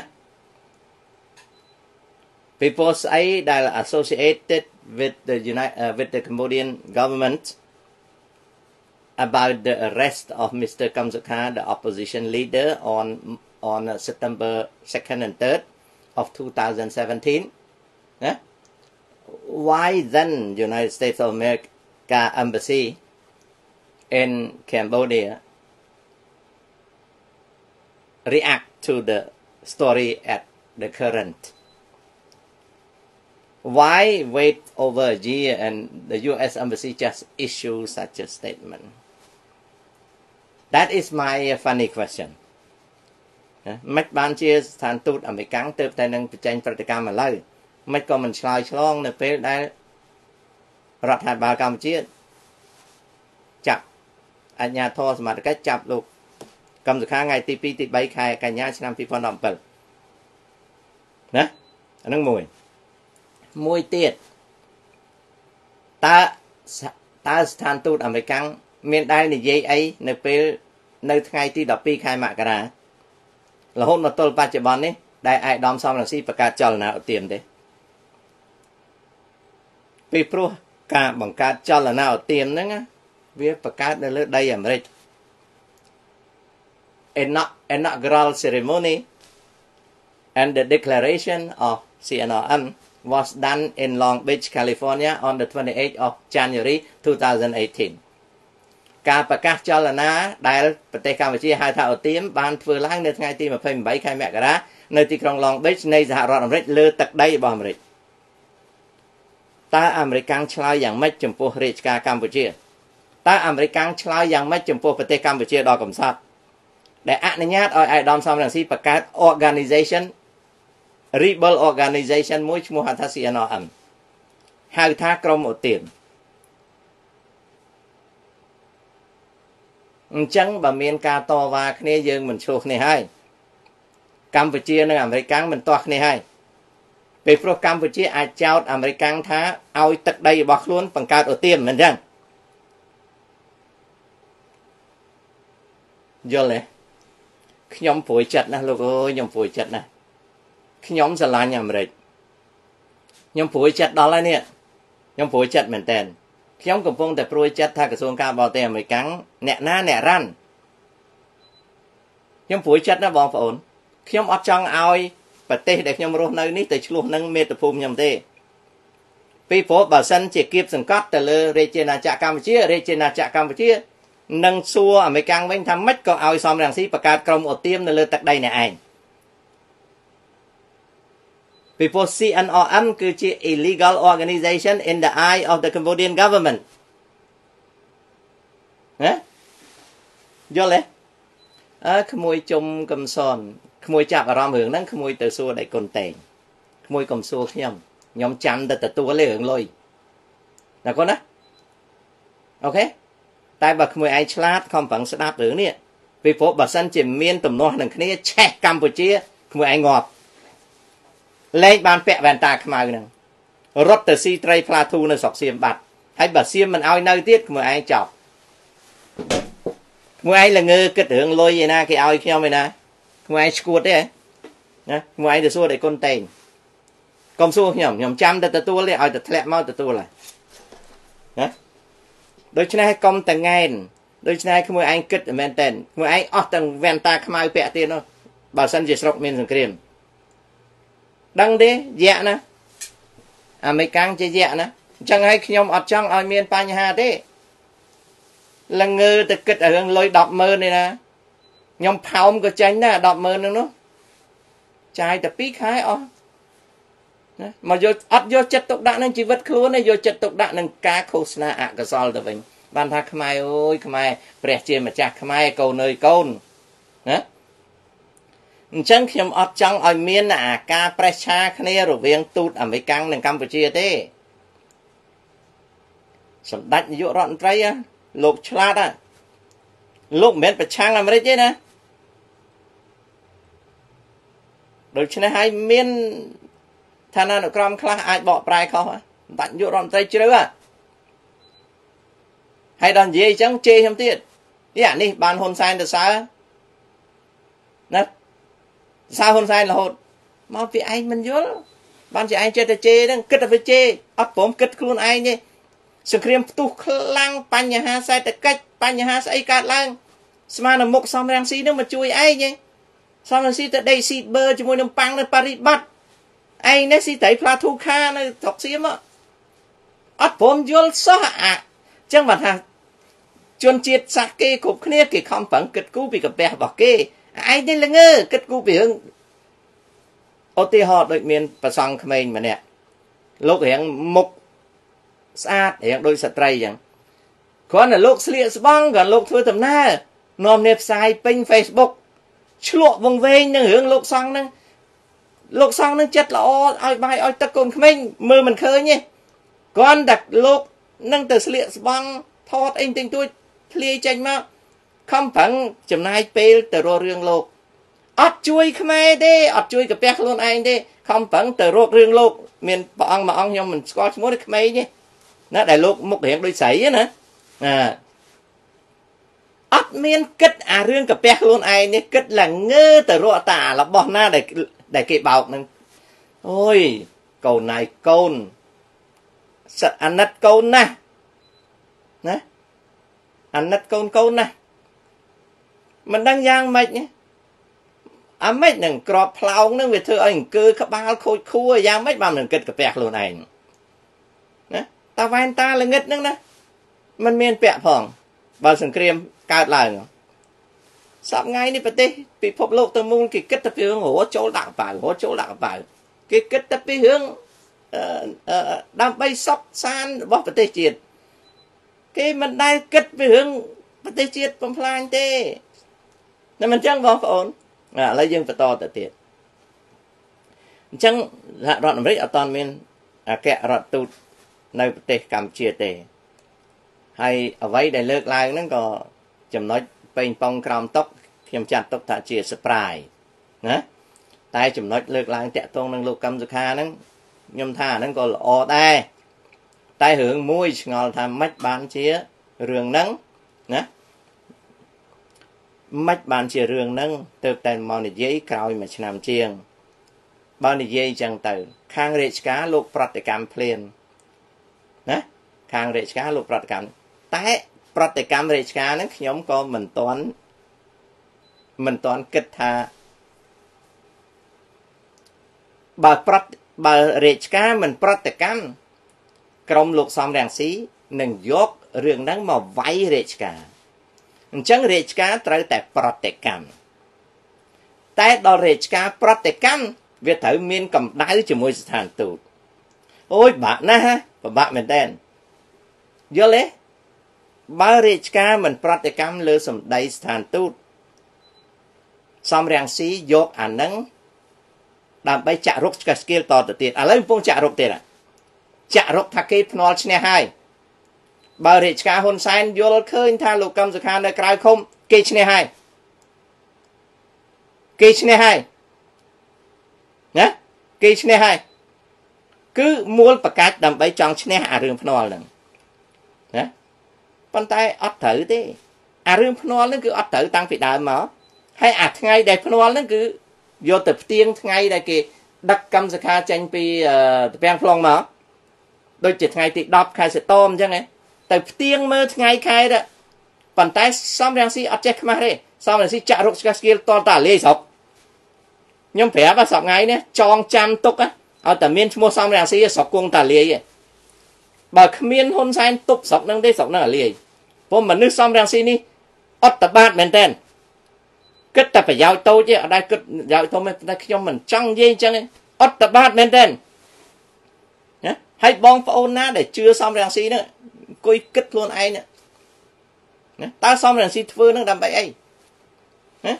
people say that are associated with the United uh, with the Cambodian government about the arrest of Mister Kem Sokha, the opposition leader, on on uh, September second and third of two thousand seventeen. Yeah? Why then United States of America embassy in Cambodia react to the story at the current? Why wait over a year and the U S embassy just issue such a statement? That is my funny question. មិនបានជាស្ថានទូតអាមេរិកទៅតែនឹងបញ្ចេញប្រតិកម្មឥឡូវមិនក៏មិនឆ្លើយឆ្លងនៅពេលដែលរដ្ឋាភិបាលកម្ពុជាចាប់អាជ្ញាធរសមត្ថកិច្ចចាប់លោកកឹមសុខាថ្ងៃទីtwoទីthreeខែកញ្ញាឆ្នាំtwo thousand seventeenណាអានឹងមួយមួយទៀតតើតើស្ថានទូតអាមេរិកមានដែលនិយាយអីនៅពេលនៅថ្ងៃទីtwelveខែមករារហូតមកទល់បច្ចុប្បន្ននេះដែលឯកឧត្តមសំរងស៊ីបង្កើតចលនាឧទាមទេពីព្រោះការបង្កើតចលនាឧទាមហ្នឹងវាបង្កើតនៅលើដីអាមេរិក inaugural ceremony and the declaration of C N R M was done in Long Beach, California on the twenty-eighth of January two thousand eighteen ការប្រកាសចលនាដែលប្រទេសកម្ពុជាហៅថាឧទាមបានធ្វើឡើងនៅថ្ងៃទីtwenty-eightខែមករានៅទីក្រុង Long Beach នៃសហរដ្ឋអាមេរិកលើទឹកដីរបស់អាមេរិកតើអាមេរិកឆ្លើយយ៉ាងម៉េចចំពោះរាជការកម្ពុជាតើអាមេរិកឆ្លើយយ៉ាងម៉េចចំពោះប្រទេសកម្ពុជាដ៏កំសត់ដែលអនុញ្ញាតឲ្យឯកឧត្តមសំរងស៊ីបង្កើត organization rebel organization មួយឈ្មោះហៅថា C N R M ហៅថាក្រុមឧទាមអញ្ចឹងបើមានការតវ៉ាគ្នាយើងមិនឆ្លោះគ្នាហើយកម្ពុជានិងអាមេរិកមិនទាស់គ្នាហើយពេលព្រោះកម្ពុជាអាចចោទអាមេរិកថាឲ្យទឹកដីរបស់ខ្លួនបង្កើតឧទាមមិនអញ្ចឹងយល់ទេខ្ញុំព្រួយចិត្តណាស់លោកអើយខ្ញុំព្រួយចិត្តណាស់ខ្ញុំស្រឡាញ់អាមេរិកខ្ញុំព្រួយចិត្តដល់ហើយនេះខ្ញុំព្រួយចិត្តមែនតើខ្ញុំកំពុងតែព្រួយចិត្តថាក្រសួងការបរទេសអាមេរិកអ្នកណាអ្នករ៉ាន់ខ្ញុំព្រួយចិត្តណាបងប្អូនខ្ញុំអត់ចង់ឲ្យប្រទេសដែលខ្ញុំរស់នៅនេះទៅឆ្លោះនឹងមាតុភូមិខ្ញុំទេពីព្រោះបើសិនជាគៀបសង្កត់ទៅលើរាជាណាចក្រកម្ពុជារាជាណាចក្រកម្ពុជានឹងសួរអាមេរិកវិញថាម៉េចក៏ឲ្យសំរងស៊ីបង្កើតក្រុមឧទាមនៅលើទឹកដីអ្នកឯងពីព្រោះ C N R M គឺជា illegal organization in the eye of the Cambodian government ណាយល់ទេអើក្មួយជុំកំសនក្មួយចាប់អារម្មណ៍រឿងហ្នឹងក្មួយទៅសួរដៃគុណតេងក្មួយកុំសួរខ្ញុំខ្ញុំចាំតែទទួលទេរឿងលុយណាកូនណាអូខេតែបើក្មួយឯងឆ្លាតខំប្រឹងស្ដាប់រឿងនេះពីព្រោះបើសិនជាមានទំនាស់នឹងគ្នាឆេះកម្ពុជាក្មួយឯងងាប់លែងបានពាក់វ៉ែនតាខ្មៅហ្នឹងរត់ទៅស៊ីត្រីផ្លាធូនៅស្រុកសៀមបាត់ហើយបើសៀមមិនឲ្យនៅទៀតក្មួយឯងចប់ក្មួយឯងល្ងើគិតរឿងលុយឯណាគេឲ្យខ្ញុំឯណាក្មួយឯងឈួតទេណាក្មួយឯងទៅសួរតែគុណតេងកុំសួរខ្ញុំខ្ញុំចាំតែទទួលទេឲ្យតែធ្លាក់មកទទួលហើយណាដូច្នេះកុំតងែនដូច្នេះក្មួយឯងគិតមែនតើក្មួយឯងអស់ទាំងវ៉ែនតាខ្មៅពាក់ទៀតនោះបើសិនជាស្រុកមានសង្គ្រាមដឹងទេយៈណាអាមេរិកជាយៈណាអញ្ចឹងហើយខ្ញុំអត់ចង់ឲ្យមានបញ្ហាទេល្ងើទៅគិតរឿងលុយten thousandនេះណាខ្ញុំផោមក៏ចាញ់ដែរten thousandហ្នឹងនោះចាយតែtwoខែអស់ណាមកយកអត់យកចិត្តទុកដាក់នឹងជីវិតខ្លួនទេយកចិត្តទុកដាក់នឹងការឃោសនាអកុសលទៅវិញបានថាខ្មែរអើយខ្មែរព្រះជាម្ចាស់ខ្មែរកូនអើយកូនណាអញ្ចឹងខ្ញុំអត់ចង់ឲ្យមានអាការប្រេះឆាគ្នារវាងទូតអាមេរិកនិងកម្ពុជាទេសម្ដេចនាយករដ្ឋមន្ត្រីលោកឆ្លាតហ่ะលោកមិនមែនប្រឆាំងអាមេរិកទេណាដូច្នេះហើយមានឋានានុក្រមខ្លះអាចបកប្រែខុសតាច់យករដ្ឋមន្ត្រីជ្រៅហ่ะហើយដល់និយាយអញ្ចឹងជេរខ្ញុំទៀតនេះអានេះបានហ៊ុនសែនទៅសើណាសើហ៊ុនសែនរហូតមកពីឯងមិនយល់បានជាឯងចេះតែជេរហ្នឹងគិតតែវាជេរអត់ព្រមគិតខ្លួនឯងទេសង្គ្រាមផ្ទុះខ្លាំងបញ្ហាសេដ្ឋកិច្ចបញ្ហាស្អីកើតឡើងស្មានមុខសំរងស៊ីនឹងមកជួយឯងទេសំរងស៊ីទៅដេកស៊ីបឺជាមួយនឹងប៉ាំងនៅប៉ារីបាត់ឯងនេះស៊ីត្រីផ្លាធូខានៅស្រុកសៀមអត់ព្រមយល់សោះអាចឹងបើថាជនជាតិសាសគេគ្រប់គ្នាគេខំប្រឹងគិតគូរពីកាពះរបស់គេឯងនេះល្ងើគិតគូរពីរឿងឧទាហរណ៍ដូចមានប្រសង់ក្មេងម្នាក់លោករៀងមុខស្អាតរៀងដូចស្ត្រីចឹងគ្រាន់តែលោកស្លៀកស្បង់គ្រាន់លោកធ្វើដំណើរនាំគ្នាផ្សាយពេញ Facebook ឆ្លក់វងវែងនឹងរឿងលោកសង្ឃហ្នឹងលោកសង្ឃនឹងចិត្តល្អឲ្យបាយឲ្យទឹកកូនក្មេងមើលមិនឃើញទេគ្រាន់តែលោកនឹងទៅស្លៀកស្បង់ថតអីតិចតួចធ្លាយចេញមកខំប្រឹងចំណាយពេលទៅរករឿងលោកអត់ជួយខ្មែរទេអត់ជួយកាពះខ្លួនឯងទេខំប្រឹងទៅរករឿងលោកមានព្រះអង្គមួយអង្គខ្ញុំមិនស្គាល់ឈ្មោះទេក្មេងទេណាដែលលោកមុខរៀងដូចស្រីណាអាអត់មានគិតអារឿងកាពះខ្លួនឯងនេះគិតឡើងងើទៅរកតារបស់ណាដែលដែលគេបោកនឹងអូយកូនណៃកូនសិតអាណិតកូនណាណាអាណិតកូនកូនណាមិនដឹងយ៉ាងម៉េចណាអាម៉េចនឹងក្របផ្លោងនឹងវាធ្វើឲ្យអង្គើក្បាលខូចខួរយ៉ាងម៉េចបានមិនគិតកាពះខ្លួនឯងណាតាវ៉ែនតាល្ងឹតនឹងណាมันមានពាក់ផងបើសង្គ្រាមកើតឡើងសពថ្ងៃនេះប្រទេសពិភពលោកទៅមូលគេគិតតែពីរឿងរចូលដាក់កប៉ៅរចូលដាក់កប៉ៅគេគិតតែពីរឿងដើម្បីសុខសាន្តរបស់ប្រទេសជាតិគេមិនដែលគិតពីរឿងប្រទេសជាតិបំផ្លាញទេតែមិនចឹងបងប្អូនឥឡូវយើងបន្តទៅទៀតអញ្ចឹងសហរដ្ឋអាមេរិកអត់ទាន់មានអគ្គរដ្ឋទូតនៅប្រទេសកម្ពុជាទេហើយអ្វីដែលលើកឡើងហ្នឹងក៏ចំណុចពេញប៉ងក្រោមតុកខ្ញុំចាត់ទុកថាជា surprise ណាតែចំណុចលើកឡើងតាក់ទងនឹងលោកកឹមសុខាហ្នឹងខ្ញុំថាអាហ្នឹងក៏ល្អដែរតែរឿងមួយឆ្ងល់ថាម៉េចបានជារឿងហ្នឹងណាម៉េចបានជារឿងហ្នឹងទៅតែមកនិយាយក្រោយមួយឆ្នាំជាងបើនិយាយអញ្ចឹងទៅខាងរាជការលោកប្រតិកម្មភ្លាមណាខាងរាជការលោកប្រតិកម្មតែប្រតិកម្មរាជការហ្នឹងខ្ញុំក៏មិនទាន់មិនទាន់គិតថាបើប្រតិបើរាជការមិនប្រតិកម្មក្រុមលោកសំរងស៊ីនឹងយករឿងហ្នឹងមកវាយរាជការអញ្ចឹងរាជការត្រូវតែប្រតិកម្មតែដល់រាជការប្រតិកម្មវាត្រូវមានកម្ដៅជាមួយស្ថានទូតអូយបាក់ណាស់ពិបាកមែនតើយល់ទេបើរាជការមិនប្រតិកម្មលើសម្ដីស្ថានទូតសំរងស៊ីយកអាហ្នឹងដើម្បីចាក់រុកស្កស្គៀលតទៅទៀតឥឡូវកំពុងចាក់រុកទៀតចាក់រុកថាគេភ្នាល់ឈ្នះហើយបើរាជការហ៊ុនសែនយល់ឃើញថាលោកកឹមសុខានៅក្រៅឃុំគេឈ្នះហើយគេឈ្នះហើយណាគេឈ្នះហើយគឺមូលប្រកាសដើម្បីចង់ឈ្នះអារឿងភ្នាល់ហ្នឹងណាប៉ុន្តែអត់ត្រូវទេអារឿងភ្នាល់ហ្នឹងគឺអត់ត្រូវតាំងពីដើមមកហើយអាថ្ងៃដែលភ្នាល់ហ្នឹងគឺយកទៅផ្ទៀងថ្ងៃដែលគេដឹកកឹមសុខាចេញពីតាពាំង plong មកដូចជាថ្ងៃទីដប់ខែសីតុមអញ្ចឹងទៅផ្ទៀងមើលថ្ងៃខែទៅប៉ុន្តែសំរងស៊ីអត់ចេះខ្មាស់ទេសំរងស៊ីចាក់រុកស្កាស្គៀលតតាលាយស្រុកខ្ញុំប្រាប់ថាសប្ងៃនេះចងចាំទុកឲ្យតែមានឈ្មោះសំរងស៊ីស្រុកគង់តាលាយបើគ្មានហ៊ុនសែនទប់ស្រុកនឹងទេស្រុកនឹងអាលាយព្រោះមនុស្សសំរងស៊ីនេះអត់តបាតមែនតើគិតតែប្រយោជន៍តូចទេអត់ដែលគិតប្រយោជន៍ធំទេតែខ្ញុំមិនចង់និយាយអញ្ចឹងទេអត់តបាតមែនតើណាហើយបងប្អូនណាដែលជឿសំរងស៊ីហ្នឹងអង្គុយគិតខ្លួនឯងណាតើសំរងស៊ីធ្វើនឹងដើម្បីអីណា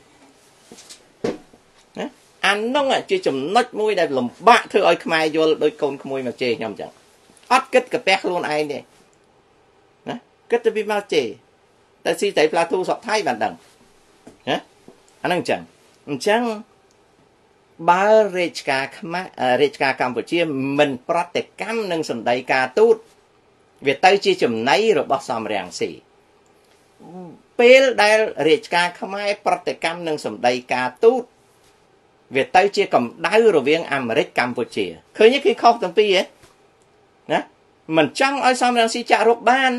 ណាអានោះជាចំណុចមួយដែលលំបាកធ្វើឲ្យខ្មែរយល់ដោយកូនក្មួយមកជេរខ្ញុំអញ្ចឹងអត់គិតកាពះខ្លួនឯងទេណាគិតទៅពីមកជេរតែស៊ីតែផ្លាទូសក់ថៃបានដឹងណាអាហ្នឹងអញ្ចឹងអញ្ចឹងបើរាជការខ្មែររាជការកម្ពុជាមិនប្រតិកម្មនឹងសម្ដីការទូតវាទៅជាចំណៃរបស់សំរងស៊ីពេលដែលរាជការខ្មែរប្រតិកម្មនឹងសម្ដីការទូតវាទៅជាកម្ដៅរវាងអាមេរិកកម្ពុជាឃើញគឺខុសទាំងពីរណាមិនចង់ឲ្យសំរងស៊ីចាក់រុកបាន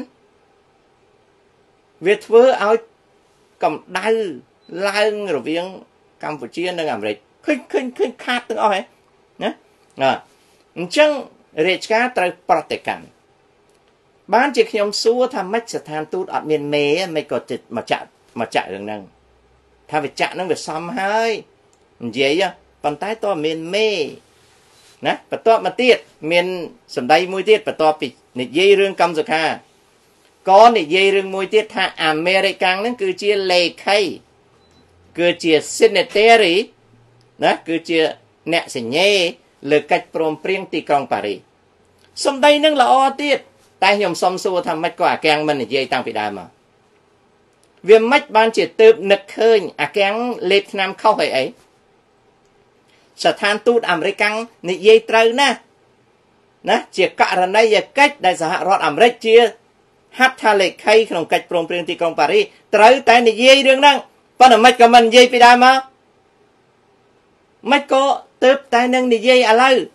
វាធ្វើឲ្យកម្ដៅឡើងរវាងកម្ពុជានិងអាមេរិកឃើញឃើញឃើញខាតទាំងអស់ហ៎ណាអញ្ចឹងរាជការត្រូវប្រតិកម្មបានជាខ្ញុំសួរថាម៉េចស្ថានទូតអត់មានមេមិនក៏មកចាក់មកចាក់រឿងហ្នឹងថាវាចាក់ហ្នឹងវាសមហើយនិយាយប៉ុន្តែតើមានមេណាបន្ទាប់មកទៀតមានសម្ដីមួយទៀតបន្ទាប់ពីនិយាយរឿងកម្មសខាក៏និយាយរឿងមួយទៀតថាអាមេរិកហ្នឹងគឺជាលេខីគឺជា signatory ណាគឺជាអ្នកសញ្ញេលើកិច្ចព្រមព្រៀងទីក្រុងប៉ារីសសម្ដីនឹងល្អទៀតតែខ្ញុំសុំសួរថាម៉េចក៏អាកាំងមិននិយាយតាំងពីដើមមកវាមិនបានជាទើបនឹកឃើញអាកាំងលេបឆ្នាំខុសអីអីស្ថានទូតអាមេរិកនិយាយត្រូវណាស់ណាជាករណីយកិច្ចដែលសហរដ្ឋអាមេរិកជាហត្ថលេខីក្នុងកិច្ចព្រមព្រៀងទីក្រុងប៉ារីសត្រូវតែនិយាយរឿងហ្នឹងប៉ុន្តែមិនក៏មិននិយាយពីដើមមកមិនក៏ទើបតែនឹងនិយាយឥឡូវ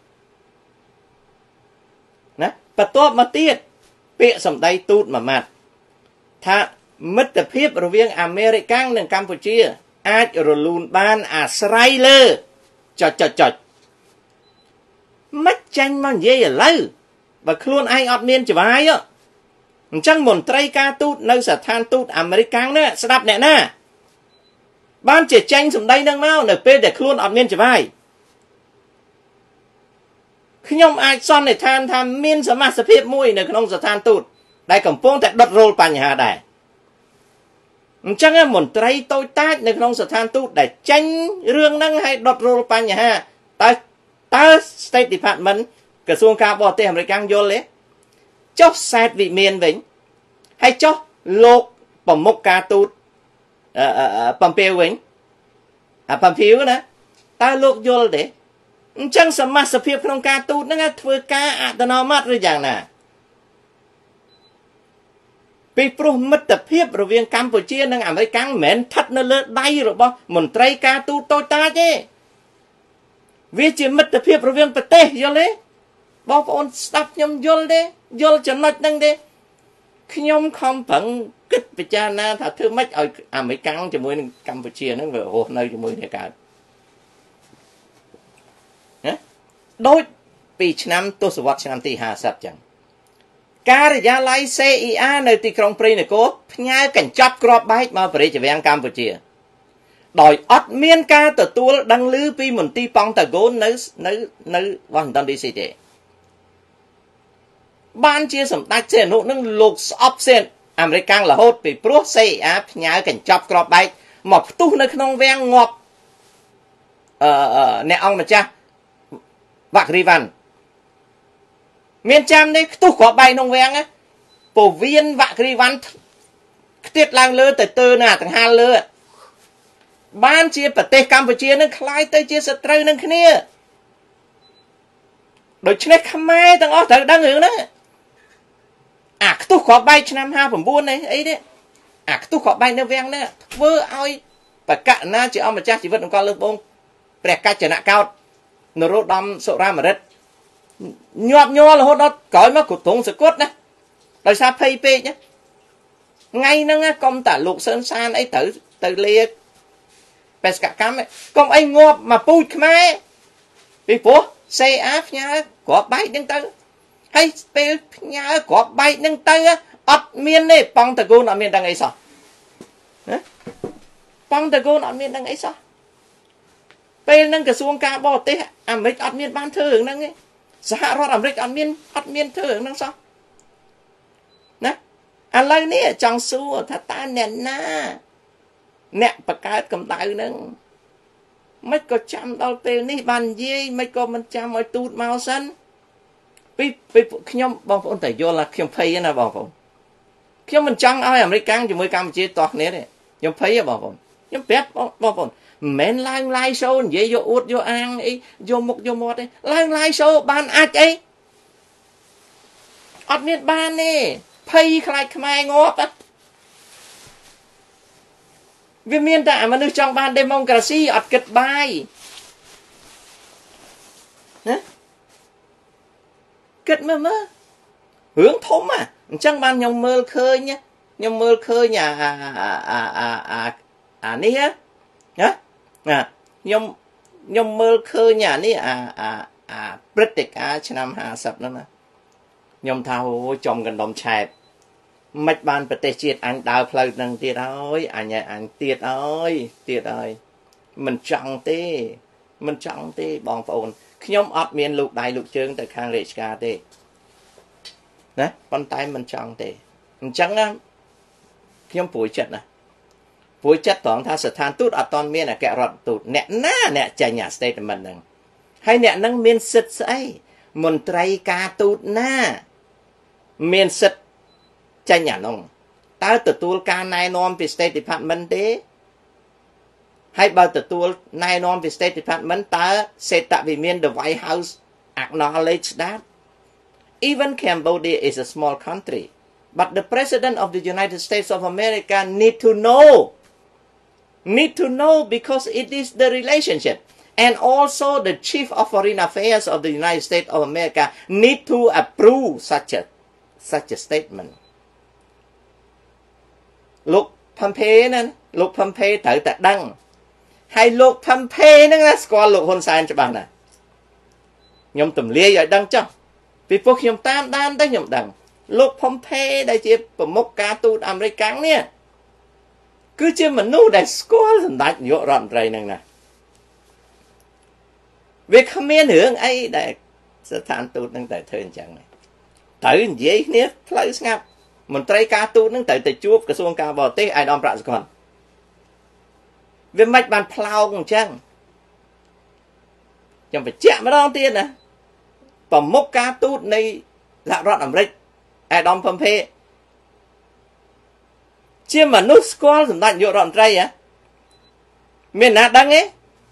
ណាបន្ទាប់មកទៀតពាក្យសម្ដីទូតមួយម៉ាត់ថាមិត្តភាពរវាងអាមេរិកនិងកម្ពុជាអាចរលូនបានអាស្រ័យលើចុចចុចចុចមិនចាញ់មកនិយាយឥឡូវបើខ្លួនឯងអត់មានច្បាយអញ្ចឹងមន្ត្រីការទូតនៅស្ថានទូតអាមេរិកនេះស្ដាប់អ្នកណាបានជាចាញ់សម្ដីនឹងមកនៅពេលដែលខ្លួនអត់មានច្បាយខ្ញុំអាចសន្និដ្ឋានថាមានសមាជិកភាពមួយនៅក្នុងស្ថានទូតដែលកំពុងតែដុតរោលបញ្ហាដែរអញ្ចឹងមន្ត្រីតូចតាចនៅក្នុងស្ថានទូតដែលចាញ់រឿងហ្នឹងឲ្យដុតរោលបញ្ហាតើតើ State Department ក្រសួងការបរទេសអាមេរិកយល់ទេចុះសែតវិមានវិញហើយចុះលោកប្រមុខការទូតអឺបំពេវវិញអាបំពេវណាតើលោកយល់ទេអញ្ចឹងសមាជិកភាពក្នុងការទូតហ្នឹងធ្វើការអត្តនោម័តឬយ៉ាងណាពីព្រោះមិត្តភាពរវាងកម្ពុជានិងអាមេរិកមិនមែនស្ថិតនៅលើដៃរបស់មន្ត្រីការទូតតូចតាចទេវាជាមិត្តភាពរវាងប្រទេសយល់ទេបងប្អូនស្ដាប់ខ្ញុំយល់ទេយល់ចំណុចហ្នឹងទេខ្ញុំខំប្រឹងគិតពិចារណាថាធ្វើម៉េចឲ្យអាមេរិកជាមួយនឹងកម្ពុជាហ្នឹងវារស់នៅជាមួយគ្នាកើតណាដូចពីឆ្នាំទសវត្សរ៍ឆ្នាំទីห้าสิบចឹងការិយាល័យ C I A នៅទីក្រុងព្រៃនគរផ្ញើកញ្ចប់គ្រាប់បែកមកព្រះរាជវាំងកម្ពុជាដោយអត់មានការទទួលដឹងឮពីមន្ទីរប៉ង់តាហ្គោននៅនៅនៅ Washington ឌី ซี ទេបានជាសម្ដេចសីហនុនឹងលោកស្អប់សេនអាមេរិករហូតពីព្រោះ C I A ផ្ញើកញ្ចប់គ្រាប់បែកមកផ្ទុះនៅក្នុងវាំងងាប់អឺអ្នកអង្គម្ចាស់វ៉ាក់រីវ៉ាន់មានចាំនេះផ្ទុះគ្រាប់បែកក្នុងវាំងពវៀនវ៉ាក់រីវ៉ាន់ខ្ទាតឡើងលើទៅទើណាដង្ហាលលើបានជាប្រទេសកម្ពុជានឹងคล้ายទៅជាសត្រូវនឹងគ្នាដូច្នេះខ្មែរទាំងអស់ត្រូវដឹងរឿងហ្នឹងអាខ្ទុះគ្រាប់បែកឆ្នាំห้าสิบเก้าនេះអីនេះអាខ្ទុះគ្រាប់បែកនៅវាំងនេះធ្វើឲ្យបកណាជាអម្ចាស់ជីវិតអង្គលើបងព្រះកច្ចនកោដ្ឋនរោត្តមសុរាមរិទ្ធញាប់ញ័ររហូតដល់ក្រោយមកគ្រប់ត្រង់សគុតណាដោយសារភ័យពេកណាថ្ងៃហ្នឹងកុំតាលោកសឿនសានអីត្រូវទៅលាបេសកកម្មកុំអីងាប់មកពូជខ្មែរពីព្រោះ C I A ផ្ញើគ្រាប់បែកហ្នឹងទៅហើយពេលផ្ញើគ្រាប់បែកហ្នឹងទៅអត់មានទេប៉ង់តាហ្គូនអត់មានដឹងអីសោះណាប៉ង់តាហ្គូនអត់មានដឹងអីសោះពេលហ្នឹងក្រសួងការបរទេសអាមេរិកអត់មានបានធ្វើរឿងហ្នឹងទេសហរដ្ឋអាមេរិកអត់មានអត់មានធ្វើរឿងហ្នឹងសោះណាឥឡូវនេះចង់សួរថាតើអ្នកណាអ្នកបង្កើតកម្ដៅហ្នឹងមិនក៏ចាំដល់ពេលនេះបាននិយាយមិនក៏មិនចាំឲ្យទូតមកសិនពីពីខ្ញុំបងប្អូនតែយល់ថាខ្ញុំភ័យណាបងប្អូនខ្ញុំមិនចង់ឲ្យអាមេរិកជាមួយកម្ពុជាតោះគ្នាទេខ្ញុំភ័យបងប្អូនខ្ញុំប្រាប់បងប្អូន men lang lai show vậy vô út vô ăn ấy vô mục vô mọt ấy lang lai show ban ách ấy ọt miệt ban nè pay khai khai ngóp á vì miền tạ mà nước trong ban democracy ọt kịch bài nè kịch mà mơ hướng thốn à chẳng ban nhom mơ khơi nhá nhom mơ khơi nhà à à à à à ní á nhá à nhom nhom mơ khơi nhà ní à à à British à năm hà sập đó nè nhom thao chồng gần đồng chẹp mạch ban bật chết anh đào phơi năng tiệt ơi anh nhà anh tiệt ơi tiệt ơi mình chẳng tê mình chẳng tê bong phồn nhom ọt miền lục đại lục trương từ khang lệ ca tê nè con tay mình chẳng tê mình chẳng á nhom phủi chật nè phủi chật tổng tha sở than tút ở toàn miền là kẹo rọt tụt nẹt na nẹt chạy nhà statement nè hay nẹt năng miền sứt say mình trai ca tụt na miền sứt chạy nhà nông ta từ tuôn ca nai non về State Department đấy hay bao từ tuôn nai non về State Department ta sẽ tạo vì miền the White House acknowledge that even Cambodia is a small country but the President of the United States of America need to know need to know because it is the relationship and also the Chief of Foreign Affairs of the United States of America need to approve such a such a statement lúc Pompeo nè lúc Pompeo tới tại đăng hay lúc Pompeo nè qua lúc hôn sai cho bạn nè nhom tụm lia vậy đăng cho vì phúc nhom tam đan tới nhom đăng lúc Pompeo đây chỉ một mốc cá tu American nè cứ chưa mà nu đại qua lần đại nhọ rọn rầy nè nè việc không miên hưởng ấy đại sẽ than tu đang tại thời chẳng này tới dễ nè lấy ngap mình trai ca tu nâng tới tới chuốc cái xuông ca bò tê ai đom rạ còn vì mạch bàn plau cũng chăng chẳng phải chạm mà đong tiên nè bầm mốc ca tu này lạ rọt ẩm rích ai đom phâm phê chia mà nút squall dùm đạn dụ rọn trai á miền nát đăng ấy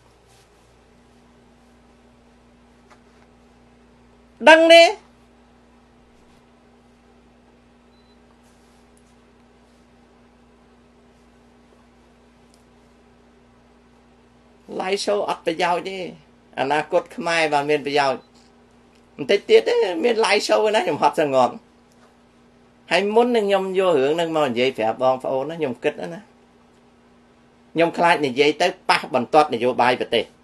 đăng nè lai show ọt bây giờ chứ anh à cốt khai và miền bây giờ mình thấy tiết đấy miền lai show nó nhom hot ra ngọn hay muốn nâng nhom vô hưởng nâng mòn dây phải bong phải ô nó nhom kích đó nè nhom khai này dây tới ba bằng toát này vô bài bật tê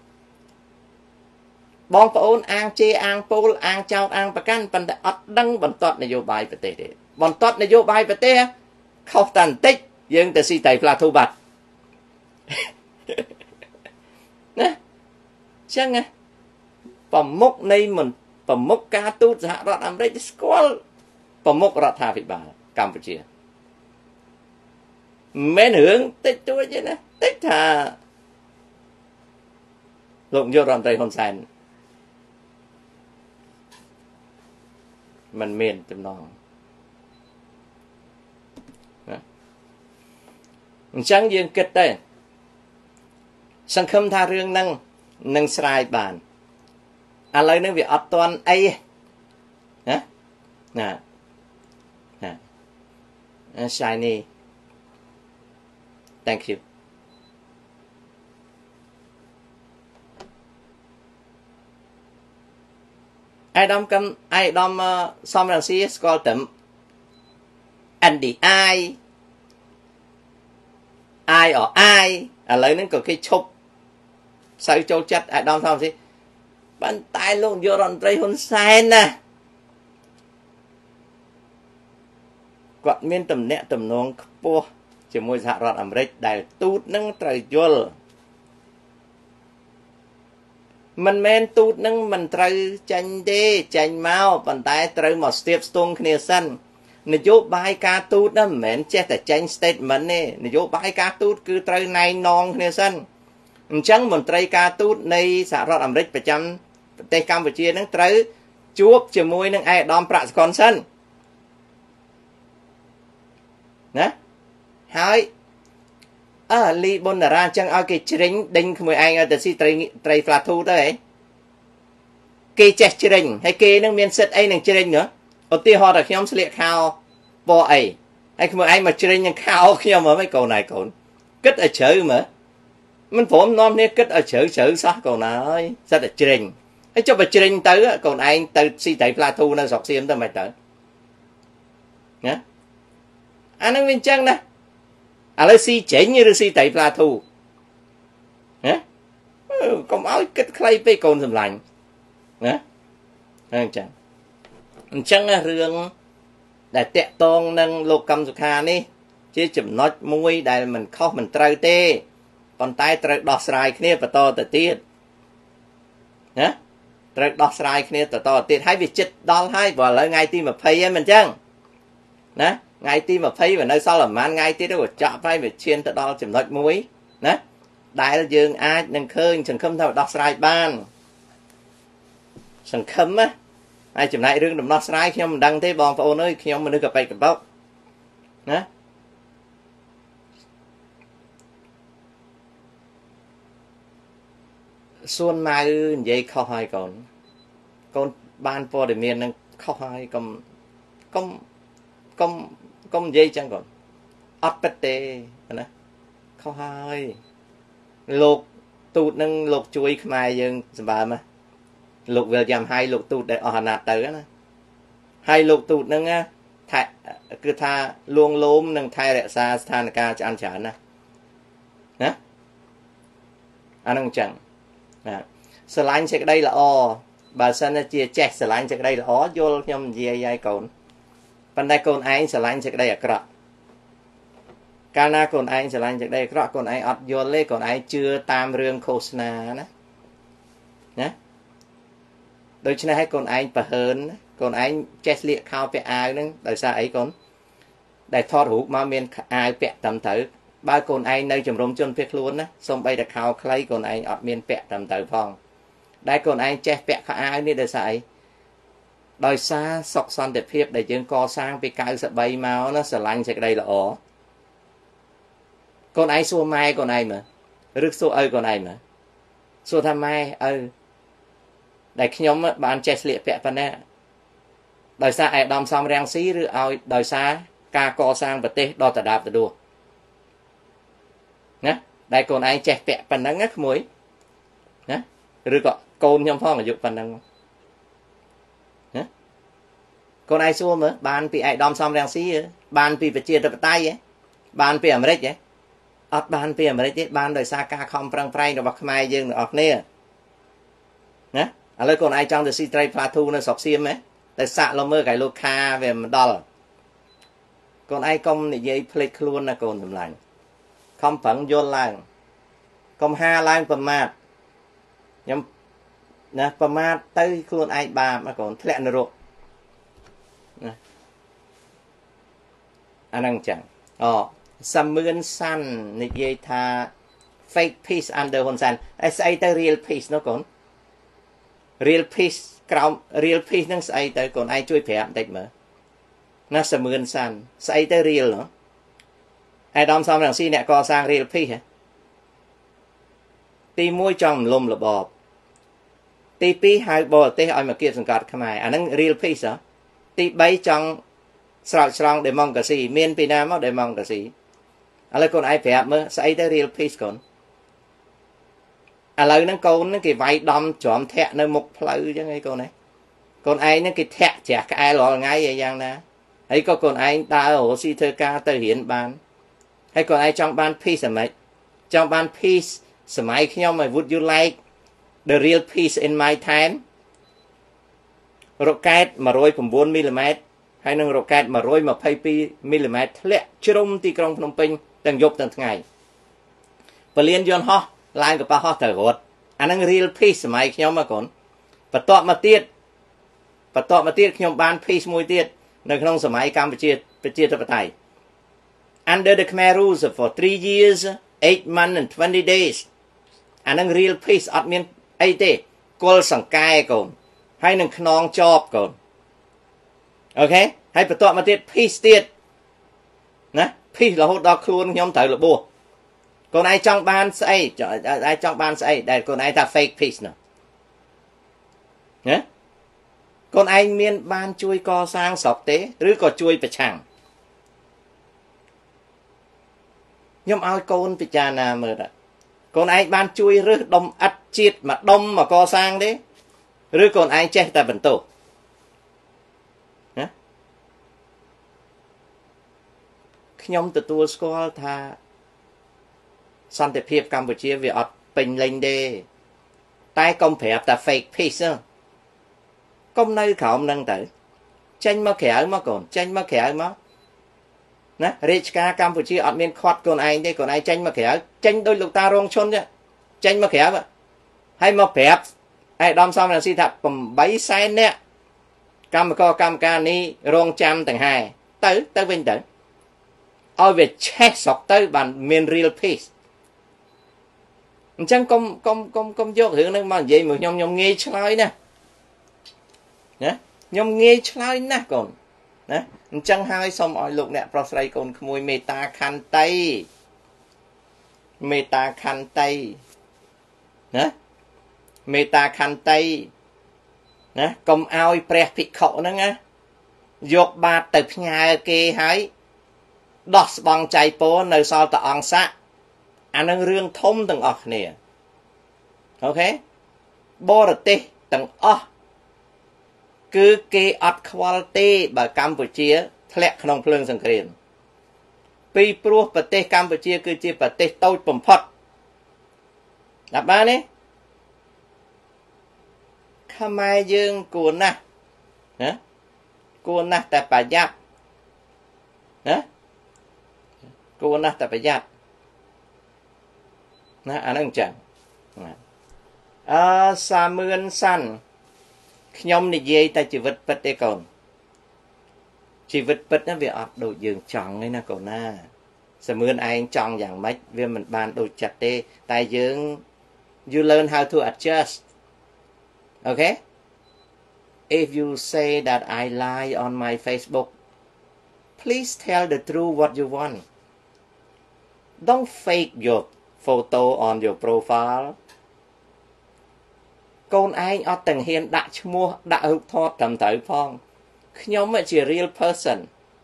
bong phải ôn an chê an pol an chao an bạc can bằng ọt đăng bằng toát này vô bài bật tê bằng toát này vô bài bật tê không tàn tích nhưng từ si tay là thu bạch nè chăng à phẩm mốc này mình phẩm mốc ca tu dạ rọt làm đây squall phẩm mốc rọt hà vị bà Campuchia men hưởng tích tôi chứ nè tích thà lộn vô rọn tay hôn sàn mình miền chấm non chăng dương kịch đâyสังคมท่าเรื่องนั่งนั่งสายบานอะไรนั่งวิอัตตอนไอ้นะนะนะชายนี่ thank you ไอ้ดอมกันไอ้ดอมซอมรังสีสกอลเต็มอันดีไอไออ๋อไออะไรนั่นก็แค่ชบsao châu chất ai đom sao gì bàn tay luôn vô ròn trai hôn sai nè quạt miên tầm nẹ tầm nông po chỉ môi dạ rọt ẩm rích đại tút nâng trời vô mình men tút nâng mình trời chanh đi chanh mau bàn tay trời một step stone kia sân nè vô bài ca tút đó mến chết tại chanh statement nè nè vô bài ca tút cứ trời này non kia sân chẳng một trai ca tút này xã rọt ẩm rích phải chăm tây Campuchia nâng trời chuốc chỉ môi nâng ai đom prạ con sân nè hai អើលីបុនតារាចឹងឲ្យគេជ្រិញដេញក្មួយឯងឲ្យទៅស៊ីត្រីត្រីផ្លាធូទៅហ៎គេចេះជ្រិញហើយគេនឹងមានសិទ្ធអីនឹងជ្រិញហ៎ឧទាហរណ៍ថាខ្ញុំស្លៀកខោពណ៌អីហើយក្មួយឯងមកជ្រិញនឹងខោខ្ញុំហ្មងកូនឯងកូនគិតឲ្យជ្រៅមើលមិនព្រមនាំគ្នាគិតឲ្យជ្រៅជ្រៅសោះកូនអើយសិតតែជ្រិញហើយចុះបើជ្រិញទៅកូនឯងទៅស៊ីត្រីផ្លាធូនៅស្រុកសៀមទៅមិនទៅណាអានឹងវាអញ្ចឹងណាឥឡូវស៊ីចេញឬស៊ីត្រីផ្លាធូណាកុំឲ្យគិតខ្លីពេកកូនសម្លាញ់ណាអញ្ចឹងអញ្ចឹងរឿងដែលតាក់តងនឹងលោកកម្មសុខានេះជាចំណុចមួយដែលមិនខុសមិនត្រូវទេប៉ុន្តែត្រូវដោះស្រាយគ្នាបន្តទៅទៀតណាត្រូវដោះស្រាយគ្នាបន្តទៅទៀតហើយវាចិត្តដល់ហើយព្រោះឥឡូវថ្ងៃទីยี่สิบហើយមិនអញ្ចឹងណាថ្ងៃទីยี่สิบវានៅសល់ប្រហែលថ្ងៃទៀតទៅចប់ហើយវាឈានទៅដល់ចំណុចមួយណាដែលយើងអាចនឹងឃើញសង្ឃឹមថាដោះស្រាយបានសង្ឃឹមណាហើយចំណែករឿងដំណោះស្រាយខ្ញុំមិនដឹងទេបងប្អូនអើយខ្ញុំមនុស្សកប៉ិកកប៉ុកណាសួនម៉ៅនិយាយខុសហើយកូនកូនបានព័ត៌មាននឹងខុសហើយកុំកុំកុំកុំនិយាយចឹងកូនអត់ពិតទេណាខុសហើយលោកទូតនឹងលោកជួយខ្មែរយើងសម្បើមលោកវិលយ៉ាំហើយលោកទូតដែលអស់អាណត្តិទៅណាហើយលោកទូតនឹងថែគឺថាលួងលោមនឹងថែរក្សាស្ថានភាពឆ្អានច្រើនណាណាអានឹងចឹងណាស្រឡាញ់សេចក្តីល្អបើសិនជាចេះស្រឡាញ់សេចក្តីល្អយល់ខ្ញុំនិយាយឲ្យកូនប៉ុន្តែកូនឯងស្រឡាញ់សេចក្តីអាក្រក់កាលណាកូនឯងស្រឡាញ់សេចក្តីអាក្រក់កូនឯងអត់យល់ទេកូនឯងជឿតាមរឿងឃោសនាណាណាដូច្នេះឲ្យកូនឯងប្រហើនកូនឯងចេះស្លៀកខោពាក់អាវហ្នឹងដោយសារអីកូនដែលថតរូបមកមានអាវពាក់ត្រឹមត្រូវបើកូនឯងនៅជំរំជនភៀសខ្លួនណាសូម្បីតែខោខ្លីកូនឯងអត់មានពាក់ត្រឹមត្រូវផងដែលកូនឯងចេះពាក់ខោអាវនេះដោយសារអីដោយសារសុខសន្តិភាពដែលយើងកសាងពីកៅសបីមកណាស្រឡាញ់សេចក្តីល្អកូនឯងសួរម៉ែកូនឯងមើលឬសួរឪកូនឯងមើលសួរថាម៉ែឪដែលខ្ញុំបានចេះស្លៀកពាក់ប៉ុណ្ណាដោយសារអាយដាមសំរាំងស៊ីឬឲ្យដោយសារការកសាងប្រទេសដ៏ដដាបដដួណាដែលកូនឯងចេះពាក់ប៉ុណ្ណឹងណាក្មួយណាឬក៏កូនខ្ញុំផងអាយុប៉ុណ្ណឹងណាកូនឯងសួរមើលបានពីអាយដាមសំរាំងស៊ីបានពីប្រជាធិបតេយ្យបានពីអាមេរិកហ៎អត់បានពីអាមេរិកទេបានដោយសារការខំប្រឹងប្រែងរបស់ខ្មែរយើងទាំងអស់គ្នាណាឥឡូវកូនឯងចង់ទៅស៊ីត្រីផ្លាធូនៅស្រុកសៀមហ៎តែសាក់លមើលកៃលោកខាវាមិនដល់កូនឯងកុំនិយាយភ្លេចខ្លួនណាកូនសម្លាញ់ខំប្រឹងយល់ឡើងកុំហាឡើងប្រមាថខ្ញុំណាប្រមាថទៅខ្លួនឯងបាបណាកូនធ្លាក់នរកណាអាហ្នឹងចឹងអូសាមឿនសាន់និយាយថា fake peace under ហ៊ុនសែនអីស្អីទៅ real peace នោះកូន real peace ក្រោម real peace ហ្នឹងស្អីទៅកូនឯងជួយប្រាប់បន្តិចមើលណាសាមឿនសាន់ស្អីទៅ real នោះអាយដាមសំរងស៊ីអ្នកកសាង real peace ហ៎ទីមួយចង់រំលំរបបទីពីរហៅបរទេសឲ្យមកគៀបសង្កត់ខ្មែរអាហ្នឹង real peace ហ៎ទីបីចង់ស្រោចស្រង់ democracy មានពីណាមក democracy ឥឡូវកូនឯងប្រាប់មើលស្អីទៅ real peace កូនឥឡូវហ្នឹងកូនហ្នឹងគេវាយដំច្រំធាក់នៅមុខផ្លូវអញ្ចឹងឯងកូនឯងកូនឯងហ្នឹងគេធាក់ជ្រះក្អែលរាល់ថ្ងៃឯយ៉ាងណាហើយក៏កូនឯងដើររកស៊ីធ្វើការទៅរៀនបានហើយកូនឯងចង់បាន peace ហ្មងចង់បាន peace សម័យខ្ញុំ would you like the real peace in my time រ៉ុកែតone oh nineមីលីម៉ែត្រហើយនឹងរ៉ុកែតone twenty-twoមីលីម៉ែត្រធ្លាក់ជ្រុំទីក្រុងភ្នំពេញទាំងយប់ទាំងថ្ងៃពលានយន្តហោះឡើងកប៉ាល់ហោះទៅរត់អាហ្នឹង real peace សម័យខ្ញុំមកកូនបន្ទាប់មកទៀតបន្ទាប់មកទៀតខ្ញុំបាន peace មួយទៀតនៅក្នុងសម័យកម្ពុជាប្រជាធិបតេយ្យ under the Khmer rules for three years eight months and twenty days អាហ្នឹង real peace អត់មានអីទេគល់សង្កែកូនហើយនឹងខ្នងចបកូនអូខេហើយបន្ទាប់មកទៀត peace ទៀតណា peace រហូតដល់ខ្លួនខ្ញុំត្រូវរបួស con ai trong ban say ai trong ban say đây con ai ta fake peace nữa nhé con ai miên ban chui co sang sọc tế rứ có chui bạch chẳng nhưng ai con bị cha nào mờ đó con ai ban chui rứ đông ắt chiết mà đông mà co sang đấy rứ con ai chết ta vẫn tổ nhé nhóm từ tua school tha sanh tế phiếp Campuchia vì ọt bình lên đê tay công phép ta fake peace công nơi khảo nâng tử tranh mà khéo mà còn tranh mà khéo mà nè Richka Campuchia ọt miền khoát con anh đây còn ai tranh mà khéo tranh đôi lục ta rong chôn chứ tranh mà khéo mà hay mà phép ai đom xong là si thật bầm bấy sai nè cam co cam ca ni rong trăm tầng hai tới tới bên tử ôi về check sọc tới bàn miền real peace chẳng công công công công vô hướng năng mà vậy mà nhom nhom nghe chơi nè nhé nhom nghe chơi nè còn nè chẳng hai xong mọi lục nè prosray còn mùi meta khăn tay meta khăn tay nè meta khăn tay nè công ao pre bị khẩu nữa nghe dọc ba từ nhà kê hái đọt bằng chạy phố nơi sau ta ăn sát anh đang rương thông từng ọc nè ok bó rật tê từng ọc cứ kê ọt quality bà Campuchia thẹt khổng phương sẵn kềm vì bố bà tê Campuchia cứ chỉ bà tê tốt bầm phật đạp ba nè khá mai dương của nà của nà tại bà giáp của nà tại bà giáp nè anh đang chẳng à xa mươn săn nhóm này dây ta chỉ vật vật đây còn chỉ vật vật nó về ọt đồ dường chọn ngay nè còn na xa mươn anh chọn dạng mách vì mình bàn đồ chặt đê tại dương you learn how to adjust okay if you say that I lie on my Facebook please tell the truth what you want don't fake your photo on your profile con anh ở tầng hiền đã mua đã hụt thoát tầm tới phong nhóm mà chỉ real person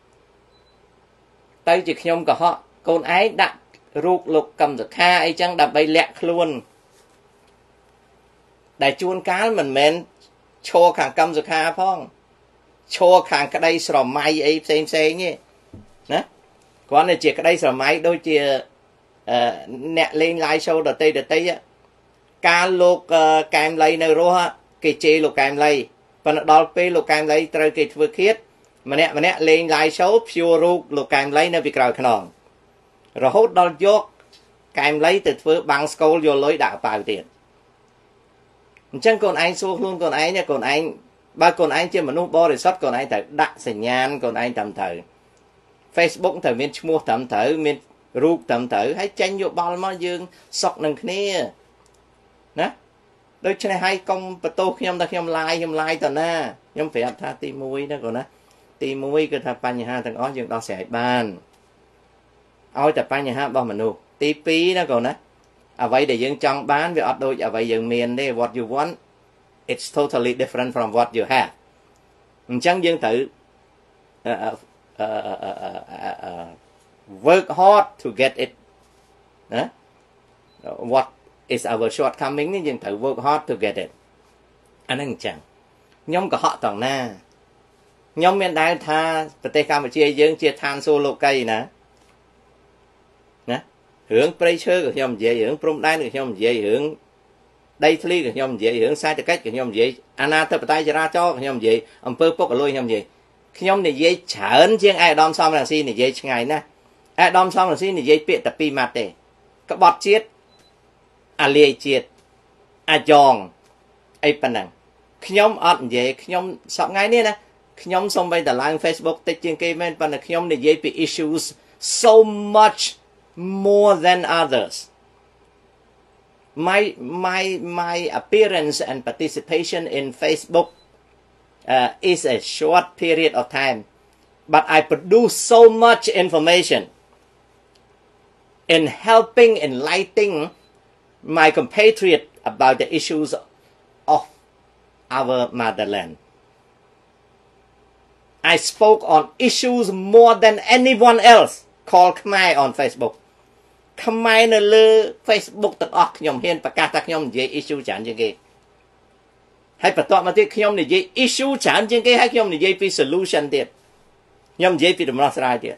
tay chỉ nhóm của họ con ấy đã rụt lục cầm được kha ấy chẳng đã bay lẹt luôn đại chuôn cá mình men cho kháng cầm được kha phong cho kháng cái đây sờ mai ấy xem xem nhé nè con này chỉ cái đây sờ mai đôi chia nẹt lên live show đợt tây đợt tây á cá lục cam lây nơi rô ha cái chê lục cam lây và nó đo pe lục cam lây trời cái vừa khiết mà nè mà nè lên live show pure ru lục cam lây nơi bị cào khnon rồi hốt đo dốt cam lây từ vừa bằng skull vô lối đạo vào tiền chẳng còn anh xô luôn còn anh nha còn anh ba còn anh trên mà nút bo để sót còn anh phải đặt sảnh nhan còn anh tầm thử Facebook thời miền mua tầm thử miền rút tầm thử hãy tranh vô bao mà dương sọc nâng kia nè đôi chân này hai công bà tô khi ông ta khi ông like ông like tần na nhưng phải tha tì mùi đó còn á tì mùi cái thà pa nhà ha thằng ó dương đó sẽ ban ôi tập pa nhà ha bao mà nụ tì pí đó còn á à vậy để dương trong bán về ọt đôi à vậy dương miền đây what you want it's totally different from what you have chẳng dương tự uh, uh, uh, uh, uh, uh, work hard to get it uh, what is our shortcoming nhưng thử work hard to get it anh ấy chẳng nhóm của họ toàn na nhóm miền Đại tha và tây Campuchia dương chia than solo cây nè nè hướng pressure của nhóm dễ hướng prom đai của nhóm dễ hướng đây thli của nhóm dễ hướng sai cách của nhóm dễ anata tay ra cho của nhóm dễ ông pơ pok lôi nhóm dễ nhóm này dễ chởn chiên ai đom xong là xin này dễ ngày nè ai đom xong là xin này dễ bịa tập pi mặt để các bọt chiết à liê chiết à giòn ai phần năng nhóm ọt dễ nhóm sọ ngay nè nè nhóm xong bây giờ lang Facebook tới trên cái men phần là nhóm này dễ bị issues so much more than others. My my my appearance and participation in Facebook uh, is a short period of time, but I produce so much information. in helping enlightening my compatriot about the issues of our motherland. I spoke on issues more than anyone else. Call Khmer on Facebook. Khmer នៅលើ Facebook ទាំងអស់ខ្ញុំហ៊ានប្រកាសថាខ្ញុំនិយាយ issue ច្រើនជាងគេហើយបន្តមកទៀតខ្ញុំនិយាយ issue ច្រើនជាងគេហើយខ្ញុំនិយាយពី solution ទៀតខ្ញុំនិយាយពីដំណោះស្រាយទៀត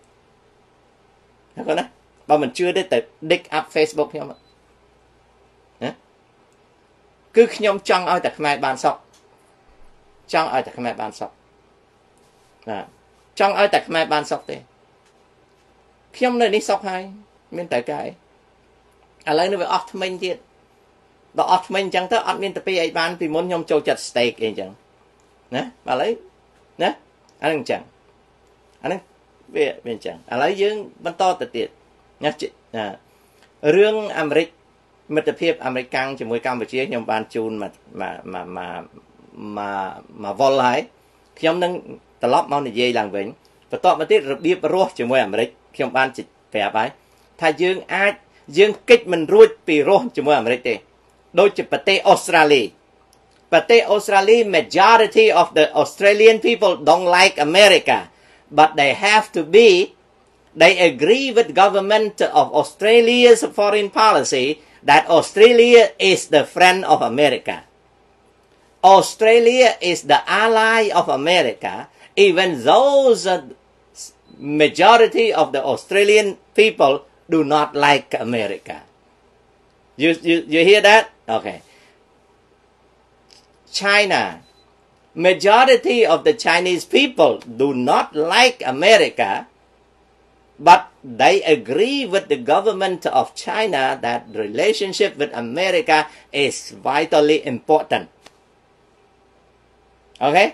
ហ្នឹងណាបើមិនជឿទេទៅ dig up Facebook ខ្ញុំណាគឺខ្ញុំចង់ឲ្យតែខ្មែរបានសុខចង់ឲ្យតែខ្មែរបានសុខណាចង់ឲ្យតែខ្មែរបានសុខទេខ្ញុំនៅនេះសុខហើយមានតែកាយឥឡូវនេះវាអស់ថ្មិញទៀតដល់អស់ថ្មិញអញ្ចឹងទៅអត់មានទៅពីអីបានពីមុនខ្ញុំចូលចិត្ត steak អីអញ្ចឹងណាឥឡូវណាអាហ្នឹងអញ្ចឹងអាហ្នឹងវាវាអញ្ចឹងឥឡូវយើងបន្តទៅទៀតណារឿងអាមេរិកមិត្តភាពអាមេរិកកាំងជាមួយកម្ពុជាខ្ញុំបានជូនមកមកមកមកមកវល់ហើយខ្ញុំនឹងត្រឡប់មកនិយាយឡើងវិញបន្តមកទៀតរបៀបរស់ជាមួយអាមេរិកខ្ញុំបានប្រាប់ហើយថាយើងអាចយើងកិច្ចមិនរួចពីរស់ជាមួយអាមេរិកទេដូចជាប្រទេសអូស្ត្រាលីប្រទេសអូស្ត្រាលី majority of the Australian people don't like America but they have to be they agree with government of Australia's foreign policy that Australia is the friend of America. Australia is the ally of America, even those uh, majority of the Australian people do not like America. You, you, you hear that? Okay. China, majority of the Chinese people do not like America, but they agree with the government of China that the relationship with America is vitally important. Okay?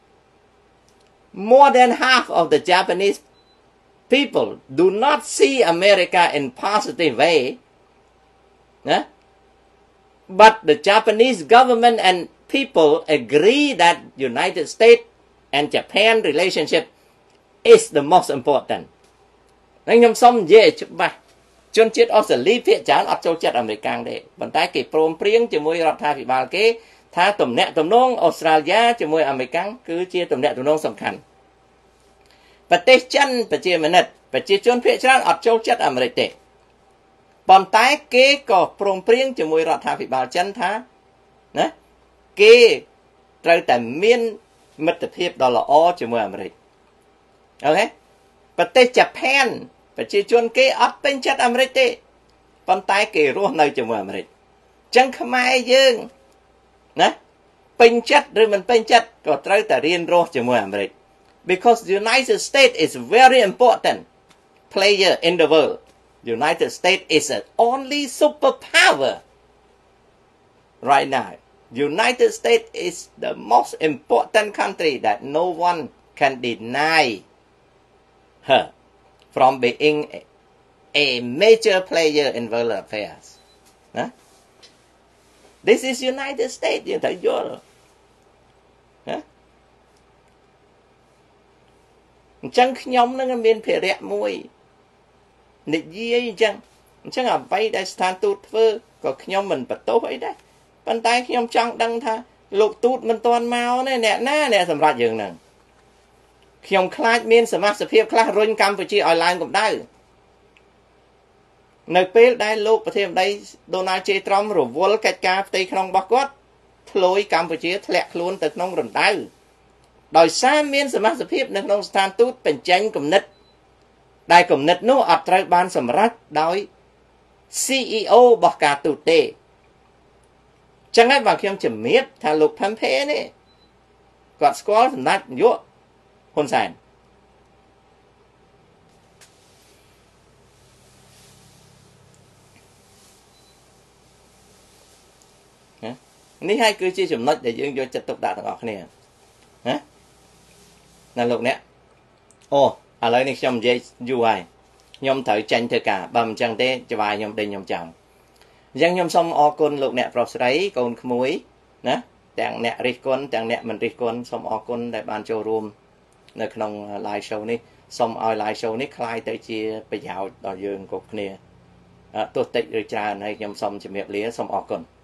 More than half of the Japanese people do not see America in positive way. Yeah? But the Japanese government and people agree that United States and Japan relationship is the most important. ខ្ញុំសូមនិយាយច្បាស់ជនជាតិអូស្ត្រាលីភាគច្រើនអត់ចូលចិត្តអាមេរិកកាំងទេប៉ុន្តែគេព្រមព្រៀងជាមួយរដ្ឋាភិបាលគេថាទំនាក់ទំនងអូស្ត្រាលីជាមួយអាមេរិកកាំងគឺជាទំនាក់ទំនងសំខាន់ប្រទេសចិនប្រជាមានិតប្រជាជនភាគច្រើនអត់ចូលចិត្តអាមេរិកទេប៉ុន្តែគេក៏ព្រមព្រៀងជាមួយរដ្ឋាភិបាលចិនថាណាគេត្រូវតែមានមិត្តភាពដ៏ល្អជាមួយអាមេរិកអូខេប្រទេសជប៉ុនប្រជាជនគេអត់ពេញចិត្តអាមេរិកទេប៉ុន្តែគេរស់នៅជាមួយអាមេរិកអញ្ចឹងខ្មែរយើងណាពេញចិត្តឬមិនពេញចិត្តក៏ត្រូវតែរៀនរស់ជាមួយអាមេរិក because the United States is very important player in the world. United States is the only superpower right now. United States is the most important country that no one can deny her from being a, a major player in world affairs. Huh? This is United States. You thấy chưa? Huh? អញ្ចឹងខ្ញុំនឹងមានភារៈមួយនិយាយអញ្ចឹងអញ្ចឹងអ្វីដែលស្ថានទូតធ្វើក៏ខ្ញុំមិនបន្ទោសអីដែរប៉ុន្តែខ្ញុំចង់ដឹងថាលោកទូតមិនទាន់មកទេអ្នកណាអ្នកសម្រាប់យើងហ្នឹងខ្ញុំខ្លាចមានសមាជិកភាពខ្លះរុញកម្ពុជាឲ្យឡើងកម្ដៅនៅពេលដែលលោកប្រធានាធិបតីដូណាល់ J. Trump រវល់កិច្ចការផ្ទៃក្នុងរបស់គាត់ធ្លុយកម្ពុជាធ្លាក់ខ្លួនទៅក្នុងរណ្ដៅដោយសារមានសមាជិកភាពនៅក្នុងស្ថានទូតបញ្ចេញគំនិតដែលគំនិតនោះអត់ត្រូវបានសម្រេចដោយ C E O របស់ការទូតទេចឹងហើយបើខ្ញុំជំរាបថាលោក Pompeo នេះគាត់ស្គាល់សម្ដេចនាយកហ៊ុនសែននេះហើយគឺជាចំណុចដែលយើងយកចិត្តទុកដាក់ទាំងអស់គ្នាណាណាលោកអ្នកអូឥឡូវនេះខ្ញុំនិយាយយូរហើយខ្ញុំត្រូវចាញ់ធ្វើការបើមិនចឹងទេច្បាយខ្ញុំដេញខ្ញុំចង់អញ្ចឹងខ្ញុំសូមអរគុណលោកអ្នកប្រុសស្រីកូនក្មួយណាទាំងអ្នករិះគន់ទាំងអ្នកមិនរិះគន់សូមអរគុណដែលបានចូលរួមនៅក្នុង live show នេះសូមឲ្យ live show នេះคล้ายទៅជាប្រយោជន៍ដល់យើងគ្រប់គ្នាទោះតិចឬច្រើនហើយខ្ញុំសូមជម្រាបលាសូមអរគុណ